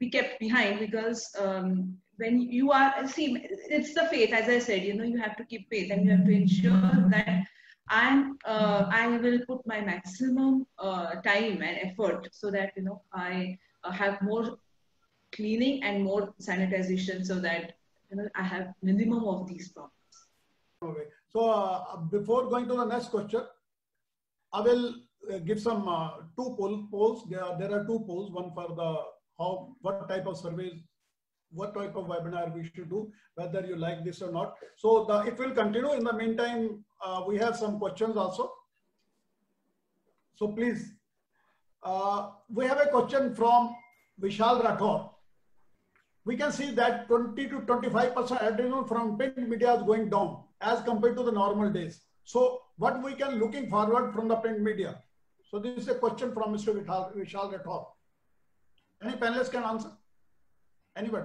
be kept behind, because um, when you are, see, it's the faith, as I said, you know, you have to keep faith and you have to ensure that I'm, uh, I will put my maximum uh, time and effort so that, you know, I uh, have more cleaning and more sanitization so that, you know, I have minimum of these problems. Okay. So uh, before going to the next question, I will uh, give some uh, two poll, polls. There are, there are two polls, one for the how, what type of surveys, what type of webinar we should do, whether you like this or not. So the, it will continue. In the meantime, uh, we have some questions also. So please, uh, we have a question from Vishal Rathore. We can see that twenty to twenty-five percent advertisement from print media is going down as compared to the normal days. So what we can looking forward from the print media? So this is a question from Mister Vishal, Vishal Rathore. Any panelists can answer? Anyone?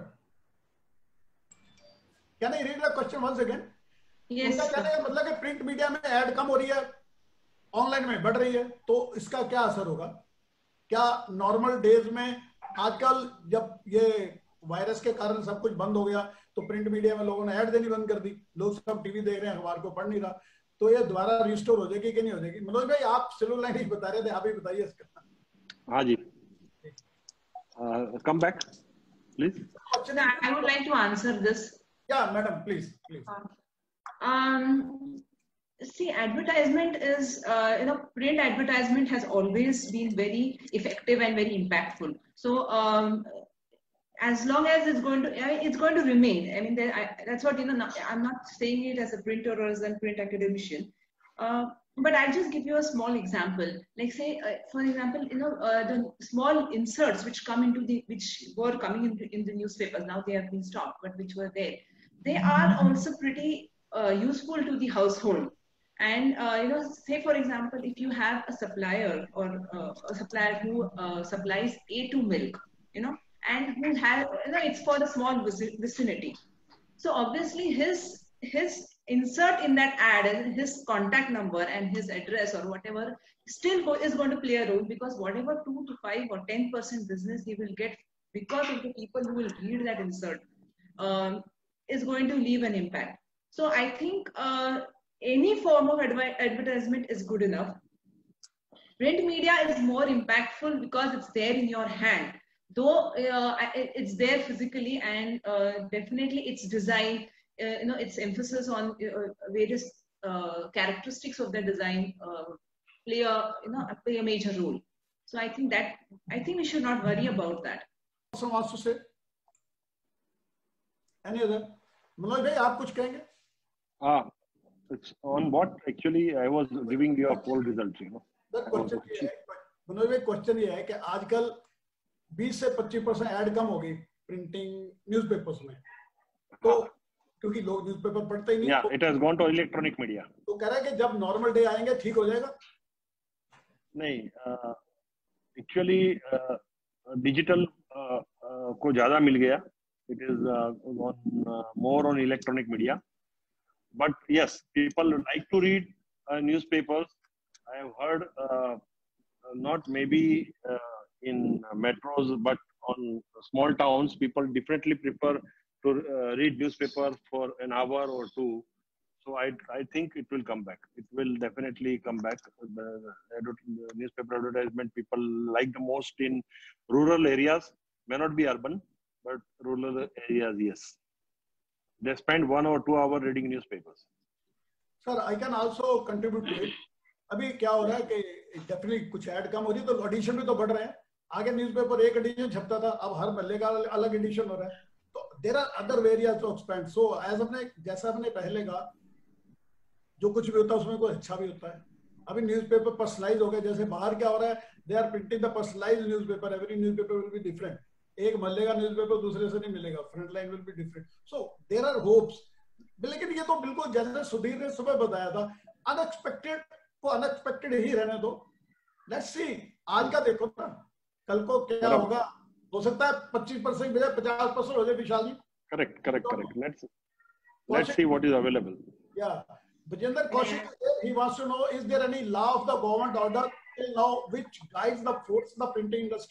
Can I read the question once again? Yes. उनका कहने का मतलब कि print media में ad कम हो रही है, ऑनलाइन में बढ़ रही है, तो इसका क्या असर होगा? क्या नॉर्मल डेज में आजकल जब ये वायरस के कारण सब कुछ बंद हो गया तो प्रिंट मीडिया में लोगों ने ऐड देनी बंद कर दी, लोग सब टीवी देख रहे हैं, अखबार को पढ़ नहीं रहा, तो ये दोबारा रिस्टोर हो जाएगी कि नहीं हो जाएगी? मनोज भाई, आप सेलुलर लाइन ही बता रहे थे, आप ही बताइए इसका. हाँ जी, come back please. I would like to answer this. Yeah, madam, please, please. Um, see, advertisement is, uh, you know, print advertisement has always been very effective and very impactful. So, um, as long as it's going to, I mean, it's going to remain. I mean, there, I, that's what, you know, I'm not saying it as a printer or as a print academician. Uh, but I'll just give you a small example. Like say, uh, for example, you know, uh, the small inserts which come into the, which were coming into in the newspapers, now they have been stopped, but which were there. They are also pretty uh, useful to the household. And, uh, you know, say for example, if you have a supplier or uh, a supplier who uh, supplies A two milk, you know, and who has, you know, it's for the small vicinity. So obviously his, his insert in that ad and his contact number and his address or whatever still go, is going to play a role, because whatever two to five or ten percent business he will get because of the people who will read that insert um, is going to leave an impact. So I think uh, any form of adv advertisement is good enough. Print media is more impactful because it's there in your hand. Though uh, it's there physically, and uh, definitely its design, uh, you know, its emphasis on uh, various uh, characteristics of the design uh, play a, you know, play a major role. So I think that, I think we should not worry about that. Someone wants to say? Any other? Manoj bhai, aap kuch kahenge? Ah, it's on what actually I was giving you a poll results, you know. The question ये है, मनोज भाई, question ये है कि आजकल बीस से पच्चीस परसेंट ऐड कम हो गई प्रिंटिंग न्यूज़पेपर्स में, तो क्योंकि लोग न्यूज़पेपर पढ़ते ही नहीं. Yeah, it has gone to electronic media. तो कह रहा है कि जब नॉर्मल डे आएंगे ठीक हो जाएगा? नहीं, एक्चुअली डिजिटल को ज्यादा मिल गया. It is uh, on, uh, more on electronic media. But yes, people like to read uh, newspapers. I have heard, uh, not maybe uh, in metros, but on small towns, people differently prefer to uh, read newspapers for an hour or two. So I, I think it will come back. It will definitely come back. The, the newspaper advertisement people like the most in rural areas, may not be urban, but rural areas, yes. They spend one or two hours reading newspapers. Sir, I can also contribute to it. अभी क्या हो रहा है कि definitely कुछ add कम हो रही है, तो एडिशन भी तो बढ़ रहे हैं. आगे न्यूज़पेपर एक एडिशन छपता था, अब हर महीने का अलग एडिशन हो रहा है. तो there are other variations to expand. So as हमने जैसा हमने पहले कहा, जो कुछ भी होता है उसमें कोई अच्छा भी होता है. अभी न्यूज़पेपर पर्सनलाइज हो गए. जैसे बाहर क्या हो रहा है, they are printing the personalized newspaper. Every newspaper will be different. एक मल्ले का न्यूज़पेपर दूसरे से नहीं मिलेगा. Front line will be different. So there are hopes. लेकिन ये तो बिल्कुल जैसे सुधीर ने सुबह बताया था, अनएक्सपेक्टेड को अनएक्सपेक्टेड ही रहने दो. Let's see. आज का देखो ना, कल को क्या होगा. हो सकता है पच्चीस परसेंट बजाय पचास परसेंट हो जाए. Vishal ji, correct correct correct. Let's let's see what is available. या Vijender Kaushik, he wants to know, is there any law of the government order till now which guides the force the printing industry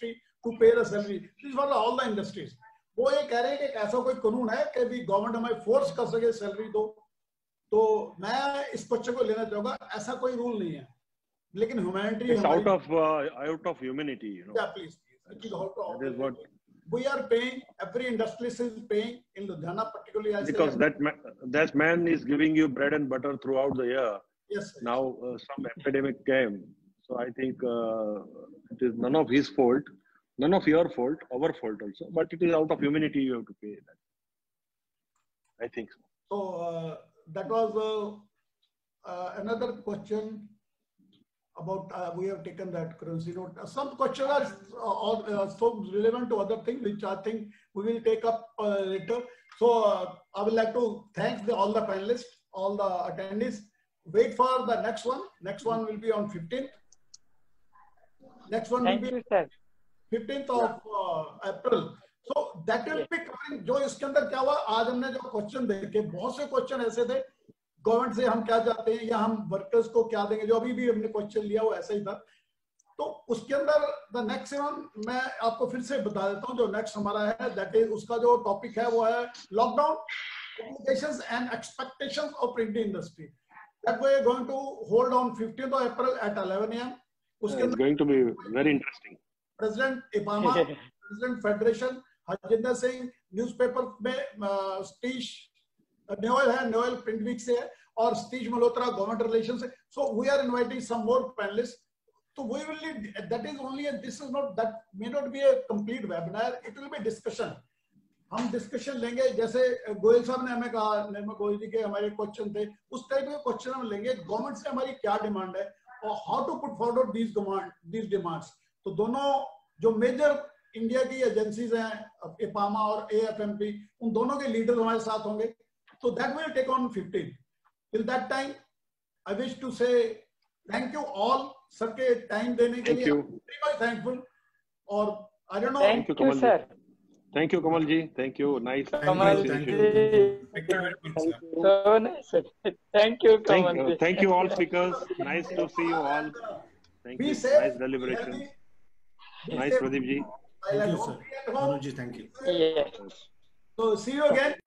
to pay the salary. This is for all the industries. वो ये कह रहे हैं कि ऐसा कोई कानून है कि भी गवर्नमेंट हमें फोर्स कर सके सैलरी दो, तो मैं इस क्वेश्चन को लेना चाहूंगा. ऐसा कोई रूल नहीं है, लेकिन humanity it's out of uh, out of humanity, you know. Yeah, please, please. It is out of that is what we are paying. Every industry is paying in Ludhiana, particularly. I because say, that man, that man is giving you bread and butter throughout the year. Yes, sir. Now uh, some epidemic came, so I think uh, it is none of his fault, none of your fault, our fault also, but it is out of humanity you have to pay that. I think so. So uh, that was uh, uh, another question about uh, we have taken that currency note. Uh, some questions are uh, uh, so relevant to other things, which I think we will take up uh, later. So uh, I would like to thank the, all the panelists, all the attendees. Wait for the next one. Next one will be on fifteenth. Next one Thank will be you, sir. fifteenth of uh, April. So that will be covering. जो इसके अंदर क्या हुआ, आज हमने जो question देखे, बहुत से क्वेश्चन ऐसे थे, गवर्नमेंट से हम क्या चाहते हैं या हम वर्कर्स को क्या देंगे, जो अभी भी हमने क्वेश्चन लिया वो ऐसा ही था. तो उसके अंदर द नेक्स्ट वन मैं आपको फिर से बता देता हूँ, जो नेक्स्ट हमारा है, दैट इज उसका जो टॉपिक है वो है lockdown obligations and expectations of printing industry. That we are going to hold on fifteenth of April at eleven A M It's going to be very interesting. President Obama, President Federation, Harjinder Singh, newspaper में Satish Noel है, Noel print week से है, और Satish Malhotra government relations से. So we are inviting some more panelists. So we will need, that is only a, this is not, that may not be a complete webinar, it will be discussion. हम discussion लेंगे, जैसे गोयल साहब ने हमें कहा, निर्मल गोयल जी के हमारे क्वेश्चन थे, उस टाइप के क्वेश्चन हम लेंगे. गवर्नमेंट से हमारी क्या डिमांड है और how to put forward these demand these demands. तो दोनों जो मेजर इंडिया की एजेंसीज हैं, इपामा और ए एफ एम पी, उन दोनों के लीडर हमारे साथ होंगे. तो that will take on fifteen. Till that time I wish to say thank you all. Sir के टाइम देने के लिए वेरी थैंकफुल. और I don't know, thank you Kamal sir. Thank you, Kamal ji. Thank you. Nice. Kamal ji. Thank you. Thank you. So nice. Thank you, Kamal ji. Thank, thank you, all speakers. Nice to see you all. Thank Be you. safe. Nice deliberations. Nice, Pradeep ji. Thank you, sir. Manoj ji, thank you. Yes. So see you again.